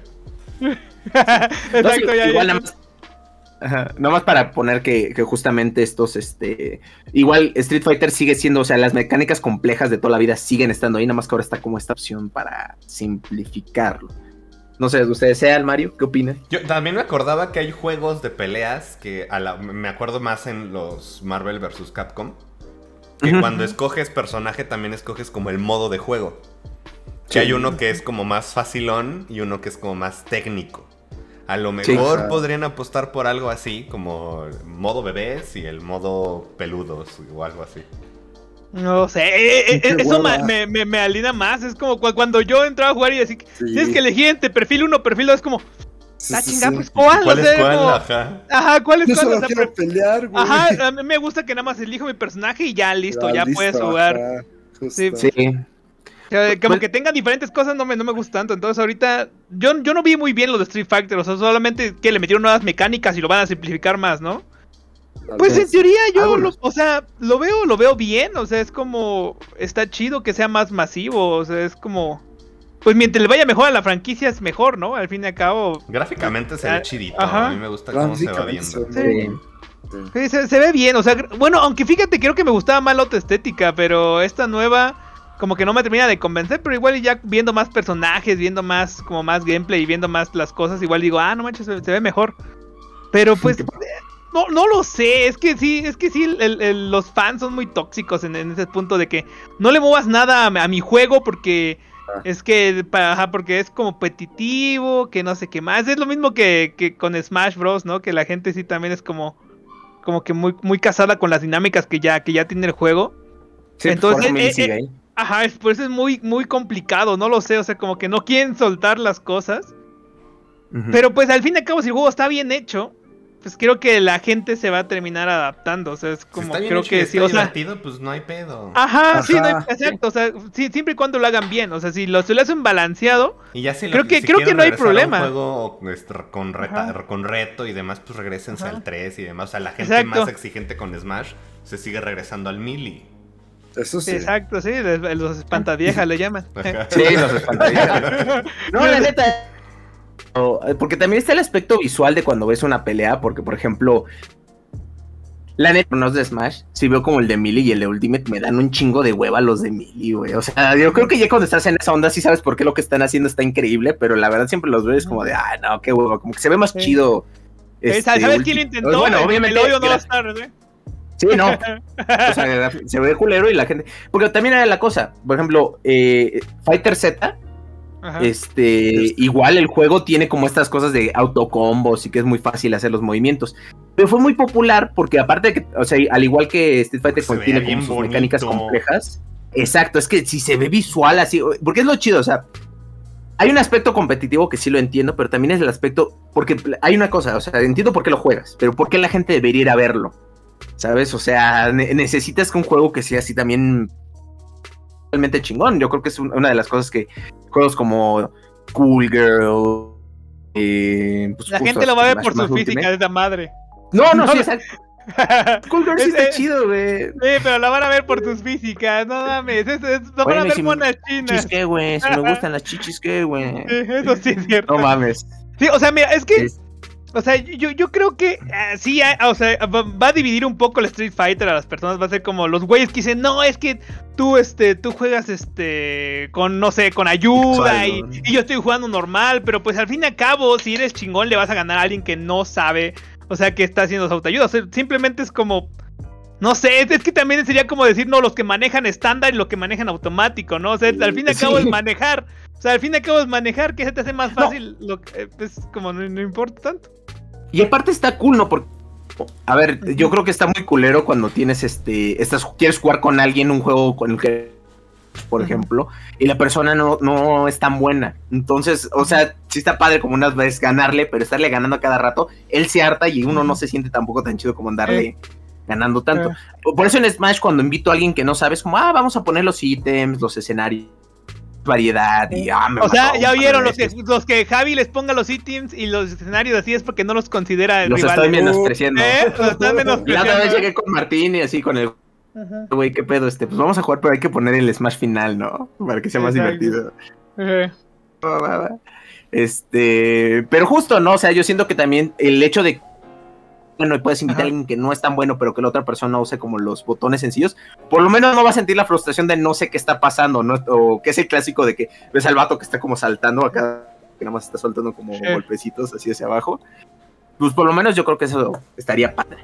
Exacto, No, sí, ya, igual ya. nada más, ajá, nada más para poner que, que justamente estos, este, igual Street Fighter sigue siendo, o sea, las mecánicas complejas de toda la vida siguen estando ahí, nada más que ahora está como esta opción para simplificarlo. No sé, ¿ustedes sean Mario? ¿Qué opinan? Yo también me acordaba que hay juegos de peleas que a la- me acuerdo más en los Marvel versus. Capcom. Que Ujú. cuando escoges personaje también escoges como el modo de juego. Que Sí. hay uno que es como más facilón y uno que es como más técnico. A lo Sí. mejor Ajá. podrían apostar por algo así, como el modo bebés y el modo peludos o algo así. No sé, eh, eh, Qué eh, eso hueva. ma- me, me, me alina más. Es como cu- cuando yo entraba a jugar y decía, Sí. tienes que elegir entre perfil uno, perfil dos. Es como, Sí, ah, sí, chinga, sí. pues ¿cuál? ¿Cuál O es sea, cuál? como, Ajá. ajá, ¿cuál es Yo cuál? solo O sea, quiero pre- pelear, güey. ajá, a mí me gusta que nada más elijo mi personaje y ya, listo, Ah, ya listo, puedes jugar. ajá, justo. Sí, Sí. O sea, como Pues- que tengan diferentes cosas no me, no me gusta tanto. Entonces ahorita yo, yo no vi muy bien lo de Street Fighter. O sea, solamente que le metieron nuevas mecánicas y lo van a simplificar más, ¿no? Tal Pues vez. en teoría yo, lo, Algunos. o sea, lo veo, lo veo bien. O sea, es como, está chido que sea más masivo. O sea, es como, pues mientras le vaya mejor a la franquicia es mejor, ¿no? Al fin y al cabo, Gráficamente se Ah, ve chidito. ajá. A mí me gusta cómo se va Gráficamente viendo. se ve Sí. muy bien. sí, se, se ve bien. O sea, gr- bueno, aunque fíjate, creo que me gustaba más la otra estética, pero esta nueva como que no me termina de convencer. Pero igual y ya viendo más personajes, viendo más, como más gameplay y viendo más las cosas, igual digo, ah, no manches, se, se ve mejor. Pero pues, eh, no, no lo sé. Es que sí, es que sí, el- el- los fans son muy tóxicos en, en ese punto de que no le muevas nada a, a mi juego porque Ah. es que, pa- ajá, porque es competitivo, que no sé qué más. Es lo mismo que, que con Smash Bros, ¿no? Que la gente sí también es como, como que muy, muy casada con las dinámicas que ya, que ya tiene el juego. Sí, pues, Entonces, por eso Mili eh, sigue eh, ahí. Ajá, es, por eso es muy, muy complicado, no lo sé, o sea, como que no quieren soltar las cosas. Ujú. Pero pues al fin y al cabo, si el juego está bien hecho, pues creo que la gente se va a terminar adaptando. O sea, es Si como, está bien creo hecho y que está sí, o sea. divertido, pues no hay pedo. Ajá, sí, no hay- Ajá. exacto, o sea, sí, siempre y cuando lo hagan bien. O sea, si lo, si lo hacen balanceado, Y ya si lo- Creo que- si creo que quieren no hay regresar a un problema. juego este, con, reta- Ajá. con reto y demás, pues regresense Ajá. al tres y demás. O sea, la gente Exacto. más exigente con Smash se sigue regresando al Melee. Eso sí. exacto, sí, les- los espantaviejas le llaman. Ajá. Sí, los espantaviejas. No, la neta. No, porque también está el aspecto visual de cuando ves una pelea, porque por ejemplo, la neta, no es de Smash, si veo como el de Melee y el de Ultimate, me dan un chingo de hueva los de Melee, güey. O sea, yo creo que ya cuando estás en esa onda sí sabes por qué lo que están haciendo está increíble, pero la verdad siempre los ves como de, ah, no, qué hueva, como que se ve más Sí. chido. Eh, este, ¿Sabes Ulti- quién lo intentó? Bueno, El- obviamente. el hoyo no va a gra- estar, ¿eh? Sí, no. O sea, se ve culero y la gente. Porque también era la cosa. Por ejemplo, eh, Fighter Z. Ajá. Este, igual el juego tiene como estas cosas de autocombos y que es muy fácil hacer los movimientos. Pero fue muy popular porque aparte de que, o sea, al igual que Street Fighter Se veía tiene bien como sus bonito. mecánicas complejas. Exacto, es que si se ve visual así, porque es lo chido, o sea, hay un aspecto competitivo que sí lo entiendo, pero también es el aspecto, porque hay una cosa, o sea, entiendo por qué lo juegas, pero por qué la gente debería ir a verlo, ¿sabes? O sea, ne necesitas que un juego que sea así también realmente chingón. Yo creo que es un, una de las cosas que juegos como Cool Girl, eh, pues la gente lo va a ver por su física, Ultimate. de esa madre. No, no, sí, exacto. Cool Girl sí Es- está es- chido, güey. Sí, pero la van a ver por tus físicas, no mames, es, es, no van a Bueno, y ver si monas chinas. Chichis, ¿qué, güey? Si me gustan las chichis, ¿qué, güey? Sí, eso sí es cierto. No mames. Sí, o sea, mira, es que, Es- o sea, yo, yo creo que ah, sí, ah, o sea, va, va a dividir un poco el Street Fighter a las personas, va a ser como los güeyes que dicen, no, es que tú, este, tú juegas, este, con, no sé, con ayuda y, Sexual, ¿no? y yo estoy jugando normal, pero pues al fin y al cabo, si eres chingón, le vas a ganar a alguien que no sabe, o sea, que está haciendo su autoayuda, o sea, simplemente es como... No sé, es, es que también sería como decir, no, los que manejan estándar y los que manejan automático, ¿no? O sea, al fin y al cabo Sí. es manejar. O sea, al fin y al cabo es manejar, que se te hace más fácil, lo que, eh, pues como no, no importa tanto. Y aparte está cool, ¿no? Porque, a ver, yo creo que está muy culero cuando tienes este, estás, quieres jugar con alguien un juego con el que, por Ujú. ejemplo, y la persona no, no es tan buena. Entonces, o sea, sí está padre como unas veces ganarle, pero estarle ganando a cada rato, él se harta y uno no se siente tampoco tan chido como andarle Eh. ganando tanto. Eh. Por eso en Smash cuando invito a alguien que no sabes, como, ah, vamos a poner los ítems, los escenarios, variedad y ah, me O sea, mató ya un par vieron de los que, veces. los que Javi les ponga los ítems y los escenarios así es porque no los considera Los rivales. estoy menospreciando. ¿Eh? Los están La otra vez menospreciando. llegué con Martín y así con el Ajá. güey, qué pedo, este, pues vamos a jugar, pero hay que poner el Smash final, ¿no? Para que sea más Exacto. divertido. Eh. Este, pero justo, ¿no? O sea, yo siento que también el hecho de, bueno, puedes invitar Ajá. a alguien que no es tan bueno, pero que la otra persona use como los botones sencillos, por lo menos no va a sentir la frustración de no sé qué está pasando, ¿no? O que es el clásico de que ves al vato que está como saltando acá, que nada más está soltando como Sí. golpecitos así hacia abajo. Pues por lo menos yo creo que eso estaría padre.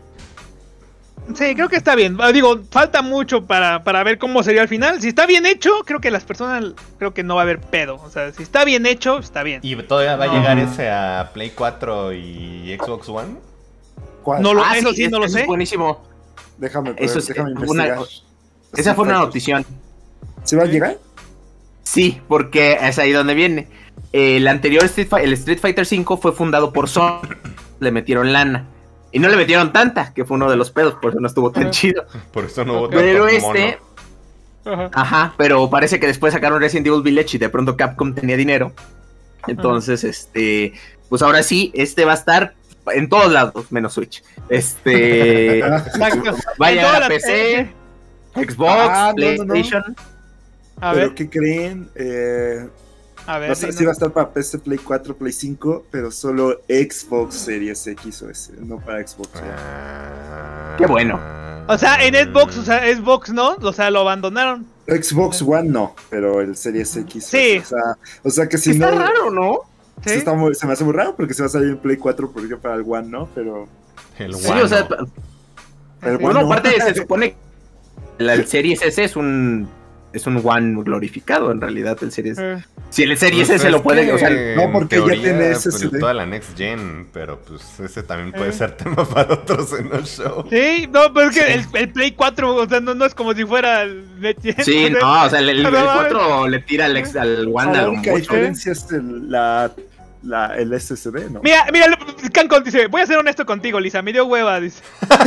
Sí, creo que está bien. Ah, Digo, falta mucho para, para ver cómo sería al final. Si está bien hecho, creo que las personas, creo que no va a haber pedo. O sea, si está bien hecho, está bien. ¿Y todavía va a No. llegar ese a Play cuatro y Xbox One? ¿Cuál? No lo, Ah, eso sí, es- no lo eso sé. es buenísimo. Déjame, Eso es déjame una- investigar. Esa fue una Street notición. Fighter. ¿Sí va a llegar? Sí, porque es ahí donde viene. El anterior Street, Fi- el Street Fighter cinco fue fundado por Sony. Le metieron lana. Y no le metieron tanta, que fue uno de los pedos, por eso no estuvo tan Ajá. chido. Por eso no hubo Ok. tanto Pero mono. este, Ajá. ajá, pero parece que después sacaron Resident Evil Village y de pronto Capcom tenía dinero. Entonces, este, pues ahora sí, este va a estar en todos lados, menos Switch. Este, Exacto. va a En llegar todas a las- P C, Xbox, Ah, no, no, no. PlayStation. A ¿Pero ver, qué creen? Eh, a ver. va a estar- dinos. sí va a estar para P C, Play cuatro, Play cinco, pero solo Xbox Series X o S, no para Xbox One. Ah. Qué bueno. O sea, en Xbox, o sea, Xbox no, o sea, lo abandonaron. Xbox One no, pero el Series X. Sí. O sea, o sea que si Está no... raro, ¿no? sí ¿Sí? está muy- se me hace muy raro porque se va a salir en Play cuatro porque para el One no, pero... El Sí, guano. o sea, El Sí. bueno, One no. aparte se supone que la Series S es un es un One glorificado en realidad el Series. Eh. Si el Series Pues S es lo puede, que o sea, no, en porque ya teoría, tiene pues, S S D. toda la Next Gen, pero pues ese también puede Eh. ser tema para otros en el show. Sí, no, pero es que el, el Play cuatro, o sea, no, no es como si fuera el Next-Gen, sí, o sea, no, o sea, el, el, no el mames. cuatro le tira al, ex, al Ah, One a la lo única mucho. diferencia es el, la, la, el S S D, ¿no? Mira, mira, Cancon dice, voy a ser honesto contigo, Lisa, me dio hueva, dice.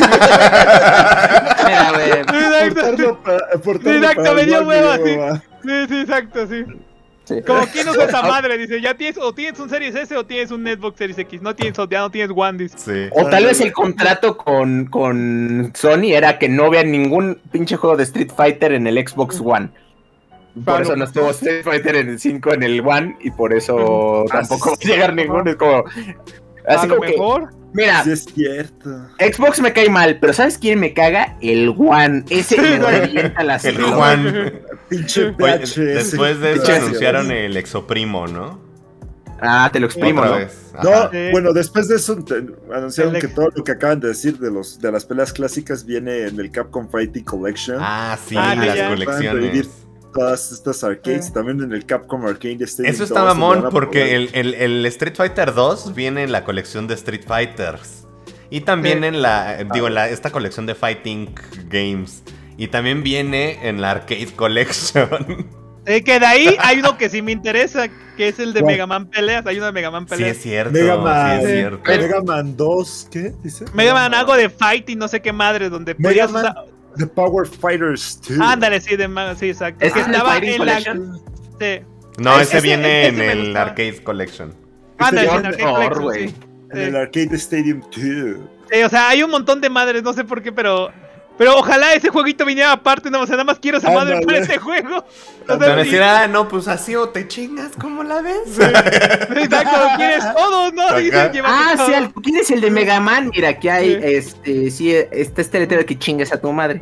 Mira, güey. Exacto, Portarlo para, portarlo Exacto, para me el dio One, hueva, me dio sí. hueva. sí, sí, exacto, sí. Sí. Como quién usa esa madre, dice, ya tienes, o tienes un Series S o tienes un Xbox Series X, no tienes, ya no tienes One, dice. Sí. O tal vez el contrato con, con Sony era que no vean ningún pinche juego de Street Fighter en el Xbox One. Por Claro. eso no estuvo Street Fighter en el cinco en el One y por eso Ah, tampoco va sí. a llegar ninguno. Es como, A así lo como que, mejor. mira, Sí, es cierto. Xbox me cae mal, pero ¿sabes quién me caga? El One. Ese me revienta las El pelotas. Juan. Pinche Oye, P H S. después de eso Gracias. anunciaron el Exoprimo, ¿no? Ah, te lo exprimo, Otra ¿no? vez. No, Ajá. Sí. bueno, después de eso te- anunciaron El que ex- todo lo que acaban de decir de los de las peleas clásicas viene en el Capcom Fighting Collection. Ah, sí, Ah, sí, las ya. Van a revivir colecciones. todas estas arcades, Sí. también en el Capcom Arcade Stadium. Eso está todos se van mamón a porque poder- el, el- el Street Fighter dos viene en la colección de Street Fighters. Y también Sí. en la, digo, en la, esta colección de Fighting Games. Y también viene en la Arcade Collection. Eh, que de ahí hay uno que sí me interesa, que es el de ¿Cuál? Mega Man Peleas. Hay uno de Mega Man Sí, Peleas. es cierto. Mega sí, Man, es cierto. Mega Man dos, ¿qué dice? Mega Man algo de Fight y no sé qué madre, donde Mega podías Man usar- The Power Fighters dos. Ándale, sí, de ma- sí, exacto. ¿Este Que es el estaba Fighting en la- Collection? Sí. No, Ese- ese ese- viene ese en me el gustaba. Arcade Collection. Ándale, sí, Ese en ya- Arcade horror, Collection, güey. sí. En Sí. el Arcade Stadium dos. Sí, o sea, hay un montón de madres, no sé por qué, pero... Pero ojalá ese jueguito viniera aparte, no, o sea, nada más quiero esa madre Ándale. para ese juego. O Te van a sea, decir, sí, ah, no, pues así o te chingas, ¿cómo la ves? exacto, quieres todo, ¿no? Ajá. Dicen, llévate Ah, todo. sí, al- ¿quién es el de Mega Man? Mira, aquí hay, Sí. este, sí, este este letrero que chingues a tu madre.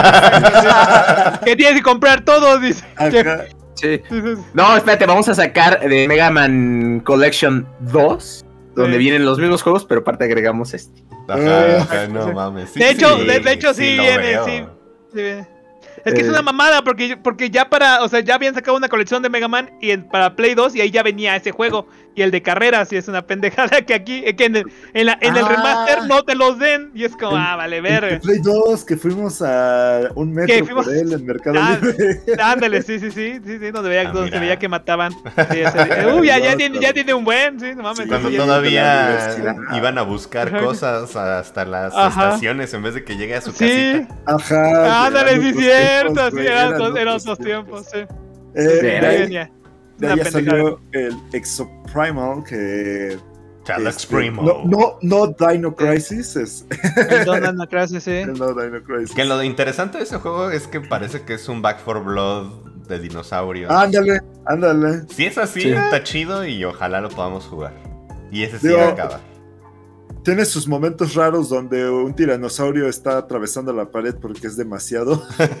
Que tienes que comprar todo, dice. Que- Acá, Sí. dices, No, espérate, vamos a sacar de Mega Man Collection dos, donde Sí. vienen los mismos juegos, pero aparte agregamos este. Ajá, ajá, Sí. no mames. Sí, de hecho, sí, de, de hecho sí, lo viene, veo. sí, sí viene. Es que es Eh. una mamada porque, porque ya para, o sea, ya habían sacado una colección de Mega Man y en- para Play dos y ahí ya venía ese juego y el de carreras y es una pendejada que aquí, eh, que en el, en la- en el Ah. remaster no te los den y es como, El- ah, vale, el de ver. Play dos, que fuimos a un metro Que fuimos- por él en Mercado Ah, Libre. Ándale, sí, sí, sí, sí, sí, donde veía, Ah, donde mira. se veía que mataban. Sí, ese- Uy, ya, ya, tiene, ya tiene un buen, sí, no mames. Sí, Cuando sí, ya- de todavía la universidad. iban a buscar Ajá. cosas hasta las Ajá. estaciones en vez de que llegue a su Sí, casita. Ajá. ándale, eran sí, otros cierto, tiempos, sí, güey, eran, eran otros- eran otros otros tiempos, sí. Eh, Sí, de Ahí ahí, venía. de Una ahí ya pendejada. salió el Exoprimal, que... Chalax este, Primo. No, no, no Dino Crisis, es El Don Anacrasis, sí. el no Dino Crisis. Que lo de interesante de ese juego es que parece que es un Back for Blood de dinosaurios. Ándale, ándale. Si es así, Sí. está chido y ojalá lo podamos jugar. Y ese sí Digo, acaba. Tiene sus momentos raros donde un tiranosaurio está atravesando la pared porque es demasiado.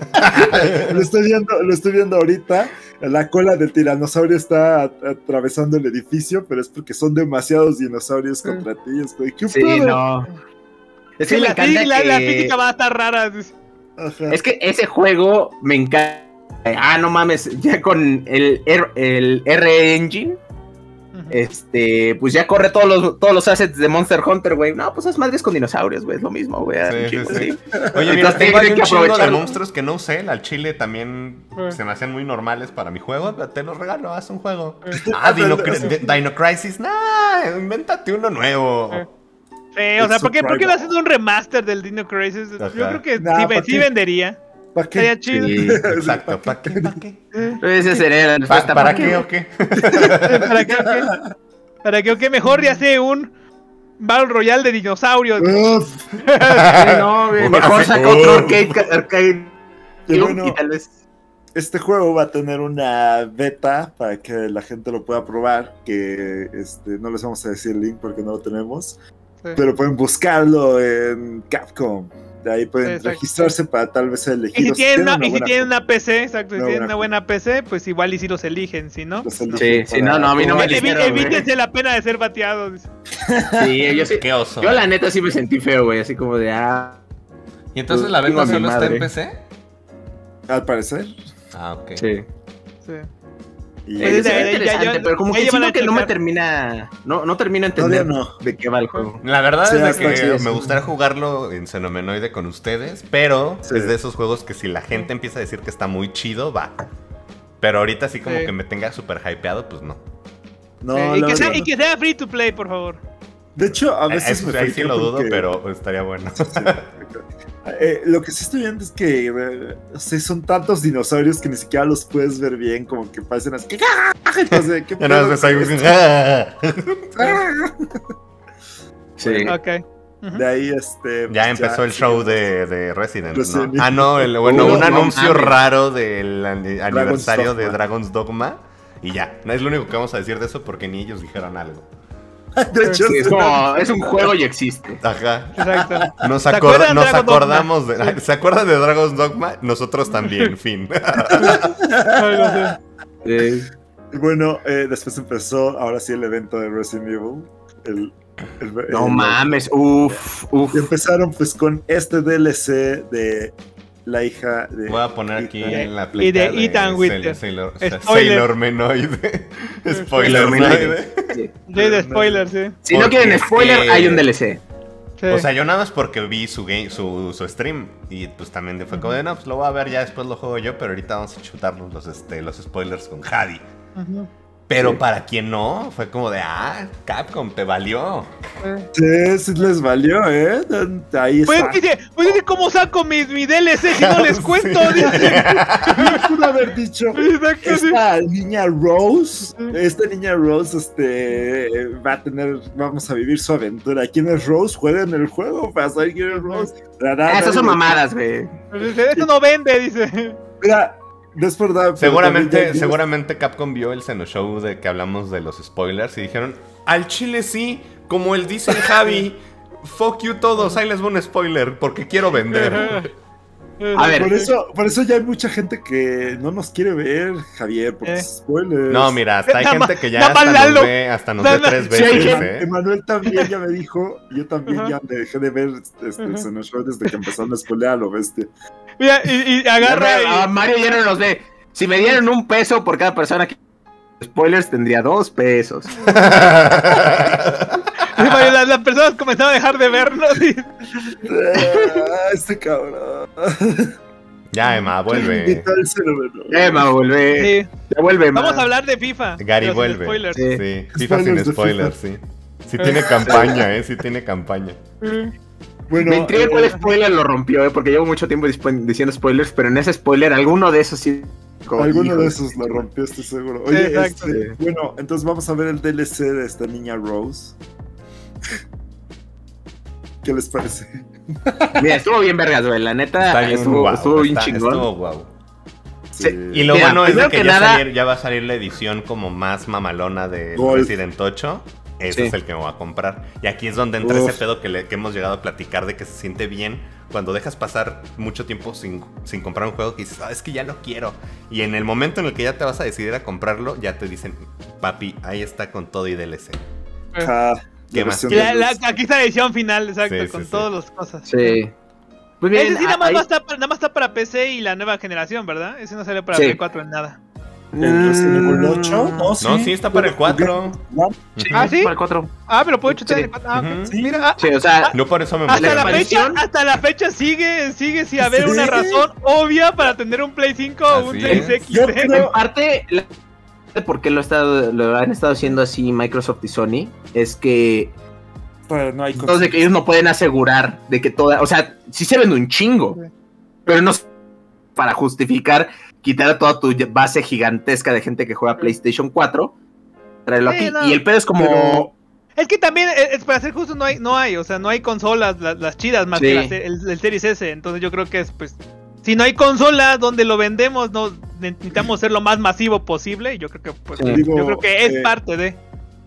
lo, estoy viendo, lo estoy viendo ahorita. La cola del tiranosaurio está at- atravesando el edificio, pero es porque son demasiados dinosaurios contra ti. Es como, ¿qué Sí, pedo? no. Es que Sí, me la, encanta fí- la, que... la física va a estar rara. dice. Ajá. Es que ese juego me encanta. Ah, no mames, ya con el, R- el R Engine, Ujú. este, pues ya corre todos los, todos los assets de Monster Hunter, güey. No, pues es madres con dinosaurios, güey, es lo mismo, güey. Sí, un sí, chingo, sí. sí. Oye, mira, Entonces, tengo ahí tienen un que chingo de aprovecharlo. monstruos que no usé. Al chile también Eh. se me hacían muy normales para mi juego. Te los regalo, haz un juego. Eh. Ah, Dino, Dino Crisis. Nah, invéntate uno nuevo. Eh. Sí, o sea, ¿por qué, ¿por qué no haces un remaster del Dino Crisis? Yo Ajá. creo que Nah, sí, ¿pa' ve- sí qué? vendería. ¿Para qué? Estaría chido. Sí. Exacto. ¿Para qué? ¿Para qué? Ese sería la ¿Pa- respuesta. ¿Para qué o qué? ¿Para qué? o qué? ¿Para qué? o qué? Mejor ya hace un Battle Royale de dinosaurios. Uf, Sí, no, güey, mejor saca otro arcade, arcade y bueno, y tal vez. este juego va a tener una beta para que la gente lo pueda probar. Que este, no les vamos a decir el link porque no lo tenemos. Sí. Pero pueden buscarlo en Capcom. De ahí pueden Sí, exacto. registrarse para tal vez ser Y si elegidos. tienen una, y si buena tienen una P C, exacto, si Una tienen buena una buena P C, pues igual y si los eligen, si no. Los no. eligen Sí, sí, para- no, no, a mí no me Evi- eligieron, güey. Evítense la pena de ser bateados. Sí, yo sí. Qué oso. Yo la neta sí me sentí feo, güey, así como de, ah, ¿Y entonces la Tengo beta a mi solo está en madre. P C? Al parecer. Ah, ok. sí. Sí. Y Pues Es ya- ya- interesante, ya- pero como ya que llevan siento a que no me checar. termina, no, no termino de entender Todavía no. de qué va el juego. La verdad Sí, es de está que chido, me sí. gustaría jugarlo en Xenomenoide con ustedes, pero Sí. es de esos juegos que si la gente empieza a decir que está muy chido, va. Pero ahorita así como Sí. que me tenga súper hypeado, pues no. no, Eh, y, la que sea, verdad y no. que sea free to play, por favor. De hecho, a veces Eso, me ahí sí friqueo lo dudo, porque- pero estaría bueno. Eh, lo que sí estoy viendo es que eh, o sea, son tantos dinosaurios que ni siquiera los puedes ver bien, como que parecen así. Entonces, ¿qué Ya nada pedo más con ahí- esto? Sí. Ok. Ujú. De ahí, este. Ya pues, empezó el sí, show de, de Resident, Resident ¿no? Ah, no, el, bueno, Uh, un no anuncio mames. raro del ani- aniversario de Dogma. Dragon's Dogma. Y ya, no es lo único que vamos a decir de eso porque ni ellos dijeron algo. De hecho, Sí, es como, es un juego y existe. Ajá. Exacto. Nos, ¿Se acorda- acuerdan nos Dragon acordamos de. ¿Se acuerdan de Dragon's Dogma? Nosotros también, fin. Algo así. Sí. Y bueno, eh, después empezó ahora sí el evento de Resident Evil. El, el- No el- mames, uff, uff. Y empezaron pues con este D L C de la hija de. Voy a poner aquí Ethan. en la Y pleca de Ethan Winter. Sailor, Spoiler. Sailor Menoide. Spoiler Spoiler. Menoide. Sí. Sí, de spoiler, sí. Si no Porque quieren es spoiler, que- hay un D L C. Sí. O sea, yo nada más porque vi su game, su, su stream. Y pues también fue como de, no, pues lo voy a ver, ya después lo juego yo. Pero ahorita vamos a chutarnos los, este, los spoilers con Javi. Ujú. Pero Sí. para quien no, fue como de, ah, Capcom, te valió. Sí, sí les valió, ¿eh? Ahí Pues está. dice, pues dice, ¿cómo saco mis mi D L C si no les Sí. cuento? Dice. Pudo haber dicho, Exacto, sí. esta niña Rose, esta niña Rose, este, va a tener, vamos a vivir su aventura. ¿Quién es Rose? Juega en el juego para saber quién es Rose. Ah, esas son mamadas, güey. Dice, eso no vende, dice. Mira, no es verdad. pero Seguramente, también ya- seguramente Capcom vio el Xeno Show de que hablamos de los spoilers y dijeron, al chile sí, como él dice el Javi, fuck you todos, ahí les voy un spoiler, porque quiero vender. A ver. Por eso, por eso ya hay mucha gente que no nos quiere ver, Javier, por Eh. spoilers. No, mira, hasta hay Nada gente más- que ya nada más hasta nos Lalo. ve, hasta nos Nada ve más- tres Sí, hay veces, gente- ¿eh? Emanuel también ya me dijo, yo también Ajá. ya me dejé de ver este, Ajá. el Xeno Show desde que empezaron a spoilear a lo bestia. Mira, y, y agarra A y... Mario ya no nos ve. Si me dieran un peso por cada persona que... Spoilers, tendría dos pesos. Las, las personas comenzaron a dejar de vernos. Y... Ah, este cabrón. Ya, Emma, vuelve. Invitó al cerebro. Emma, vuelve. Sí. Ya vuelve, Emma. Vamos a hablar de FIFA. Gary pero sin vuelve. spoilers. Sí. Sí, FIFA sin Spoilers de spoilers, sí. Sí tiene campaña, eh, sí tiene campaña. Bueno, Me intriga eh, cuál spoiler lo rompió, eh, porque llevo mucho tiempo dispo- diciendo spoilers, pero en ese spoiler, alguno de esos sí. como, alguno hijo de de- esos lo rompió, estoy seguro. Sí, Oye, exacto. este, bueno, entonces vamos a ver el D L C de esta niña Rose. ¿Qué les parece? Mira, estuvo bien vergas, güey. La neta, Está bien estuvo, guau, estuvo bien está- chingón. estuvo guau. Sí. Y lo Mira, bueno es de primero que, que ya, nada- salir- ya va a salir la edición como más mamalona de Golf. Resident ocho. Ese Sí. es el que me voy a comprar. Y aquí es donde entra Uf. ese pedo que, le- que hemos llegado a platicar de que se siente bien cuando dejas pasar mucho tiempo sin, sin comprar un juego que dices, ah, es que ya lo quiero. Y en el momento en el que ya te vas a decidir a comprarlo, ya te dicen, papi, ahí está con todo y D L C. Ajá, ¿Qué la más? versión Y la- de la- Rose. aquí está la edición final, exacto, Sí, sí, con sí. todas las cosas. Sí. Muy bien. Ese sí nada ah, más, ahí- va a estar para, nada más está para P C y la nueva generación, ¿verdad? Ese no sale para Sí. Play cuatro en nada. ¿El Resident Evil Mm, ocho? No, sí. No, sí, está para el cuatro. Sí, Ah, ¿sí? para el cuatro. Ah, pero puedo chutar Sí. en el cuatro. Ah, ok. Ujú. Sí. Mira, ah, Sí, o sea, Yo por eso me hasta la la emocioné. fecha, expansión- hasta la fecha sigue, sigue sin haber ¿Sí? una razón obvia para tener un Play cinco o un Así Series es. X. Yo ¿eh? creo- en parte, la- por qué lo, ha estado- lo han estado haciendo así Microsoft y Sony, es que Pero no hay entonces que ellos no pueden asegurar de que toda, o sea, sí se vende un chingo, pero no es para justificar quitar a toda tu base gigantesca de gente que juega PlayStation cuatro, traerlo Sí, aquí. no. Y el pedo es como... Pero- Es que también, eh, es, para ser justo, no hay, no hay, o sea, no hay consolas, la- las chidas más Sí. que la se- el, el Series S. Entonces yo creo que es, pues, si no hay consola donde lo vendemos, no necesitamos ser lo más masivo posible. Y yo creo que, pues, Sí. yo Digo, creo que es eh, parte de.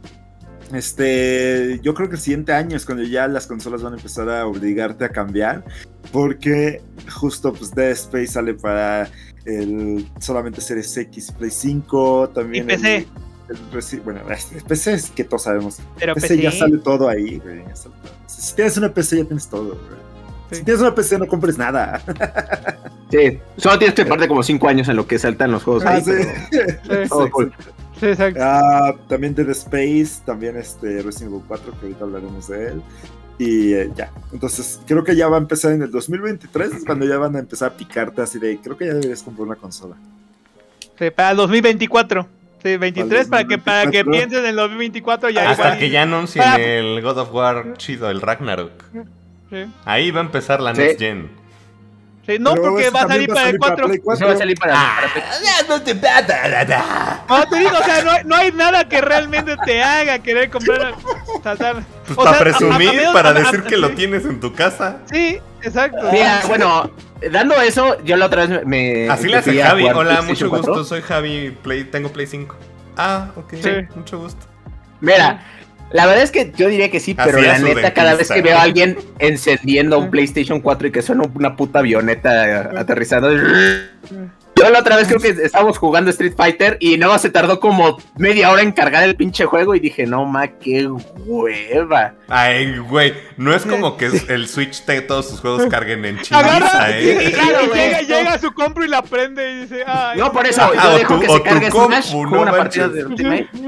Este, yo creo que el siguiente año es cuando ya las consolas van a empezar a obligarte a cambiar, porque justo pues Dead Space sale para el solamente Series X, Play cinco, también Y P C. el, el Resi- bueno, el P C es que todos sabemos. Pero P C, P C ya sale todo ahí, güey, ya sale todo. Si tienes una P C ya tienes todo, güey. Sí. Si tienes una P C no compres nada. Sí, solo tienes que parte como cinco años en lo que saltan los juegos. Ah, ahí, sí. pero- Sí, todo cool. sí, exacto. Ah, también Dead Space, también este Resident Evil cuatro, que ahorita hablaremos de él. Y eh, ya, entonces creo que ya va a empezar en el dos mil veintitrés, es cuando ya van a empezar a picarte así de, creo que ya deberías comprar una consola. Sí, para el dos mil veinticuatro. Sí, veintitrés, para que, para que dos mil veinticuatro. piensen en el dos mil veinticuatro ya Hasta igual. que ya anuncien Ah. el God of War chido, el Ragnarok. Sí. Ahí va a empezar la Sí. Next Gen. Sí, no, Pero porque ese va a también salir para el cuatro. Play Eso va a salir para... Ah. para- No, te digo, o sea, no hay, no hay nada que realmente te haga querer comprar. O sea, tal- Pues o para sea, a- a presumir, menos- para a- a- decir que lo sí. tienes en tu casa. Sí, exacto. Mira, bueno, dando eso, yo la otra vez me... Así le hace fui a Javi. jugar Hola, PlayStation mucho cuatro. gusto. Soy Javi. Play, tengo Play cinco. Ah, ok. Sí. Mucho gusto. Mira, la verdad es que yo diría que sí, pero Así la a su neta, cada vez dentista. que veo a alguien encendiendo un PlayStation cuatro y que suena una puta avioneta aterrizando. Yo la otra vez creo que estábamos jugando Street Fighter y no se tardó como media hora en cargar el pinche juego y dije, no ma, qué hueva. Ay, güey. No es como que el Switch te, todos sus juegos carguen en Agarra chingiza, y, y- ¿eh? y Claro, güey. llega, llega a su compro y la prende y dice, ay. No, por eso Ah, yo o dejo tu- que o se tu cargue compu, Smash, no juego una partida manches. de Ultimate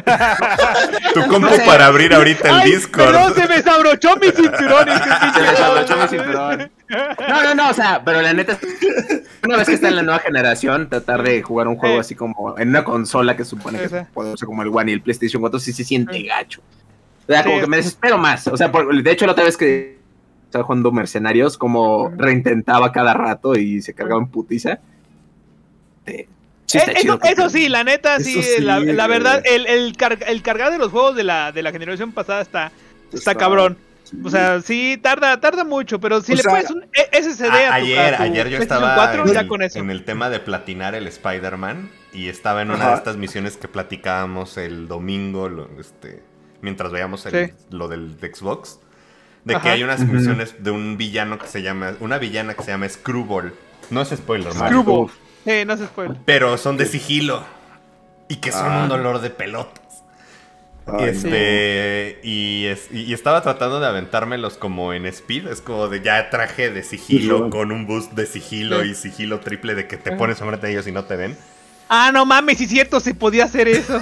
Tu compu para abrir ahorita el Ay, Discord. Perdón, se me desabrochó mi cinturón. Y qué Se me desabrochó mi cinturón. No, no, no, o sea, pero la neta, una vez que está en la nueva generación, tratar de jugar un juego Sí. así como en una consola que supone que Esa. es poderosa como el One y el PlayStation cuatro, sí se siente gacho. O sea, como Sí. que me desespero más. O sea, por- de hecho, la otra vez que estaba jugando Mercenarios, como reintentaba cada rato y se cargaba en putiza. Eh, sí está Eh, chido eso, que- eso sí, la neta, sí, Eso sí, la, la güey. verdad, el, el, car- el cargar de los juegos de la, de la generación pasada está, está, Está- cabrón. sí. O sea, sí, tarda, tarda mucho, pero si O le sea, pones un E- S S D a, A- tu, ayer, a tu ayer yo PlayStation estaba cuatro, en, ya el, con eso. en el tema de platinar el Spider-Man y estaba en una Ajá. de estas misiones que platicábamos el domingo, lo- este, mientras veíamos el- Sí. lo del de Xbox, de que Ajá. hay unas Ujú. misiones de un villano que se llama, una villana que se llama Screwball. No es spoiler, Mario. Screwball. Sí, no se spoil. Pero son de sigilo y que son Ah. un dolor de pelotas. Ay, Este, y, es- y- y estaba tratando de aventármelos como en speed. Es como de ya traje de sigilo Sí. con un boost de sigilo Sí. y sigilo triple de que te Ajá. pones enfrente de ellos y no te ven. Ah, no mames, sí es cierto, se podía hacer eso.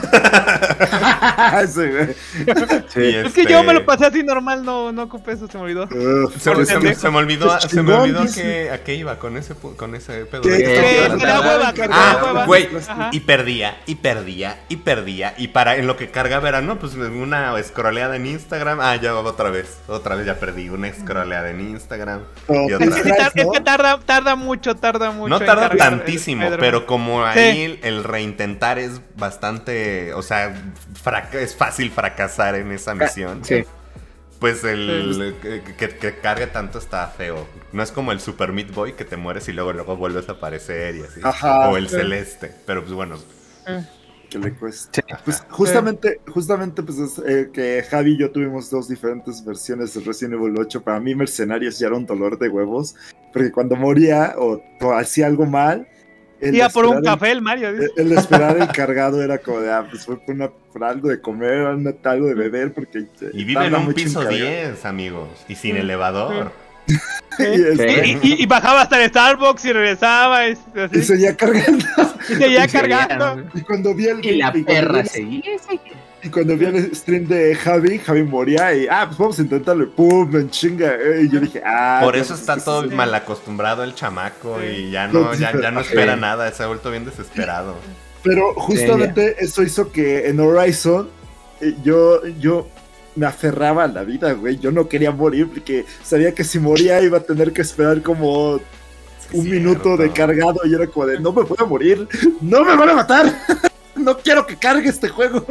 Sí, güey. Sí. Y Es que este, yo me lo pasé así normal, no, no ocupé eso, se me olvidó. Uf, Se, Por se me, pendejo. se me olvidó, Es se me chingón, olvidó dice. que, a qué iba con ese, pu- con ese pedo. ¿Qué? de- Que- Que, que la hueva, que la Ah, hueva. güey, Ajá. y perdía, y perdía, y perdía, y para en lo que cargaba era, no, pues una scrolleada en Instagram, ah, ya otra vez, otra vez ya perdí, una scrolleada en Instagram, Oh, y Es otra que, vez. sí tar- es ¿no? que tarda, tarda mucho, tarda mucho. No en tarda cargar el tantísimo, Spider-Man. pero como ahí el reintentar es bastante, o sea, fraca- es fácil fracasar en esa misión. Sí. Pues el que, que- que cargue tanto está feo. No es como el Super Meat Boy que te mueres y luego luego vuelves a aparecer y así. Ajá. O el Sí. Celeste. Pero pues bueno. Que le cuesta. Sí. Pues justamente, justamente pues es, eh, que Javi y yo tuvimos dos diferentes versiones de Resident Evil ocho. Para mí Mercenarios ya era un dolor de huevos, porque cuando moría o, o hacía algo mal, el Iba por un esperar el- café el Mario. dice. El, el esperar el cargado era como de, ah, pues fue por, una, por algo de comer, una- algo de beber, porque... eh, Y vive en tarda un mucho piso cargar. diez, amigos. Y sin Sí. elevador. Y, este, Y, y- y bajaba hasta el Starbucks y regresaba. Y, así, y seguía cargando. y seguía Y seguía, cargando. ¿no? Y cuando vi el... Y la cuando perra vi- seguía. Y cuando vi el stream de Javi, Javi moría y, ah, pues vamos a intentarlo. Y pum, en chinga. eh, Y yo dije, ah. Por no, eso pues, está pues, todo sí. mal acostumbrado el chamaco. Sí. Y ya no, ya, ya no Sí. espera nada. Se ha vuelto bien desesperado. Pero justamente eso hizo que en Horizon eh, yo, yo me aferraba a la vida, güey. Yo no quería morir porque sabía que si moría iba a tener que esperar como un Cierto. minuto de cargado y era como de, no me puedo morir, no me van a matar. No quiero que cargue este juego.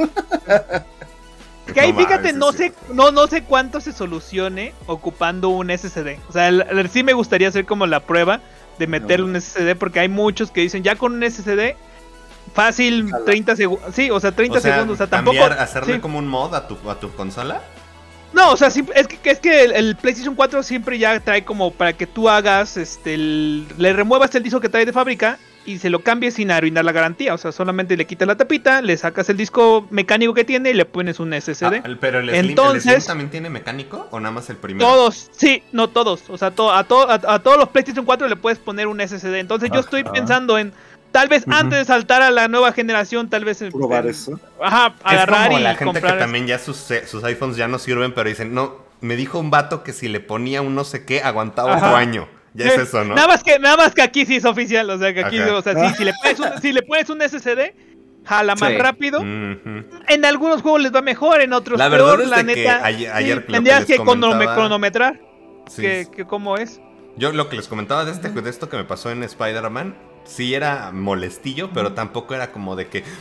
Que ahí No fíjate, mames, no sí. sé, no, no sé cuánto se solucione ocupando un S S D. O sea, el- el- sí me gustaría hacer como la prueba de meter No. un S S D porque hay muchos que dicen ya con un S S D fácil Jala. treinta segundos. Sí, o sea, treinta O sea, segundos. O sea, tampoco. cambiar, hacerle sí. como un mod a tu, a tu consola. No, o sea, sí, es que, es que el, el PlayStation cuatro siempre ya trae como para que tú hagas, este, el- le remuevas el disco que trae de fábrica y se lo cambies sin arruinar la garantía. O sea, solamente le quitas la tapita, le sacas el disco mecánico que tiene y le pones un S S D. Ah, pero el Slim, ¿el Entonces- Slim también tiene mecánico o nada más el primero? Todos, sí, no todos. O sea, to- a, to- a, a todos los PlayStation cuatro le puedes poner un S S D. Entonces yo estoy Ajá. pensando en, tal vez Ujú. antes de saltar a la nueva generación, tal vez... Probar eh, eso. Ajá, Es agarrar como y la gente comprar... que también ya sus, eh, sus iPhones ya no sirven, pero dicen, no, me dijo un vato que si le ponía un no sé qué, aguantaba Ajá. otro año. Ya es Eh, eso, ¿no? Nada más que, nada más que aquí sí es oficial, o sea que aquí, Ajá. o sea, sí, si le pones un, si le pones un S S D, jala más Sí. rápido. Ujú. En algunos juegos les va mejor, en otros La verdad peor, es la de que neta. ayer- sí, ayer lo que tendrías les que cronome- comentaba- cronometrar Sí. que, que cómo es. Yo lo que les comentaba de, este, de esto que me pasó en Spider-Man, sí era molestillo, pero tampoco era como de que...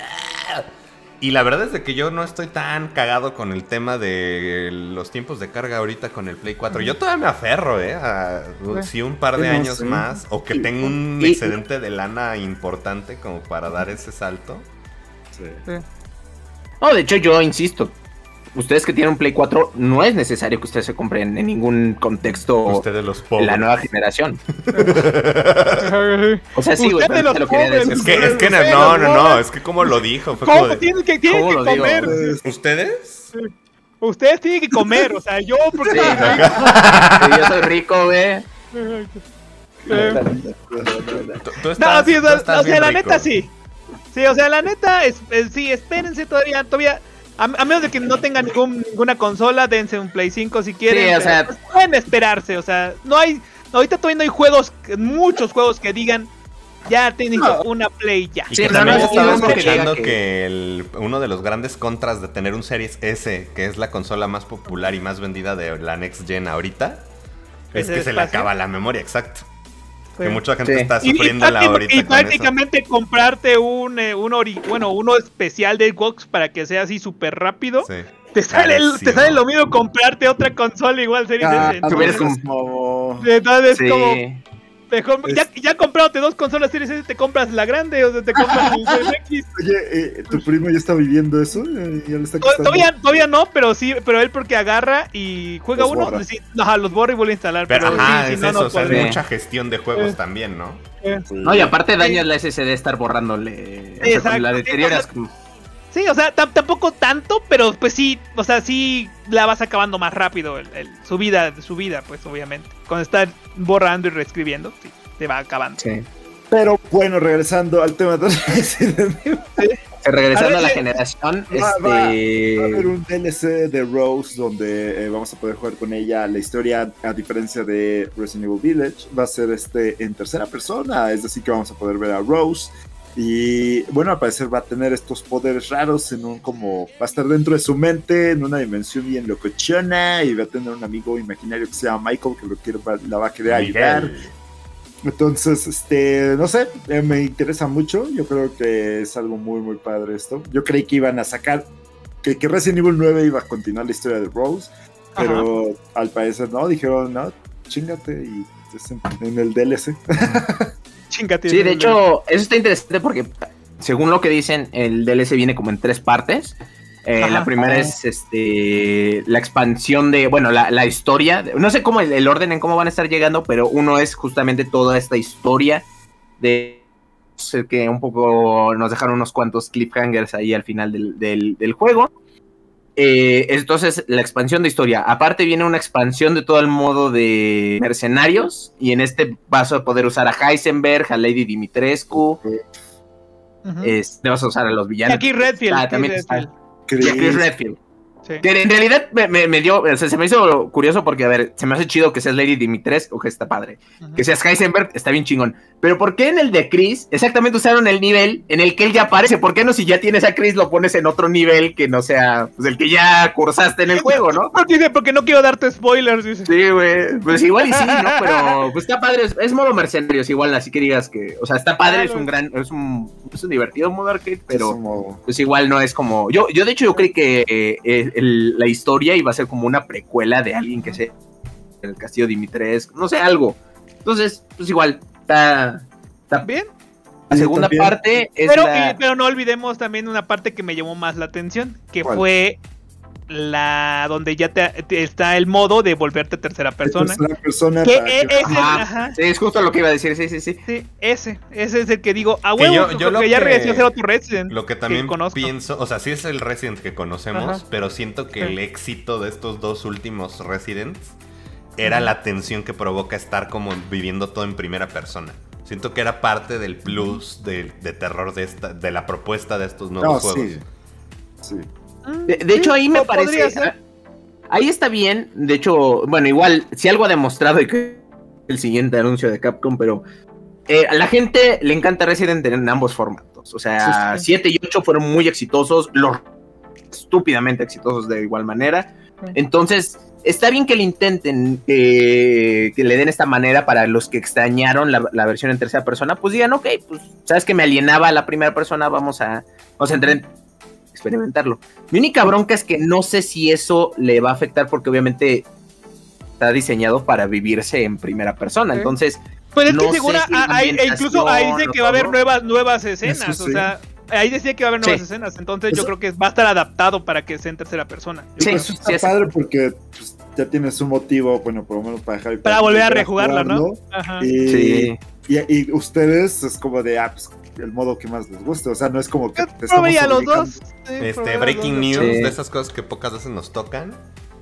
Y la verdad es de que yo no estoy tan cagado con el tema de los tiempos de carga ahorita con el Play cuatro. Yo todavía me aferro, ¿eh? A sí, un par de Yo no años sé. más. O que Sí. tenga un Y- excedente de lana importante como para dar ese salto. Sí. No, de hecho, yo insisto. Ustedes que tienen un Play cuatro, no es necesario que ustedes se compren en ningún contexto Ustedes los pobres. la nueva generación. O sea, sí, güey, Usted de pero los te lo quería pobres. decir. Es que, es que no, Ustedes no, los no, no, pobres. es que como lo dijo. Fue como ¿Cómo de, tienen que, tienen ¿Cómo que lo digo? comer? Pues, ¿ustedes? Ustedes tienen que comer, o sea, yo porque... Sí, sí, yo soy rico, güey. Eh, Tú, tú No, estás, sí, o tú sea, estás o sea, bien la rico. neta sí. Sí, o sea, la neta, es, es- sí, espérense todavía, todavía, a, a menos de que no tengan ningún- ninguna consola, dense un Play cinco si quieren, Sí, o pero, sea- pues, pueden esperarse, o sea, no hay, ahorita todavía no hay juegos, que- muchos juegos que digan, ya tengo No. una Play ya. Y Sí, que no, también no, estaba no, no, escuchando que que, diga el- uno de los grandes contras de tener un Series S, que es la consola más popular y más vendida de la Next Gen ahorita, es ¿Es el que se le espacio? acaba la memoria, exacto. Sí. Que mucha gente Sí. está Y, y sufriéndola prácti- ahorita y con eso. prácticamente comprarte un, eh, un ori- bueno, uno especial de Xbox para que sea así súper rápido. Sí. Te sale, el- te Carísimo. sale lo mismo comprarte otra consola igual Series Ah, S. no hubieras Entonces, como- entonces Sí. como mejor- Es- ya, ya comprándote dos consolas Series S, te compras la grande o sea, te compras el Series X. Oye, eh, ¿tu primo ya está viviendo eso? Eh, ¿Ya le está To- costando? Todavía, todavía no, pero sí, pero él porque agarra y juega Los uno, borra. sí, ajá, los borra y vuelve a instalar. Pero Pero, ajá, sí, es si no, eso, no o sea, es podría. mucha gestión de juegos Eh. también, ¿no? Sí. No, y aparte dañas la S S D estar borrándole. O sea, Exacto, la sí, deterioras. o sea, Sí, o sea, tam- tampoco tanto, pero pues sí, o sea, sí la vas acabando más rápido, el, el- su vida, su vida, pues obviamente. Cuando estás borrando y reescribiendo, sí, te va acabando. Sí. Pero bueno, regresando al tema de Resident Evil, Regresando A a, ver, la eh, generación, va, va, va a haber este. un D L C de Rose donde eh, vamos a poder jugar con ella. La historia, a diferencia de Resident Evil Village, va a ser este en tercera persona, es decir que vamos a poder ver a Rose. Y bueno, al parecer va a tener estos poderes raros en un como va a estar dentro de su mente en una dimensión bien locochona y va a tener un amigo imaginario que se llama Michael que lo quiere, la va a querer ayudar. Miguel. Entonces, este, no sé, eh, me interesa mucho. Yo creo que es algo muy, muy padre esto. Yo creí que iban a sacar, que, que Resident Evil nueve iba a continuar la historia de Rose, pero al parecer no, dijeron, no, chingate y es en, en el D L C. Chingate. Sí, de hecho, eso está interesante porque, según lo que dicen, el D L C viene como en tres partes. Eh, Ajá. la primera Ah. es este la expansión de, bueno, la, la historia. No sé cómo el, el orden en cómo van a estar llegando, pero uno es justamente toda esta historia de sé que un poco nos dejaron unos cuantos cliffhangers ahí al final del, del, del juego. Eh, entonces, la expansión de historia. Aparte viene una expansión de todo el modo de mercenarios. Y en este vas a poder usar a Heisenberg, a Lady Dimitrescu. Ujú. Este, vas a usar a los Y villanos. aquí Redfield. Ah, aquí también Redfield. Y a Chris Redfield. Sí. Que en realidad me, me, me dio, o sea, se me hizo curioso porque, a ver, se me hace chido que seas Lady Dimitrescu, que está padre. Ujú. Que seas Heisenberg, está bien chingón. Pero ¿por qué en el de Chris exactamente usaron el nivel en el que él ya aparece? ¿Por qué no si ya tienes a Chris lo pones en otro nivel que no sea pues, el que ya cursaste en el juego, ¿no? No, dice, porque no quiero darte spoilers, dice. Sí, güey. Pues igual y sí, ¿no? Pero pues está padre. Es, es modo mercenarios, igual, así que digas que. O sea, está padre, Claro. es un gran. Es un, es un divertido modo arcade, pero. Como, Pues igual no es como. Yo, yo de hecho, yo creí que eh, eh, el- la historia iba a ser como una precuela de alguien que se. En el castillo Dimitrescu, no sé, algo. Entonces, pues igual, está. está Bien. la Sí, segunda también. parte es. Pero, la- y- pero no olvidemos también una parte que me llamó más la atención, que ¿Cuál? fue la donde ya te, te- está el modo de volverte tercera persona. tercera persona Que para e- que- ese, Ajá. ajá, Sí, es justo lo que iba a decir, sí, sí, sí. sí, ese, ese es el que digo, a Que huevo, yo- porque yo lo ya que- regresó a ser otro Resident. Lo que también conozco. pienso, o sea, sí es el Resident que conocemos, Ajá. pero siento que Sí. el éxito de estos dos últimos Residents era la tensión que provoca estar como viviendo todo en primera persona. Siento que era parte del plus de, de terror de esta, de la propuesta de estos nuevos No, juegos. sí. Sí. Mm, De, de hecho, ahí me po- podría parece. ser. Ahí está bien. De hecho, bueno, igual, si algo ha demostrado y que el siguiente anuncio de Capcom, pero eh, a la gente le encanta Resident en ambos formatos. O sea, Sí, sí. siete y ocho fueron muy exitosos, los estúpidamente exitosos de igual manera. Sí. Entonces, está bien que le intenten, eh, que le den esta manera para los que extrañaron la, la versión en tercera persona, pues digan, ok, pues sabes que me alienaba a la primera persona, vamos a, vamos a entrar en experimentarlo. Mi única bronca es que no sé si eso le va a afectar porque obviamente está diseñado para vivirse en primera persona. Sí. Entonces, Pues es no que segura, sé si la hay- e incluso ahí dice ambientación que va a haber o todo. nuevas, nuevas escenas, Eso o sí. sea, ahí decía que va a haber nuevas Sí. escenas, entonces yo Eso- creo que va a estar adaptado para que sea en tercera persona. Yo Sí, creo. Eso está sí, es- padre porque pues, ya tienes un motivo, bueno, por lo menos para Javi. Para volver a volver rejugarla, ¿no? jugarlo. Ajá. Y, sí. y, y ustedes es como de, ah, pues el modo que más les guste. O sea, no es como que Yo te estamos probaría los obligando. dos. sí, Este, probaría breaking los dos. news, Sí. de esas cosas que pocas veces nos tocan.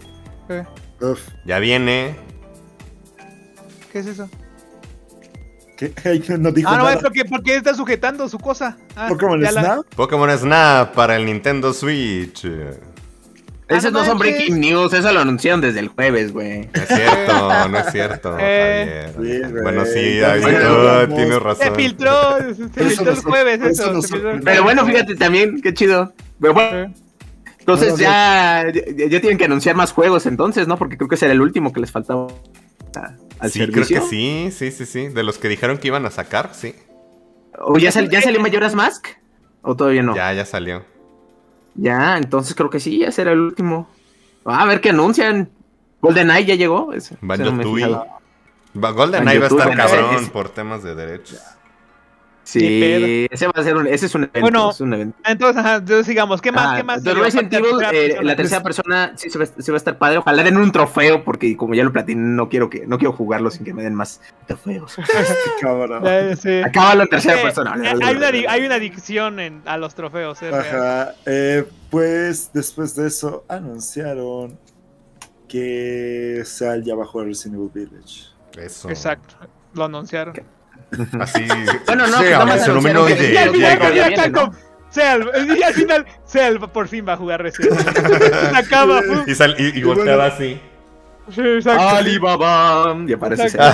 ¿Qué? Uf, Ya viene ¿Qué es eso? ¿Qué? No dijo Ah, no, nada. es porque, porque está sujetando su cosa. Ah, ¿Pokémon ya la- Snap? Pokémon Snap para el Nintendo Switch. Esos no no son manches. breaking news, eso lo anunciaron desde el jueves, güey. No es cierto, no es cierto, Eh, Javier. sí, güey. Bueno, sí, Ya David, bueno, oh, hablamos. tienes Se razón. filtró, se filtró el nos- jueves por eso. eso nos se filtró el sorprendió. Pero jueves. bueno, fíjate también, qué chido. Pero bueno, Sí. entonces No, no, ya, ya, ya tienen que anunciar más juegos entonces, ¿no? Porque creo que ese era el último que les faltaba a- al Sí, servicio. creo que sí, sí, sí, sí. De los que dijeron que iban a sacar, sí. ¿O ya, sal- ya salió Majora's Mask? ¿O todavía no? Ya, ya salió. Ya, entonces creo que sí, ya será el último. Ah, a ver qué anuncian. GoldenEye ya llegó. Ese- ese no me he Banjo-Tooie. fijado. Va- GoldenEye va a YouTube, estar en cabrón series. por temas de derechos. Sí, Qué pedo. ese va a ser un, ese es un evento. Bueno, es un evento. Entonces, ajá, entonces sigamos. ¿Qué más? Ah, ¿Qué más? de salió? Resident Aparte de Evil, la eh, tercera persona. la tercera persona sí se va, se va a estar padre. Ojalá den un trofeo, porque como ya lo platiné, no quiero que no quiero jugarlo sin que me den más trofeos. Cabrón. Eh, sí. Acábalo en tercera Eh, persona. eh, hay, una, adi- hay una adicción en, a los trofeos. Es real. Ajá. Eh, pues después de eso anunciaron que Sal ya bajó a Resident Evil Village. Eso. Exacto. Lo anunciaron. Así. Bueno, no, sí, pues nada más se anunciaron nominó que- Y al de- final, ya ya viene, ¿no? Capcom, Cell, y al final, Cell por fin va a jugar Resident Evil. Se acaba. uf. Y, sal- y, y volteaba así. Sí, exacto. Alibaba. Y aparece ese.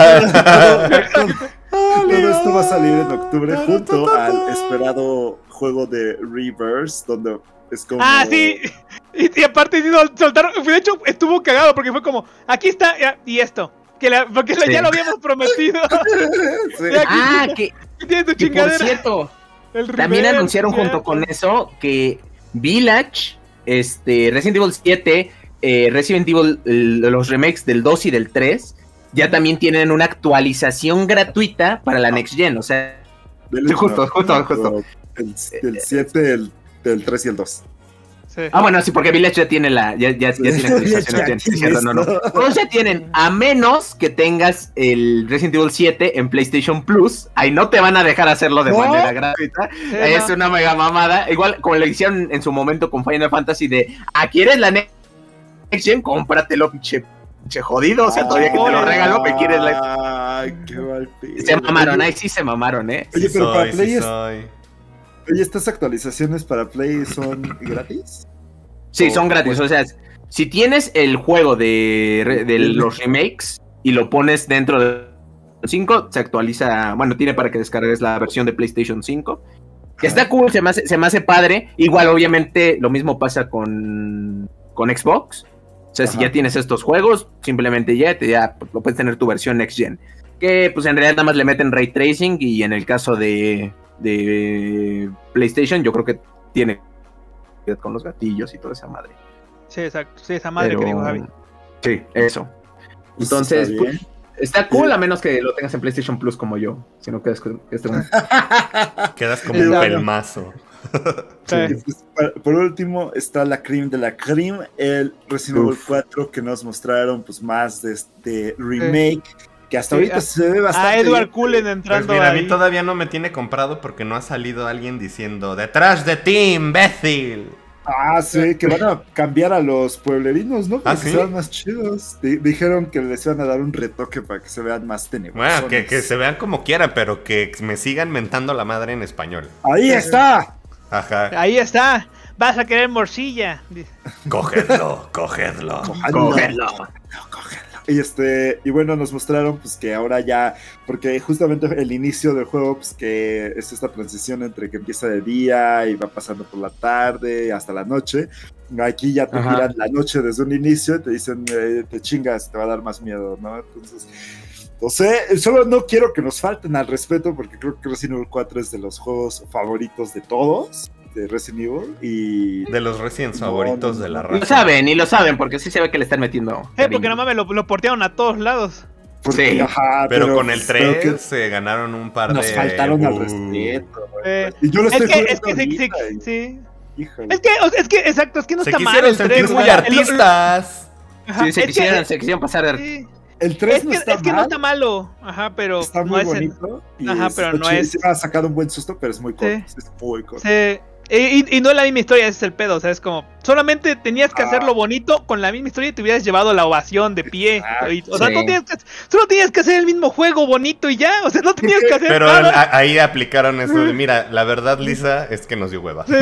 Todo esto va a salir en octubre junto al esperado juego de Reverse, donde es como... Ah, sí. Y, y aparte sí, sol- soltaron. De hecho, estuvo cagado porque fue como: aquí está, ya, y esto. Que la- porque Sí. ya lo habíamos prometido. Sí. Ya, aquí Ah, está, que, aquí tienes tu que por chingadera. cierto, El también reverse, anunciaron ya. junto con eso que Village, este, Resident Evil siete, eh, Resident Evil, el- los remakes del dos y del tres, ya también tienen una actualización gratuita para la Next Gen. O sea, Del- justo, justo, justo. El, el siete, el, el tres y el dos. Sí. ah, bueno, sí, porque Village ya tiene la, ya, ya, ya tiene actualización. Ya ya tiene- tiene cierto, no, no. esto. Todos ya tienen, a menos que tengas el Resident Evil siete en PlayStation Plus, ahí no te van a dejar hacerlo de ¿No? manera gratuita. Sí, Es no. una mega mamada. Igual como lo hicieron en su momento con Final Fantasy de, ah, ¿quieres la Next Gen? Cómpratelo, pinche, pinche jodido. O sea, todavía que te lo regalo, me quieres la... Ay, qué mal pedo. Se mamaron, ahí sí se mamaron, ¿eh? Oye, Sí pero para soy, Play sí es- soy. Oye, ¿estas actualizaciones para Play son gratis? Sí, Oh, son gratis. pues- O sea, si tienes el juego de, re- de los remakes y lo pones dentro de cinco, se actualiza. Bueno, tiene para que descargues la versión de PlayStation cinco. Que está cool, se me hace, se me hace padre. Igual, obviamente, lo mismo pasa con, con Xbox. O sea, si Ajá. ya tienes estos juegos, simplemente ya, te, ya pues, lo puedes tener tu versión Next Gen. Que pues en realidad nada más le meten ray tracing. Y en el caso de, de PlayStation, yo creo que tiene con los gatillos y toda esa madre. Sí, exacto. Sí, esa madre Pero- que dijo Javi. Sí, eso. Pues Entonces, está bien. pues, está cool a menos que lo tengas en PlayStation Plus como yo. Si no quedas con este un- Quedas como Sí, un no, no. pelmazo. Sí. Y pues, pa- por último está la cream de la cream, el Resident Evil Uf. cuatro, que nos mostraron pues más de este remake, que hasta Sí, ahorita a- se ve bastante A Edward bien. Cullen Pues entrando mira, a mí ahí. todavía no me tiene comprado porque no ha salido alguien diciendo ¡detrás de ti, imbécil! Ah, sí, que van a cambiar a los pueblerinos, ¿no? Para ¿Ah, que sí? sean más chidos. Di- dijeron que les iban a dar un retoque para que se vean más tenebrosos. Bueno, que, que se vean como quieran, pero que me sigan mentando la madre en español. ¡Ahí está! Ajá. Ahí está. Vas a querer morcilla. Dice. Cogedlo, cogedlo. Cógelo. Y este, y bueno, nos mostraron pues que ahora ya, porque justamente el inicio del juego, pues que es esta transición entre que empieza de día y va pasando por la tarde hasta la noche. Aquí ya te Ajá. tiran la noche desde un inicio y te dicen, eh, te chingas, te va a dar más miedo, ¿no? Entonces, no sé, solo no quiero que nos falten al respeto porque creo que Resident Evil cuatro es de los juegos favoritos de todos, de Resident Evil, y... De los Residents No, favoritos no, de la no. Lo raza. saben, y lo saben, porque sí se ve que le están metiendo. Eh, porque cariño. no mames, lo, lo portearon a todos lados. porque, Sí. ajá, Pero, con el pero tres que se ganaron un par nos de... faltaron al Uh. respeto. Eh, Y yo lo es estoy que, es jugando que, sí, sí, ahorita, y- sí. híjole. Es que, o sea, es que, exacto, es que no Se está mal quisieron el sentir tres, muy güey. artistas. Ajá, Sí, se es que- quisieron, se quisieron pasar de... sí. El tres Es no que, está es que no mal, está malo. Ajá, pero está no muy es el- bonito. y Ajá, es- pero está no chido, es- sí me ha sacado un buen susto, pero es muy corto. Sí. Es muy corto. Sí. Y, y no es la misma historia, ese es el pedo, o sea, es como, solamente tenías que hacerlo bonito con la misma historia y te hubieras llevado la ovación de pie. Ah, y, o sea, sí. no tienes que, solo tienes que hacer el mismo juego bonito y ya, o sea, no tenías que hacer Pero nada. a- ahí aplicaron eso de, mira, la verdad, Lisa, es que nos dio hueva. Sí,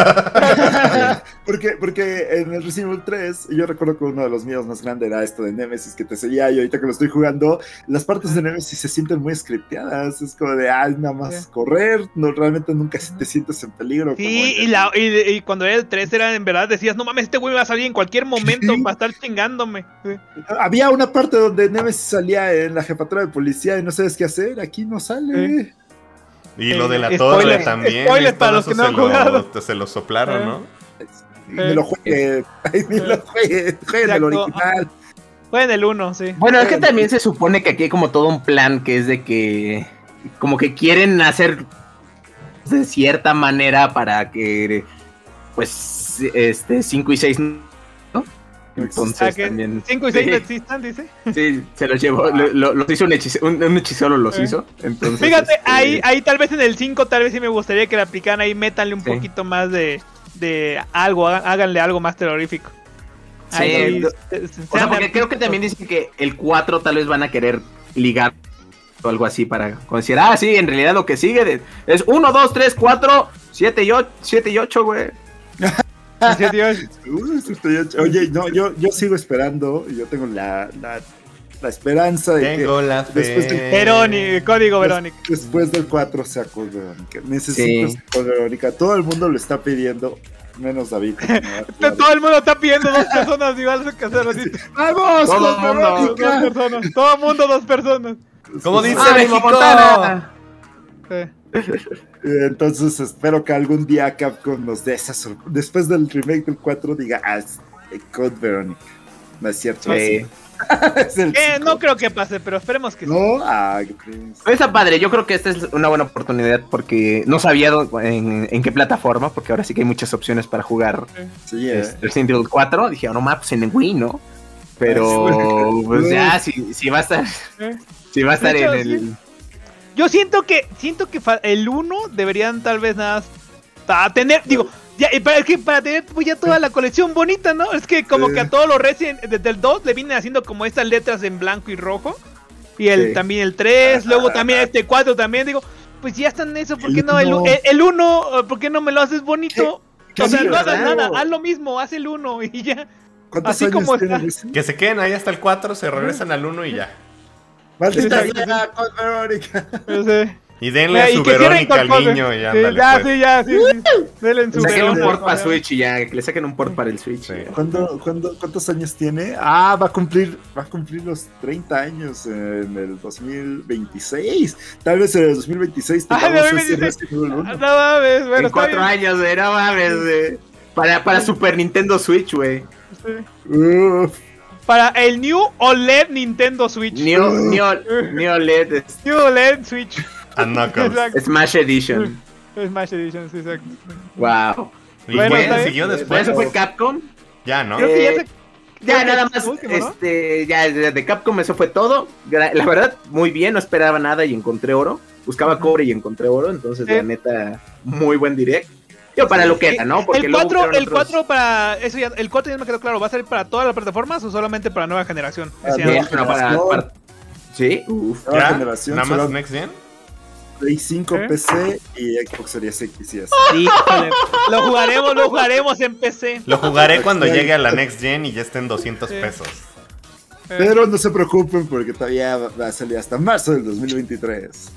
exacto. Porque, porque en el Resident Evil tres, yo recuerdo que uno de los míos más grandes era esto de Nemesis que te seguía, y ahorita que lo estoy jugando, las partes de Nemesis se sienten muy scripteadas, es como de, ah, nada más Sí. correr, no, realmente nunca te sientes en peligro. Sí, como en y, el- la, y, y cuando era el tres era en verdad, decías, no mames, este güey me va a salir en cualquier momento Sí. para estar chingándome. Sí. Había una parte donde Nemesis salía en la jefatura de policía y no sabes qué hacer, aquí no sale. Sí. Y lo de la Eh, torre spoiler, también. spoiler y para todo los que eso no se han lo- jugado. Se lo soplaron, Eh. ¿no? Y me lo juegue, ay, ni lo juegue, juegue en el Exacto. original. Fue en el uno, sí. Bueno, es que también se supone que aquí hay como todo un plan que es de que como que quieren hacer de cierta manera para que pues este cinco y seis, ¿no? Entonces Ah, que también cinco y seis sí, no existan, dice. sí, se los llevó, lo- lo- los hizo un hechicero, un, un hechicero los Eh. hizo. Entonces, Fíjate, este, ahí, ahí tal vez en el cinco, tal vez sí me gustaría que le aplicaran ahí, métanle un Sí. poquito más de, de algo, hagan- háganle algo más terrorífico. Sí, Ahí, no- se- se- O sea, sean porque creo que artísticos. también dicen que el cuatro tal vez van a querer ligar o algo así para decir, ah, sí, en realidad lo que sigue de- es uno, dos, tres, cuatro, siete y ocho, siete y ocho, güey. Sí, Dios. Uh, setenta y ocho. Oye, no, yo, yo sigo esperando, yo tengo la, la, la esperanza de Tengo que la después de- fe. Verónica, código Verónica. después del cuatro sea Code Verónica. Necesito Sí. ese Code Verónica. Todo el mundo lo está pidiendo, menos David. Todo- Todo el mundo está pidiendo dos personas igual que hacerlo así. ¡Vamos! Todo Code el mundo. Dos Verónica! personas. Todo el mundo, dos personas. ¿Cómo dice ¡Ánimo, México? Montana! Sí. Eh, Entonces espero que algún día Capcom nos dé esa sorpresa. Después del remake del cuatro diga, ah, es Code Verónica. No es cierto. Sí. Es el Eh, cinco. no creo que pase, pero esperemos que sí. No, ah, qué triste. Pues está padre, yo creo que esta es una buena oportunidad porque no sabía dó- en, en qué plataforma, porque ahora sí que hay muchas opciones para jugar Sí, eh. este, Resident Evil cuatro. Dije, oh, no más, pues en Wii, ¿no? Pero Ah, pues sí. ya, si, si va a estar, Eh. si va a estar De hecho, en el... sí. Yo siento que siento que fa- el uno deberían tal vez nada más para tener, digo, ya, y para, es que para tener pues, ya toda la colección bonita, ¿no? Es que como Sí. que a todos los Resident desde el dos le vienen haciendo como estas letras en blanco y rojo. Y el Sí. también el tres, luego también este cuatro también, digo, pues ya están eso, ¿por qué El no el, uno. el, el uno, ¿por qué no me lo haces bonito? ¿Qué O sea, sí, no hagas verdad? nada, haz lo mismo, haz el uno y ya. ¿Cuántos así años como tiene está. Resident? Que se queden ahí hasta el cuatro, se regresan al uno y ya. Maldita Sí, sea, Code Verónica. No sé. Y denle a Eh, y su que cierren Verónica con al cosas. niño y Sí, ándale. ya, pues. sí, ya, sí, sí. Denle en su Saquen un Verona, port para ya. Switch y ya, que le saquen un port para el Switch. Sí. ¿Cuándo, cuándo, ¿Cuántos años tiene? Ah, va a cumplir, va a cumplir los treinta años en el dos mil veintiséis. Tal vez en el dos mil veintiséis Ah, tengamos dos mil ese veintiséis. Resident Evil No uno. mames, bueno, En está cuatro bien. años, güey, no mames, güey. Para, para Super Nintendo Switch, güey. Sí. Uf, Para el New O L E D Nintendo Switch. Neo, Neo, Neo L E D New O L E D Switch. A Knuckles. Exacto. Smash Edition. Smash Edition, sí, exacto. Wow. ¿Y Bueno, quién está bien. siguió ¿Por después? eso fue Capcom? Ya, ¿no? Creo que ya se. Ya creo que nada es más, el último, ¿no? este, ya de, de Capcom eso fue todo. Gra- La verdad, muy bien, no esperaba nada y encontré oro. Buscaba cobre y encontré oro, entonces Sí. la neta, muy buen direct. Yo para lo que era, ¿no? Porque el luego cuatro, hubieron el otros- cuatro para. Eso ya, el cuatro ya me quedó claro. ¿Va a salir para todas las plataformas o solamente para nueva generación? Ah, Ese no. ya Sí, no, para- generación. para- Sí, uf. nueva ¿Ya? generación, ¿Nada más solo Next Gen? Play cinco, ¿Eh? P C y Xbox Series X y S. Híjole, lo jugaremos, lo jugaremos en P C. Lo jugaré cuando Sí. llegue a la Next Gen y ya estén doscientos Sí. pesos. Eh, Pero no se preocupen porque todavía va va a salir hasta marzo del dos mil veintitrés.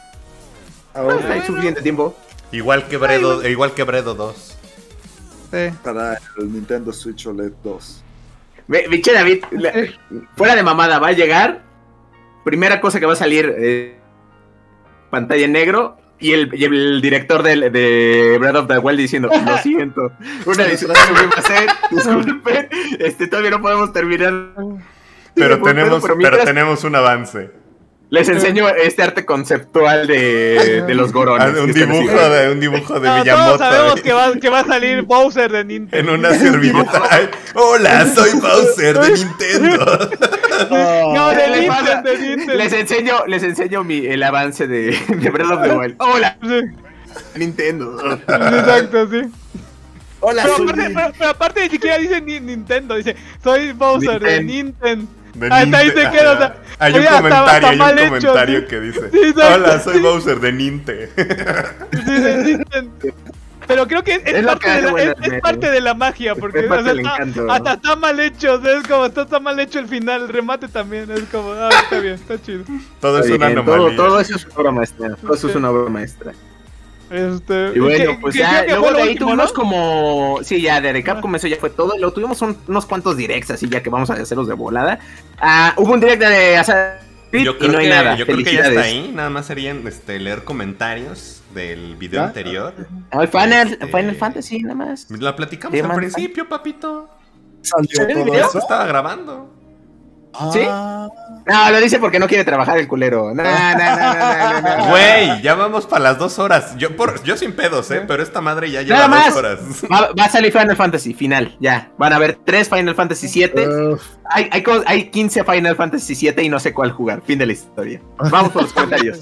Ahora, Ah, hay suficiente tiempo. Igual que Bredo, igual que Bredo dos. sí. para el Nintendo Switch O L E D dos. Ve- Biche David, la- fuera de mamada, va a llegar. Primera cosa que va a salir, eh, pantalla en negro. Y el, y el director del- de Breath of the Wild diciendo, lo siento, una disculpa que va a hacer, disculpen, este, todavía no podemos terminar. Pero Sí, pues, tenemos, pero pero mientras- tenemos un avance. Les enseño este arte conceptual de, de los gorones. Ah, un que están dibujo así. de un dibujo de No, todos Miyamoto sabemos ahí, que va, que va a salir Bowser de Nintendo. en una servilleta. Ay, hola, soy Bowser de Nintendo. No, de Les pasa- Nintendo, de Nintendo. Les enseño, les enseño mi, el avance de, de Breath of the Wild. Hola. Sí. Nintendo. Exacto, sí. Hola, Pero soy aparte, Link. pero, pero aparte ni siquiera dice ni Nintendo, dice soy Bowser de Nintendo. De Hasta ahí se Ninte. queda, o sea, Hay un oye, hasta- comentario, hasta hay un mal hecho, comentario sí. que dice: Sí, exacto, hola, soy sí. Bowser de Ninte. Sí, de Nintendo. Pero creo que es, Es lo parte, que hace de la, buenas es, es memes. parte de la magia, porque Es o parte sea, del está- encanto. hasta está mal hecho, o sea, es como está, está mal hecho el final, el remate también, es como, ah, está bien, está chido. Todo es Está una bien, anomalía. todo, todo eso es una obra maestra. Todo eso es una obra maestra. Este, Y bueno, ¿qué- pues qué ya, creo que luego fue lo de ahí último, tuvimos ¿no? como... Sí, ya, de Capcom eso ya fue todo. Y luego tuvimos un- unos cuantos directs, así ya que vamos a hacerlos de volada. Ah, hubo un direct de Assassin's Creed Yo y creo, no hay que, nada. yo creo que ya está Felicidades. ahí. Nada más serían este, leer comentarios del video ¿Ya? anterior. Ah, el Final, Este- Final Fantasy, nada más. La platicamos Sí, al man. principio, papito. ¿Salió ¿Salió el todo video? eso? Estaba grabando. ¿Sí? Ah, No, lo dice porque no quiere trabajar el culero. No, no, no, no, no, no, no. Güey, ya vamos para las dos horas. Yo, por, yo sin pedos, ¿eh? Pero esta madre ya lleva Nada dos más. horas. Va, va a salir Final Fantasy final, ya. Van a haber tres Final Fantasy siete. uf. Hay, hay, co- hay quince Final Fantasy siete y no sé cuál jugar. Fin de la historia. Vamos por los comentarios.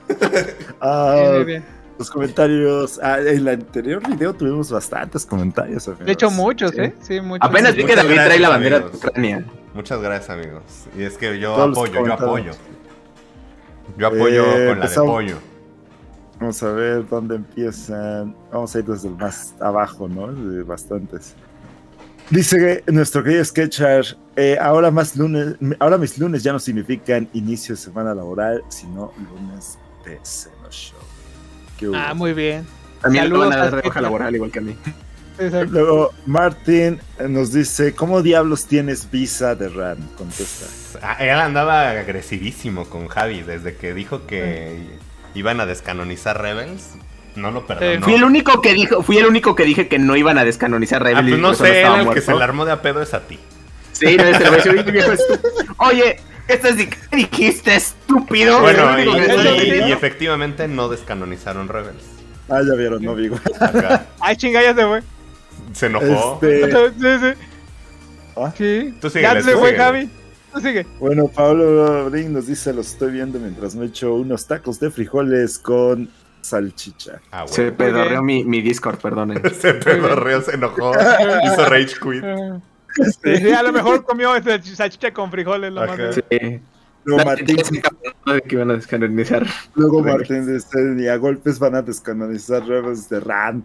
Ah, Bien, bien, bien. los comentarios. Ah, en el anterior video tuvimos bastantes comentarios. amigos. De hecho, muchos, Sí. ¿eh? Sí, muchos. Apenas vi que Muchas David trae gracias, la bandera de amigos. Ucrania. Muchas gracias, amigos. Y es que yo Todos los apoyo, yo comentarios. apoyo. Yo apoyo Eh, con la de empezamos- pollo. Vamos a ver dónde empiezan. Vamos a ir desde el más abajo, ¿no? De bastantes. Dice nuestro querido Sketchar, eh, ahora más lunes, ahora mis lunes ya no significan inicio de semana laboral, sino lunes de Seno Show. ¿Qué hubo? Ah, muy bien. También le Saludos van a dar a de baja Sketcher. laboral igual que a mí. Exacto. Luego, Martin eh, nos dice, ¿cómo diablos tienes visa de RAM? Contesta. Ah, Él andaba agresivísimo con Javi desde que dijo que iban a descanonizar Rebels. No lo perdonó. Fui el único que dijo, fui el único que dije que no iban a descanonizar Ah, Rebel. pues y no por eso sé, él estaba el que muerto. se la armó de a pedo es a ti. Sí, no, se lo voy a decir, "Oye, viejo estúpido". Oye, esto es de- ¿qué dijiste, estúpido? Bueno, y, Lo único que Eso y- estoy sí, y diciendo. efectivamente no descanonizaron Rebels. Ah, ya vieron, no digo. Acá Ay, chinga, ya se fue. se enojó. Este, Sí, sí. ¿ah? Sí. Tú síguele, Ya se tú fue, síguele. Javi. Tú sigue. Bueno, Pablo Brin nos dice, los estoy viendo mientras me echo unos tacos de frijoles con salchicha. Ah, Se bueno. pedorreó mi, mi Discord, perdonen. Se pedorreó, se enojó, hizo rage quit. Sí, a lo mejor comió esa salchicha con frijoles la Ajá. madre. Sí. Luego Martín, Ya se escapó de que iban a descanonizar. luego Martín dice, y a golpes van a descanonizar Rebels de Rand.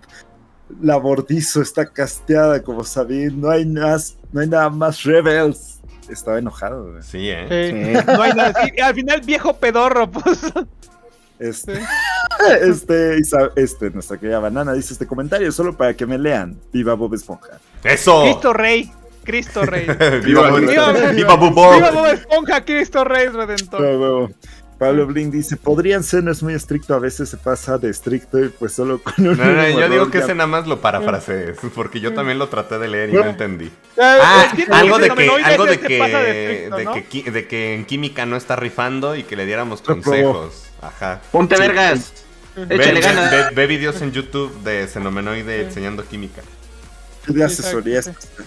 La Bordizo está casteada como Sabine, no hay más, no hay nada más Rebels. Estaba enojado, güey. Sí, eh. Sí. Sí. No hay nada. Sí, al final, viejo pedorro, pues. Este, Sí. este, Isa- este, nuestra querida Banana dice este comentario solo para que me lean. Viva Bob Esponja. ¡Eso! Cristo Rey. Cristo Rey. ¡Viva, Viva- viva, viva- viva Bobo! Viva Bob Esponja, Cristo Rey Redentor. Pero, luego, Pablo Blin dice, podrían ser, no es muy estricto, a veces se pasa de estricto y pues solo con un No, no, mínimo yo digo error que ya- ese nada más lo parafrasees, porque yo también lo traté de leer y no entendí. Ah, Ah, es que- algo de no, que, no, no, algo se- de se que, pasa de estricto, de ¿no? que, qui- de que en química no está rifando y que le diéramos Reprobó. consejos. Ajá. Ponte vergas. Ve, Échale ve- ganas. ve- ve videos en YouTube de Xenomenoide enseñando química. Pide asesorías. Exacto,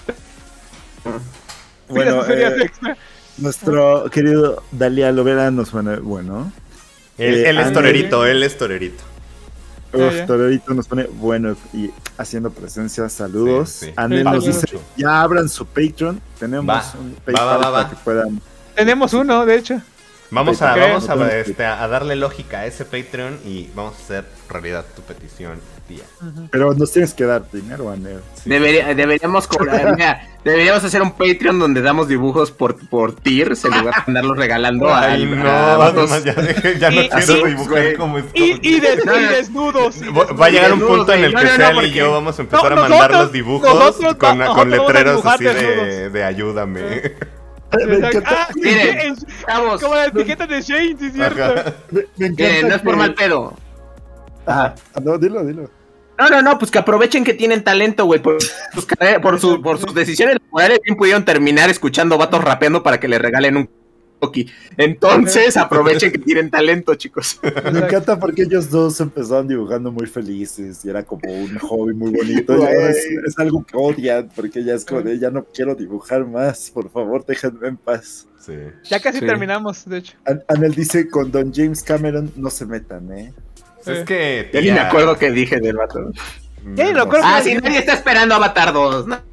Bueno, Sería eh, extra. nuestro querido Dalia Lovera nos pone, bueno, Él, Eh, él es Ángel- torerito, él es torerito. Ya, uf, ya. Torerito nos pone, bueno, y haciendo presencia, saludos. Sí, sí. Anel Sí, nos saludos. dice, ya abran su Patreon, tenemos Va, un va, PayPal va, va, va. para que puedan. Tenemos uno, de hecho. Vamos a, Ok. vamos a, Ok. este, a darle lógica a ese Patreon y vamos a hacer realidad tu petición, tía. Pero nos tienes que dar dinero, Anel. Sí. Debería- deberíamos cobrar, mira, deberíamos hacer un Patreon donde damos dibujos por, por tiers en lugar de andarlos regalando a, Ay, no, a vatos. además ya, deje- ya no Y- quiero y- dibujar güey. como esto. Y, y, des- No, y no. desnudos. y Va- Va a llegar un desnudos, punto en el güey. que No, no, no, Cel y porque- yo vamos a empezar No, a mandar nosotros- los dibujos nosotros con, va- con nosotros letreros vamos a así dibujar de, desnudos. de ayúdame. Me encanta, Ah, sí, Miren, en- Chavos, como la etiqueta de Shane, sí, es cierto. Ajá. me, me encanta miren, no es por que- mal pedo. Ajá. Ah, no, dilo, dilo. No, no, no, pues que aprovechen que tienen talento, güey, por sus, carreras- por, su- por sus decisiones laborales, bien pudieron terminar escuchando vatos rapeando para que le regalen un Toki. Entonces aprovechen que tienen talento, chicos. Me encanta porque ellos dos empezaron dibujando muy felices y era como un hobby muy bonito. Y ahora es, es algo que odian porque ya es como de, ya no quiero dibujar más, por favor, déjenme en paz. Sí. Ya casi Sí. terminamos, de hecho. An- Anel dice, con Don James Cameron no se metan, ¿eh? Pues es que. Ya ni tía, me acuerdo que dije del vato. Ya ni lo acuerdo. Ah, sí, nadie está esperando Avatar dos, ¿no?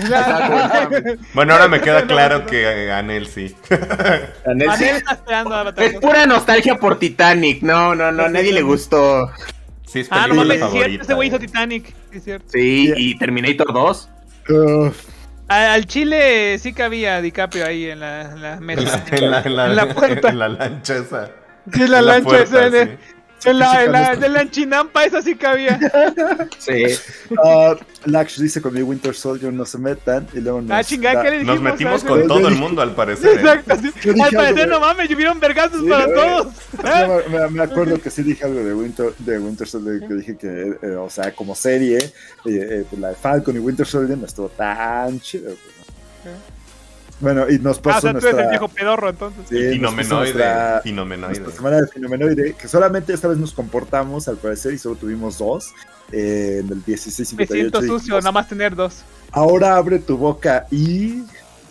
Bueno, ahora me queda claro que Anel sí. Anel sí. Anel está esperando a Avatar Es dos. pura nostalgia por Titanic. No, no, no, a nadie le gustó. Sí, es Ah, no película mames, es favorita. cierto, ese güey hizo eh. Titanic. Sí, es cierto. Sí, y Terminator dos. Uf, A- Al Chile sí cabía DiCaprio ahí en la, en la En mesa. la, en la, en la, En la puerta. en la lancha esa. Sí, la en lancha puerta, esa de- sí. En la, en la, física, en la enchinampa esa sí cabía. Sí. uh, Lax dice, con mi Winter Soldier no se metan. Y luego nos Ah, chingada, da- ¿qué le dijimos? Nos metimos Ah, con Yo todo el dije- mundo, al parecer. ¿eh? Exacto, sí. Yo dije Al parecer, algo, no mames, llovieron vergazos Sí, para güey. todos. Yo me, me- me acuerdo que sí dije algo de Winter, de Winter Soldier, que dije que, eh, o sea, como serie, eh, eh, la de Falcon y Winter Soldier no estuvo tan chido. Pues, ¿no? Bueno, y nos Ah, o pasó sea, tú eres el nuestra... viejo pedorro, entonces. sí, nos puso Finomenoide. nuestra- Finomenoide. nuestra semana de Finomenoide, que solamente esta vez nos comportamos, al parecer, y solo tuvimos dos, eh, en el dieciséis Me cincuenta y ocho. siento sucio, dijimos, nada más tener dos. ahora abre tu boca y...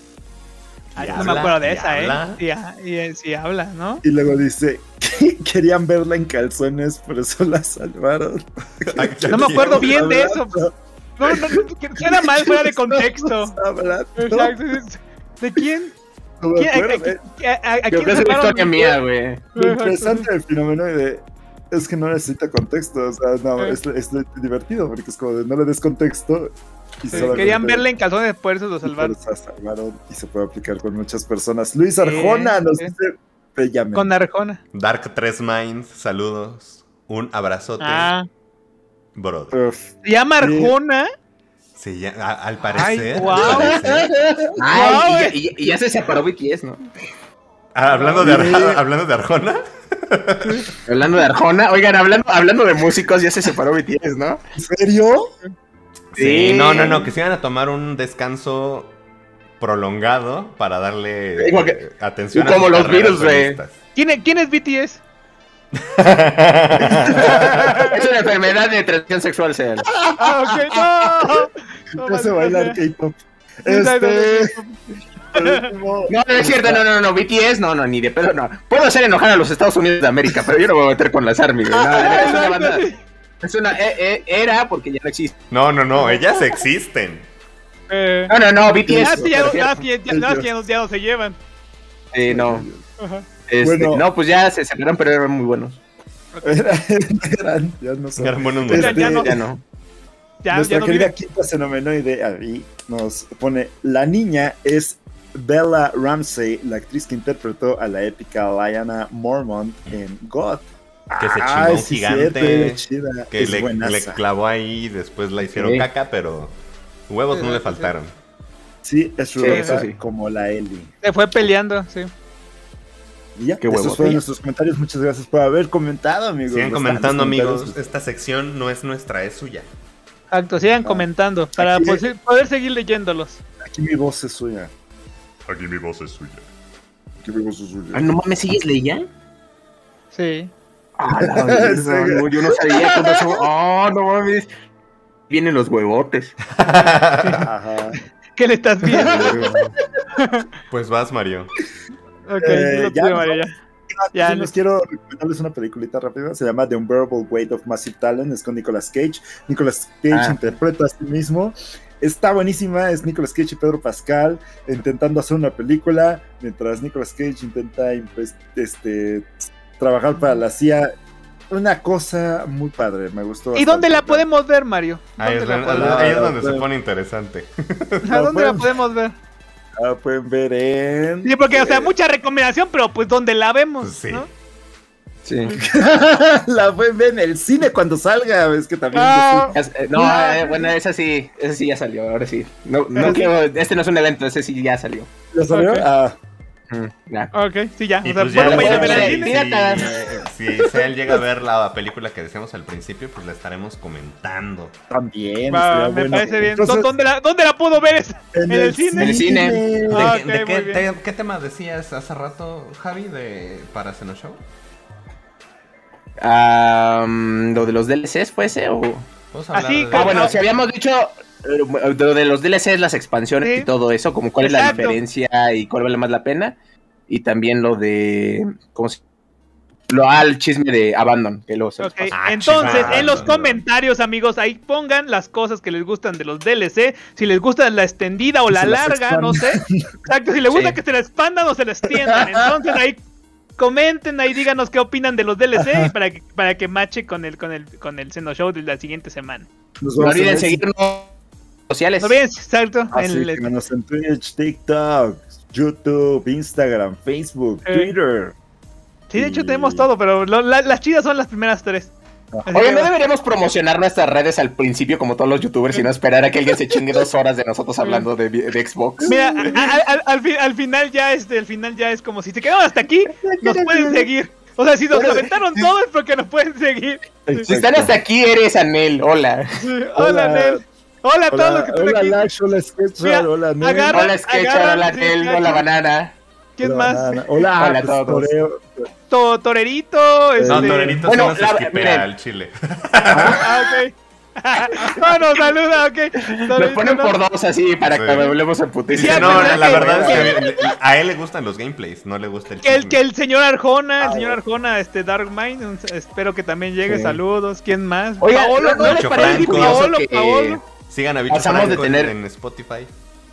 Ay, ¿Y no habla? me acuerdo de ¿Y esa, habla? ¿eh? Sí, ah, y, eh, sí habla, ¿no? Y luego dice que querían verla en calzones, por eso la salvaron. Ay, ya No me quiero. acuerdo bien de eso. No, no, no, que suena mal fuera de contexto. Estamos hablando. Exacto. ¿De quién? No me ¿Quién- a- acuerdo, a- a- a- a Creo quién que es una salvaron? historia mía, güey. Lo interesante del Finomenoide es que no necesita contexto, o sea, no, Eh. es, es divertido, porque es como de no le des contexto y Sí, solamente- querían verla en calzones, por eso lo y por salvaron. eso la salvaron y se puede aplicar con muchas personas. Luis Arjona nos sí. dice bellamente. Con Arjona. Dark tres Minds, saludos. Un abrazote. Ah. Brother. Uf. Se llama Sí. Arjona. Sí, ya, a- al parecer. guau. al parecer. Ay, Wow, y, ya, eh. y ya- y ya se separó B T S, ¿no? Ah, hablando, de Sí. Arjona, hablando de Arjona. Hablando de Arjona, oigan, hablando, hablando de músicos, ya se separó B T S, ¿no? ¿En serio? Sí, Sí. no, no, no, que se iban a tomar un descanso prolongado para darle Igual que- eh, atención como sus los carreras Beatles, güey. solistas. ¿Quién, es- ¿Quién es B T S? Es una enfermedad de transición sexual, sea. Ah, ok, no. No se maldita bailar sea. K-pop. Exacto, Este. sí. por último, No, no es cierto, no, no, no, B T S, no, no, ni de pedo, no. Puedo hacer enojar a los Estados Unidos de América, pero yo no me voy a meter con las ARMY, güey. No, no, es una banda. Es una. eh, eh, era porque ya no existe. No, no, no, ellas existen. Eh, No, no, no, B T ah, S. sí, ya, no- me refiero. ah, sí, ya, no, ya no- ya no se llevan. Eh, no. Ajá. Este, Bueno. No, pues ya se separaron, pero eran muy buenos. eran, eran- ya no son. Eran buenos Este, muchachos. ya no. Ya no. Ya, Nuestra ya no querida viven. quinta fenomenoide ahí nos pone: la niña es Bella Ramsey, la actriz que interpretó a la épica Lyanna Mormont en God. Que se chingó Ay, un sí, gigante, cierto, chida. Que es le, buenaza. le clavó ahí y después la hicieron Sí. caca, pero huevos no le faltaron. Sí, es Sí, ruda eso sí. como la Ellie. Se fue peleando, sí. Y ya, Qué esos huevos. fueron nuestros comentarios. Muchas gracias por haber comentado, amigos. Sigan Los comentando, grandes amigos. comentarios. Esta sección no es nuestra, es suya. Exacto, sigan Ah. comentando para Aquí- poder, poder seguir leyéndolos. Aquí mi voz es suya. Aquí mi voz es suya. Aquí mi voz es suya. Ah, no mames, ¿sigues leyendo? Sí. Ah, la verga, no, yo no sabía cuándo son. Oh, no mames. Vienen los huevotes. Ajá. ¿Qué le estás viendo? Pues vas, Mario. Ok, Eh, lo ya tuve, nos Mario, ya. Ya, Sí, les- les quiero recomendarles una peliculita rápida. Se llama The Unbearable Weight of Massive Talent. Es con Nicolas Cage. Nicolas Cage Ah. interpreta a sí mismo. Está buenísima. Es Nicolas Cage y Pedro Pascal intentando hacer una película. Mientras Nicolas Cage intenta pues, este, trabajar para la C I A. Una cosa muy padre. Me gustó. ¿Y dónde la bastante. podemos ver, Mario? Ahí es, ¿Dónde la donde- podemos ahí ver? es donde se Bueno. pone interesante. ¿A dónde la pueden- podemos ver? La pueden ver en. Sí, porque, o sea, mucha recomendación, pero pues donde la vemos, Pues sí. ¿no? Sí. La pueden ver en el cine cuando salga. Es que también. Ah, Ya- eh, No, eh, bueno, esa sí, esa sí ya salió, ahora sí. No, no quiero, este no es un evento, ese sí ya salió. ¿Ya salió? Ok. Ah. Mm, ya. Ok, sí, ya. Y O sea, pues ya, bueno, bueno, vayan a ver al sí, cine. sí. pirata. Si, si Cell llega a ver la película que decíamos al principio, pues la estaremos comentando. También. Va, estaría me bueno. parece bien. Entonces, ¿Dónde la, ¿Dónde la puedo ver? esa? ¿En el cine? En el cine. ¿De, Ah, qué- ok, de qué, muy bien. te- qué tema decías hace rato, Javi, de para Xeno Show? Ah, mm, ¿lo de los D L Cs fue ese o...? Vamos a hablar Así, de- Ah, bueno, Ah. si habíamos dicho eh, lo de los D L Cs, las expansiones Sí. y todo eso, como cuál es la Exacto. diferencia y cuál vale más la pena. Y también lo de... ¿Cómo se...? Lo al chisme de Abandon, que luego se los Ok, paso. Ah, entonces chingada, en los no, no. comentarios, amigos, ahí pongan las cosas que les gustan de los D L C, si les gusta la extendida o Que la se las larga, no sé. expandan. Exacto, si les gusta Sí. que se la expandan o se la extiendan. Entonces ahí comenten, ahí díganos qué opinan de los D L C y para que para que mache con el con el con el Xeno Show de la siguiente semana. nos No vamos a olviden ver si- seguirnos en redes sociales. No olviden, exacto, Así en el- síganos en Twitch, TikTok, YouTube, Instagram, Facebook, Eh. Twitter. Sí, de hecho Y- tenemos todo, pero lo- la- las chidas son las primeras tres. Así Oye, que- ¿no deberíamos promocionar nuestras redes al principio como todos los youtubers y no esperar a que alguien se chingue dos horas de nosotros hablando de, de Xbox? Mira, a- a- al, al fi- al final ya este, al final ya es como si se quedaron hasta aquí, nos pueden seguir. O sea, si nos Pero- aventaron todo es porque nos pueden seguir. Si están hasta aquí, eres Anel. Hola. Sí, Hola, Hola. Nel. Hola a todos los que están hola, aquí. Lash, hola, Sketcher, Mira, hola, Nel. agarra- Hola, Sketcher. agarran, Hola, sí, Anel. gacho. Hola, Banana. ¿Quién Hola, más? Banana. Hola, Hola a pues, todos. Toreo. To- Torerito. Este... No, Torerito Bueno, se la- nos esquipea miren. al chile. Ah, ok. No, nos saluda, ok. Nos Torerito, ponen no. por dos así para Sí. que hablemos en putiza. Sí, Dice, a no, pesar la que- verdad que- es que le- a él le gustan los gameplays, no le gusta el Que el, chisme. que el señor Arjona, el Ah, señor bueno. Arjona, este Darkmind, un- espero que también llegue. Sí. Saludos. ¿Quién más? Oiga, Paolo, ¿no, no les Nacho parece Franco. curioso Paolo, que Paolo. Sigan a Bicho pasamos de Franco en- tener- en Spotify.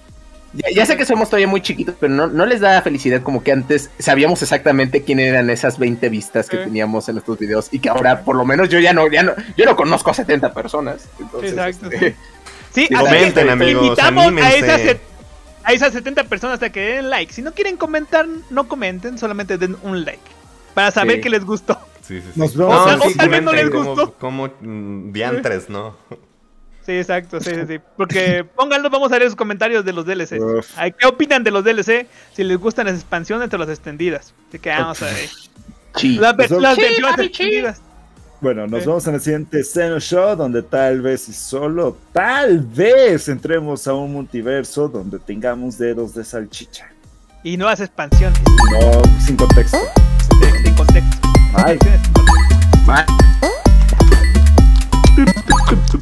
Ya, ya sé que somos todavía muy chiquitos, pero no, no les da felicidad como que antes sabíamos exactamente quién eran esas veinte vistas que Eh. teníamos en nuestros videos y que ahora por lo menos yo ya no, ya no, yo no conozco a setenta personas. Entonces, Exacto, este, Sí, Sí, así comenten, que amigos, invitamos a anímense. esas, set- a esas setenta personas a que den like. Si no quieren comentar, no comenten, solamente den un like. Para saber Sí. que les gustó. Sí, sí, sí. Nos vemos No, en- sí, o tal vez no comenten les como- gustó. como mm, diantres, ¿no? Sí, exacto, sí, sí, sí. Porque pónganlo, vamos a ver sus comentarios de los D L C. Uf. Ay, ¿qué opinan de los D L C? Si les gustan las expansiones o las extendidas. Así que vamos a ver. chi. Las, ver- Pues, las sí, versiones papi, chi. extendidas. Bueno, nos Sí. vemos en el siguiente Xeno Show, donde tal vez y solo tal vez entremos a un multiverso donde tengamos dedos de salchicha. Y nuevas expansiones. No, sin contexto. De, de contexto. Ay. Expansiones sin contexto. Bye.